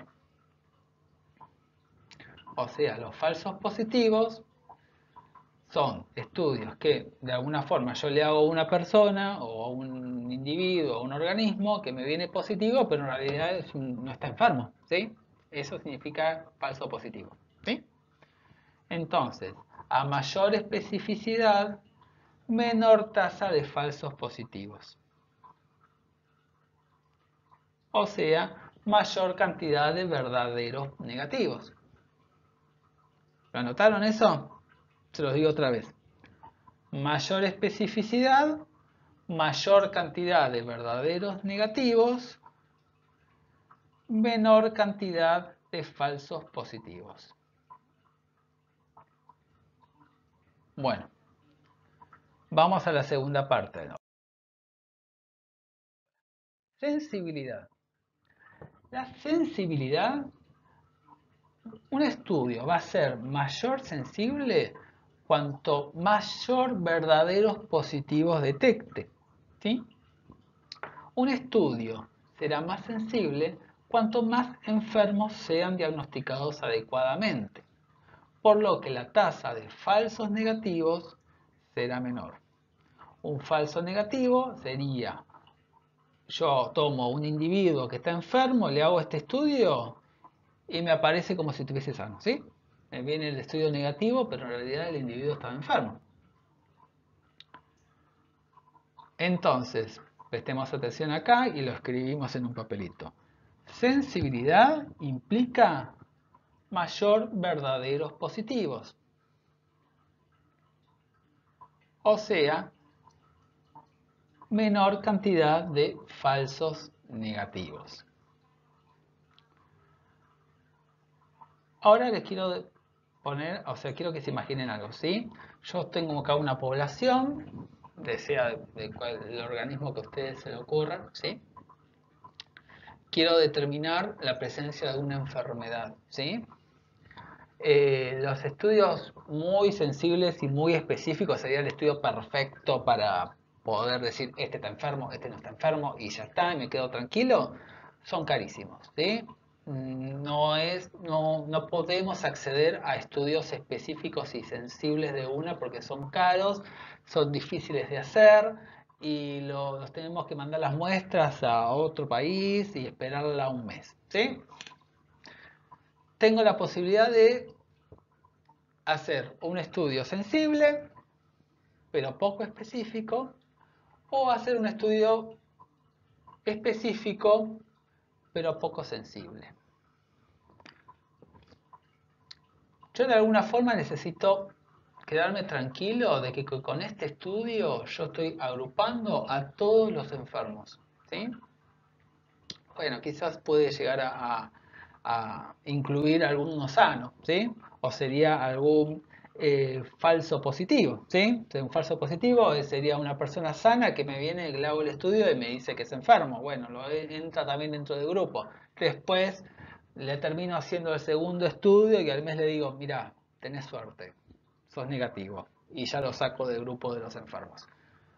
O sea, los falsos positivos son estudios que de alguna forma yo le hago a una persona o a un individuo o a un organismo que me viene positivo, pero en realidad es un, no está enfermo, ¿sí? Eso significa falso positivo, ¿sí? Entonces, a mayor especificidad, menor tasa de falsos positivos. O sea, mayor cantidad de verdaderos negativos. ¿Lo anotaron eso? Se los digo otra vez. Mayor especificidad, mayor cantidad de verdaderos negativos, menor cantidad de falsos positivos. Bueno, vamos a la segunda parte. Sensibilidad. La sensibilidad, un estudio va a ser mayor sensible cuanto mayor verdaderos positivos detecte, ¿sí? Un estudio será más sensible cuanto más enfermos sean diagnosticados adecuadamente, por lo que la tasa de falsos negativos será menor. Un falso negativo sería, yo tomo un individuo que está enfermo, le hago este estudio y me aparece como si estuviese sano, ¿sí? Me viene el estudio negativo, pero en realidad el individuo estaba enfermo. Entonces, prestemos atención acá y lo escribimos en un papelito. Sensibilidad implica mayor verdaderos positivos. O sea, menor cantidad de falsos negativos. Ahora les quiero poner, o sea, quiero que se imaginen algo, ¿sí? Yo tengo acá una población, sea de cual, del organismo que a ustedes se le ocurra, ¿sí? Quiero determinar la presencia de una enfermedad, ¿sí? Eh, los estudios muy sensibles y muy específicos sería el estudio perfecto para, poder decir, este está enfermo, este no está enfermo, y ya está, y me quedo tranquilo, son carísimos, ¿sí? No es, no, no podemos acceder a estudios específicos y sensibles de una porque son caros, son difíciles de hacer y lo- los tenemos que mandar las muestras a otro país y esperarla un mes, ¿sí? Tengo la posibilidad de hacer un estudio sensible, pero poco específico, o hacer un estudio específico, pero poco sensible. Yo de alguna forma necesito quedarme tranquilo de que con este estudio yo estoy agrupando a todos los enfermos, ¿sí? Bueno, quizás puede llegar a, a- a incluir alguno sano, ¿sí? O sería algún eh, falso positivo, ¿sí? Un falso positivo eh, sería una persona sana que me viene, le hago el estudio y me dice que es enfermo. Bueno, lo entra también dentro del grupo. Después le termino haciendo el segundo estudio y al mes le digo, mira, tenés suerte, sos negativo. Y ya lo saco del grupo de los enfermos.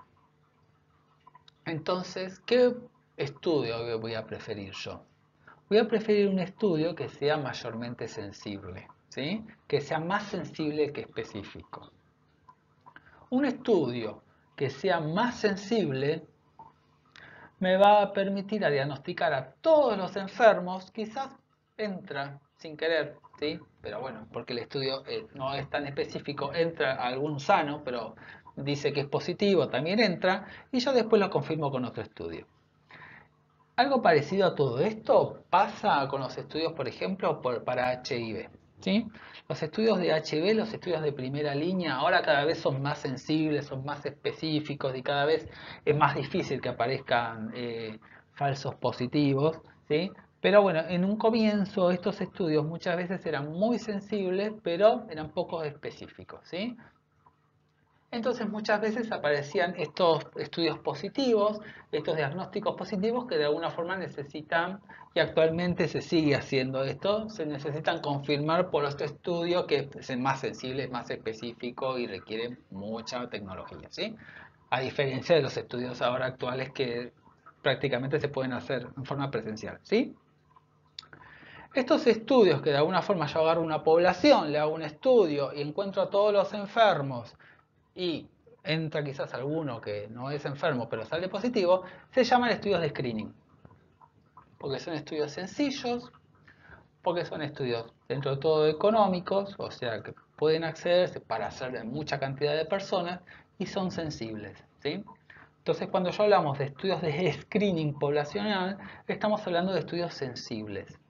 Entonces, ¿qué estudio voy a preferir yo? Voy a preferir un estudio que sea mayormente sensible, ¿sí? Que sea más sensible que específico. Un estudio que sea más sensible me va a permitir a diagnosticar a todos los enfermos, quizás entra sin querer, ¿sí? Pero bueno, porque el estudio eh, no es tan específico, entra algún sano, pero dice que es positivo, también entra, y yo después lo confirmo con otro estudio. Algo parecido a todo esto pasa con los estudios, por ejemplo, por, para H I V, ¿sí? Los estudios de H I V, los estudios de primera línea, ahora cada vez son más sensibles, son más específicos y cada vez es más difícil que aparezcan eh, falsos positivos, ¿sí? Pero bueno, en un comienzo estos estudios muchas veces eran muy sensibles, pero eran poco específicos, ¿sí? Entonces muchas veces aparecían estos estudios positivos, estos diagnósticos positivos que de alguna forma necesitan, y actualmente se sigue haciendo esto, se necesitan confirmar por este estudio que es más sensible, más específico y requiere mucha tecnología, ¿sí? A diferencia de los estudios ahora actuales que prácticamente se pueden hacer en forma presencial, ¿sí? Estos estudios que de alguna forma yo agarro una población, le hago un estudio y encuentro a todos los enfermos y entra quizás alguno que no es enfermo pero sale positivo, se llaman estudios de screening. Porque son estudios sencillos, porque son estudios dentro de todo económicos, o sea que pueden accederse para hacer mucha cantidad de personas y son sensibles, ¿sí? Entonces cuando yo hablamos de estudios de screening poblacional, estamos hablando de estudios sensibles.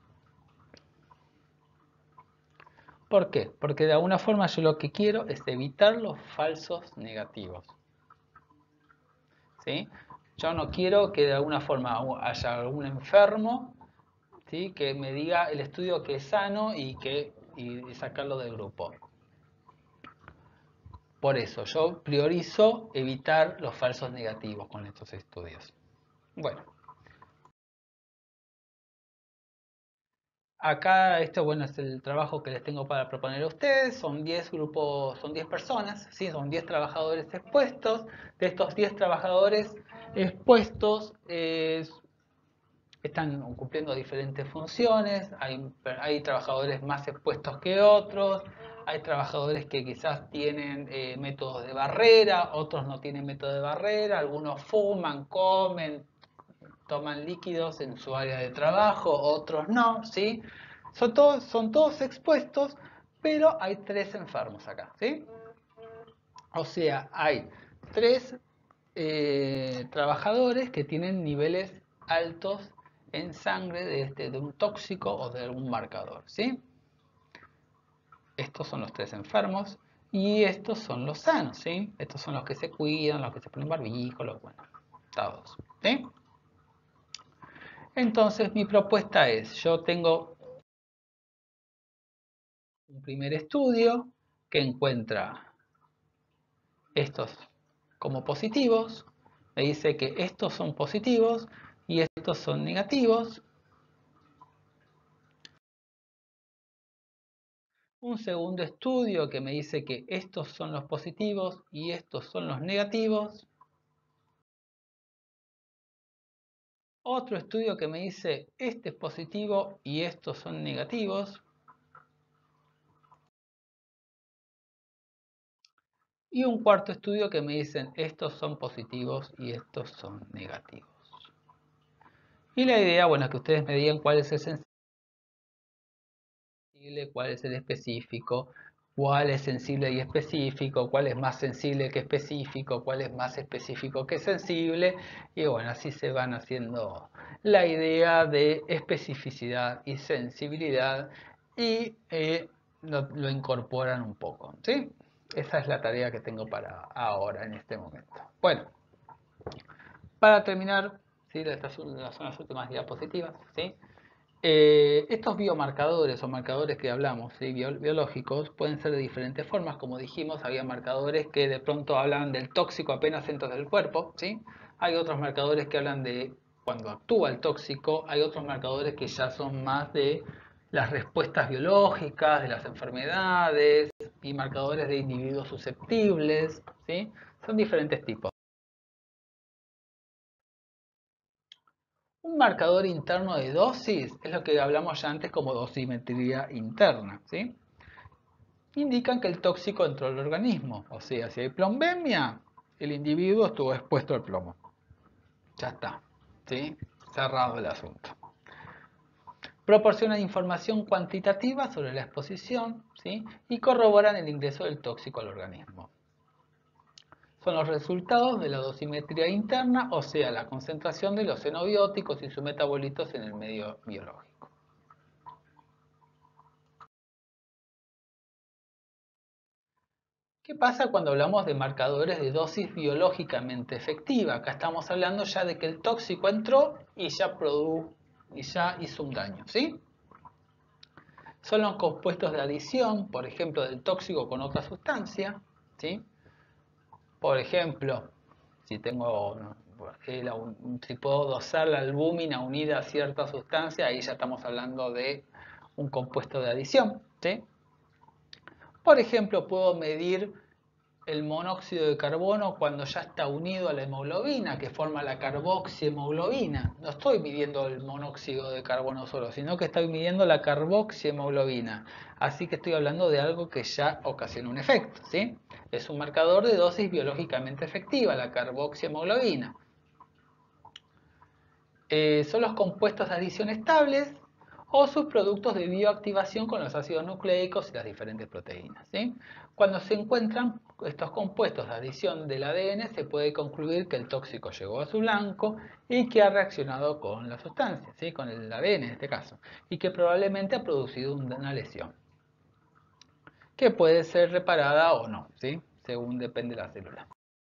¿Por qué? Porque de alguna forma yo lo que quiero es evitar los falsos negativos, ¿sí? Yo no quiero que de alguna forma haya algún enfermo, ¿sí? Que me diga el estudio que es sano y, que, y sacarlo del grupo. Por eso yo priorizo evitar los falsos negativos con estos estudios. Bueno, acá esto bueno es el trabajo que les tengo para proponer a ustedes. Son diez grupos, son diez personas, ¿sí? Son diez trabajadores expuestos. De estos diez trabajadores expuestos, eh, están cumpliendo diferentes funciones, hay, hay trabajadores más expuestos que otros, hay trabajadores que quizás tienen eh, métodos de barrera, otros no tienen método de barrera, algunos fuman, comen, toman líquidos en su área de trabajo, otros no, ¿sí? Son todos, son todos expuestos, pero hay tres enfermos acá, ¿sí? O sea, hay tres eh, trabajadores que tienen niveles altos en sangre de, este, de un tóxico o de algún marcador, ¿sí? Estos son los tres enfermos y estos son los sanos, ¿sí? Estos son los que se cuidan, los que se ponen barbijo, los buenos, todos, ¿sí? Entonces mi propuesta es, yo tengo un primer estudio que encuentra estos como positivos, me dice que estos son positivos y estos son negativos. Un segundo estudio que me dice que estos son los positivos y estos son los negativos. Otro estudio que me dice este es positivo y estos son negativos. Y un cuarto estudio que me dicen estos son positivos y estos son negativos. Y la idea, bueno, es que ustedes me digan cuál es el sensible, cuál es el específico, cuál es sensible y específico, cuál es más sensible que específico, cuál es más específico que sensible. Y bueno, así se van haciendo la idea de especificidad y sensibilidad y eh, lo, lo incorporan un poco, ¿sí? Esa es la tarea que tengo para ahora, en este momento. Bueno, para terminar, ¿sí? Estas son las últimas diapositivas, ¿sí? Eh, estos biomarcadores o marcadores que hablamos, ¿sí? Bio, biológicos, pueden ser de diferentes formas. Como dijimos, había marcadores que de pronto hablan del tóxico apenas entra del cuerpo, ¿sí? Hay otros marcadores que hablan de cuando actúa el tóxico. Hay otros marcadores que ya son más de las respuestas biológicas, de las enfermedades y marcadores de individuos susceptibles, ¿sí? Son diferentes tipos. Un marcador interno de dosis es lo que hablamos ya antes como dosimetría interna, ¿sí? Indican que el tóxico entró al organismo, o sea, si hay plombemia, el individuo estuvo expuesto al plomo. Ya está, ¿sí? Cerrado el asunto. Proporcionan información cuantitativa sobre la exposición, ¿sí? Y corroboran el ingreso del tóxico al organismo. Son los resultados de la dosimetría interna, o sea, la concentración de los xenobióticos y sus metabolitos en el medio biológico. ¿Qué pasa cuando hablamos de marcadores de dosis biológicamente efectiva? Acá estamos hablando ya de que el tóxico entró y ya produjo y ya hizo un daño, ¿sí? Son los compuestos de adición, por ejemplo, del tóxico con otra sustancia, ¿sí? Por ejemplo, si tengo si puedo dosar la albúmina unida a cierta sustancia, ahí ya estamos hablando de un compuesto de adición, ¿sí? Por ejemplo, puedo medir el monóxido de carbono cuando ya está unido a la hemoglobina, que forma la carboxihemoglobina. No estoy midiendo el monóxido de carbono solo, sino que estoy midiendo la carboxihemoglobina. Así que estoy hablando de algo que ya ocasiona un efecto, ¿sí? Es un marcador de dosis biológicamente efectiva, la carboxihemoglobina. Eh, son los compuestos de adición estables o sus productos de bioactivación con los ácidos nucleicos y las diferentes proteínas, ¿sí? Cuando se encuentran estos compuestos de adición del A D N, se puede concluir que el tóxico llegó a su blanco y que ha reaccionado con la sustancia, ¿sí? Con el A D N en este caso, y que probablemente ha producido una lesión, que puede ser reparada o no, ¿sí? Según depende de la célula.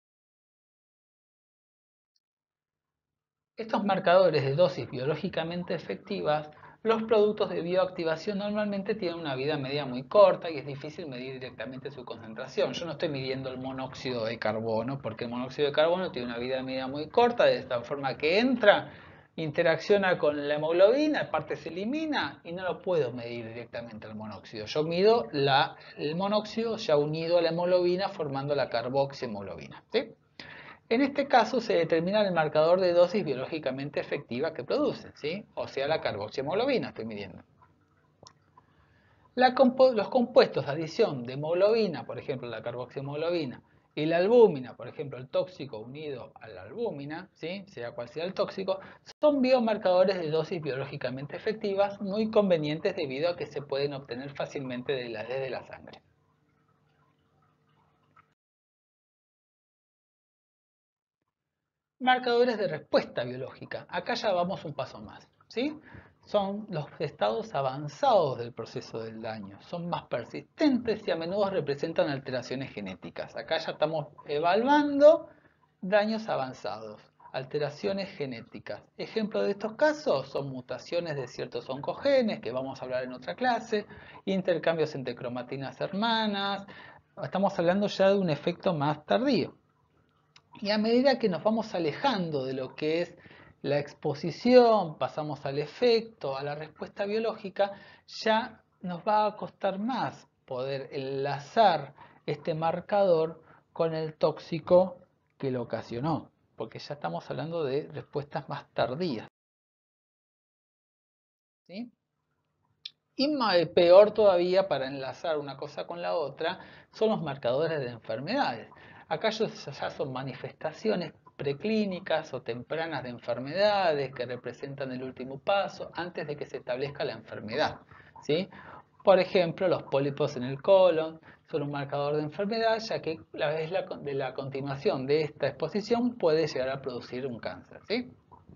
Estos marcadores de dosis biológicamente efectivas, los productos de bioactivación normalmente tienen una vida media muy corta y es difícil medir directamente su concentración. Yo no estoy midiendo el monóxido de carbono porque el monóxido de carbono tiene una vida media muy corta, de esta forma que entra, interacciona con la hemoglobina, aparte se elimina y no lo puedo medir directamente el monóxido. Yo mido la, el monóxido ya unido a la hemoglobina formando la carboxihemoglobina, ¿sí? En este caso se determina el marcador de dosis biológicamente efectiva que produce, ¿sí? O sea, la carboxihemoglobina estoy midiendo. La compu los compuestos de adición de hemoglobina, por ejemplo, la carboxihemoglobina, y la albúmina, por ejemplo, el tóxico unido a la albúmina, ¿sí? Sea cual sea el tóxico, son biomarcadores de dosis biológicamente efectivas muy convenientes debido a que se pueden obtener fácilmente de la, desde la sangre. Marcadores de respuesta biológica. Acá ya vamos un paso más, ¿sí? Son los estados avanzados del proceso del daño. Son más persistentes y a menudo representan alteraciones genéticas. Acá ya estamos evaluando daños avanzados, alteraciones genéticas. Ejemplos de estos casos son mutaciones de ciertos oncogenes, que vamos a hablar en otra clase, intercambios entre cromatinas hermanas. Estamos hablando ya de un efecto más tardío. Y a medida que nos vamos alejando de lo que es la exposición, pasamos al efecto, a la respuesta biológica, ya nos va a costar más poder enlazar este marcador con el tóxico que lo ocasionó, porque ya estamos hablando de respuestas más tardías. ¿sí? Y peor todavía, para enlazar una cosa con la otra, son los marcadores de enfermedades. Acá ya son manifestaciones preclínicas o tempranas de enfermedades que representan el último paso antes de que se establezca la enfermedad, ¿sí? Por ejemplo, los pólipos en el colon son un marcador de enfermedad, ya que la vez de la continuación de esta exposición puede llegar a producir un cáncer, ¿sí?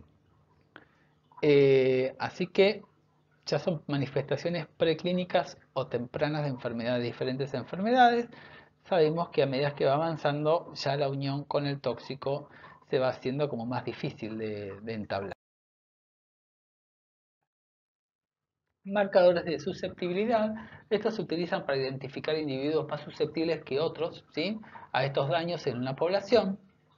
Eh, así que ya son manifestaciones preclínicas o tempranas de enfermedades, diferentes enfermedades. Sabemos que a medida que va avanzando, ya la unión con el tóxico se va haciendo como más difícil de, de entablar. Marcadores de susceptibilidad. Estos se utilizan para identificar individuos más susceptibles que otros, ¿sí?, a estos daños en una población.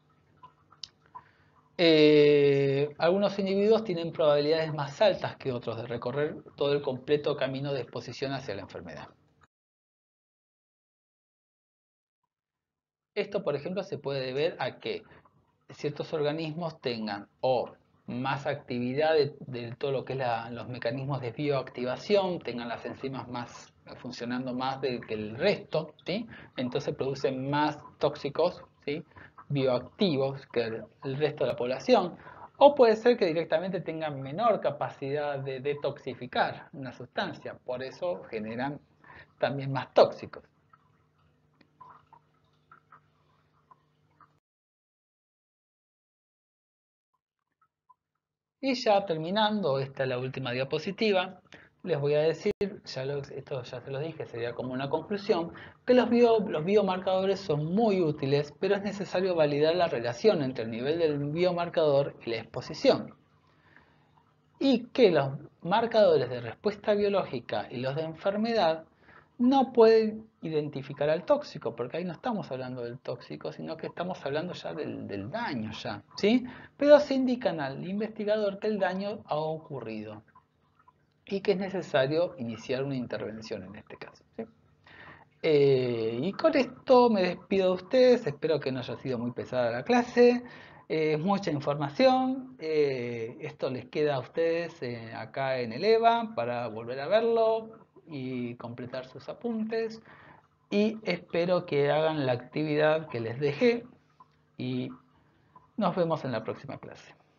Eh, algunos individuos tienen probabilidades más altas que otros de recorrer todo el completo camino de exposición hacia la enfermedad. Esto, por ejemplo, se puede deber a que ciertos organismos tengan o más actividad de, de todo lo que es la, los mecanismos de bioactivación, tengan las enzimas más funcionando más de, que el resto, ¿sí? Entonces producen más tóxicos, ¿sí?, bioactivos que el, el resto de la población. O puede ser que directamente tengan menor capacidad de detoxificar una sustancia, por eso generan también más tóxicos. Y ya terminando, esta es la última diapositiva, les voy a decir, ya lo, esto ya se los dije, sería como una conclusión, que los, bio, los biomarcadores son muy útiles, pero es necesario validar la relación entre el nivel del biomarcador y la exposición. Y que los marcadores de respuesta biológica y los de enfermedad no pueden identificar al tóxico, porque ahí no estamos hablando del tóxico, sino que estamos hablando ya del, del daño, ya, ¿sí? Pero se indican al investigador que el daño ha ocurrido y que es necesario iniciar una intervención en este caso, ¿sí? Eh, y con esto me despido de ustedes, espero que no haya sido muy pesada la clase, eh, mucha información, eh, esto les queda a ustedes eh, acá en el EVA para volver a verlo y completar sus apuntes, y espero que hagan la actividad que les dejé y nos vemos en la próxima clase.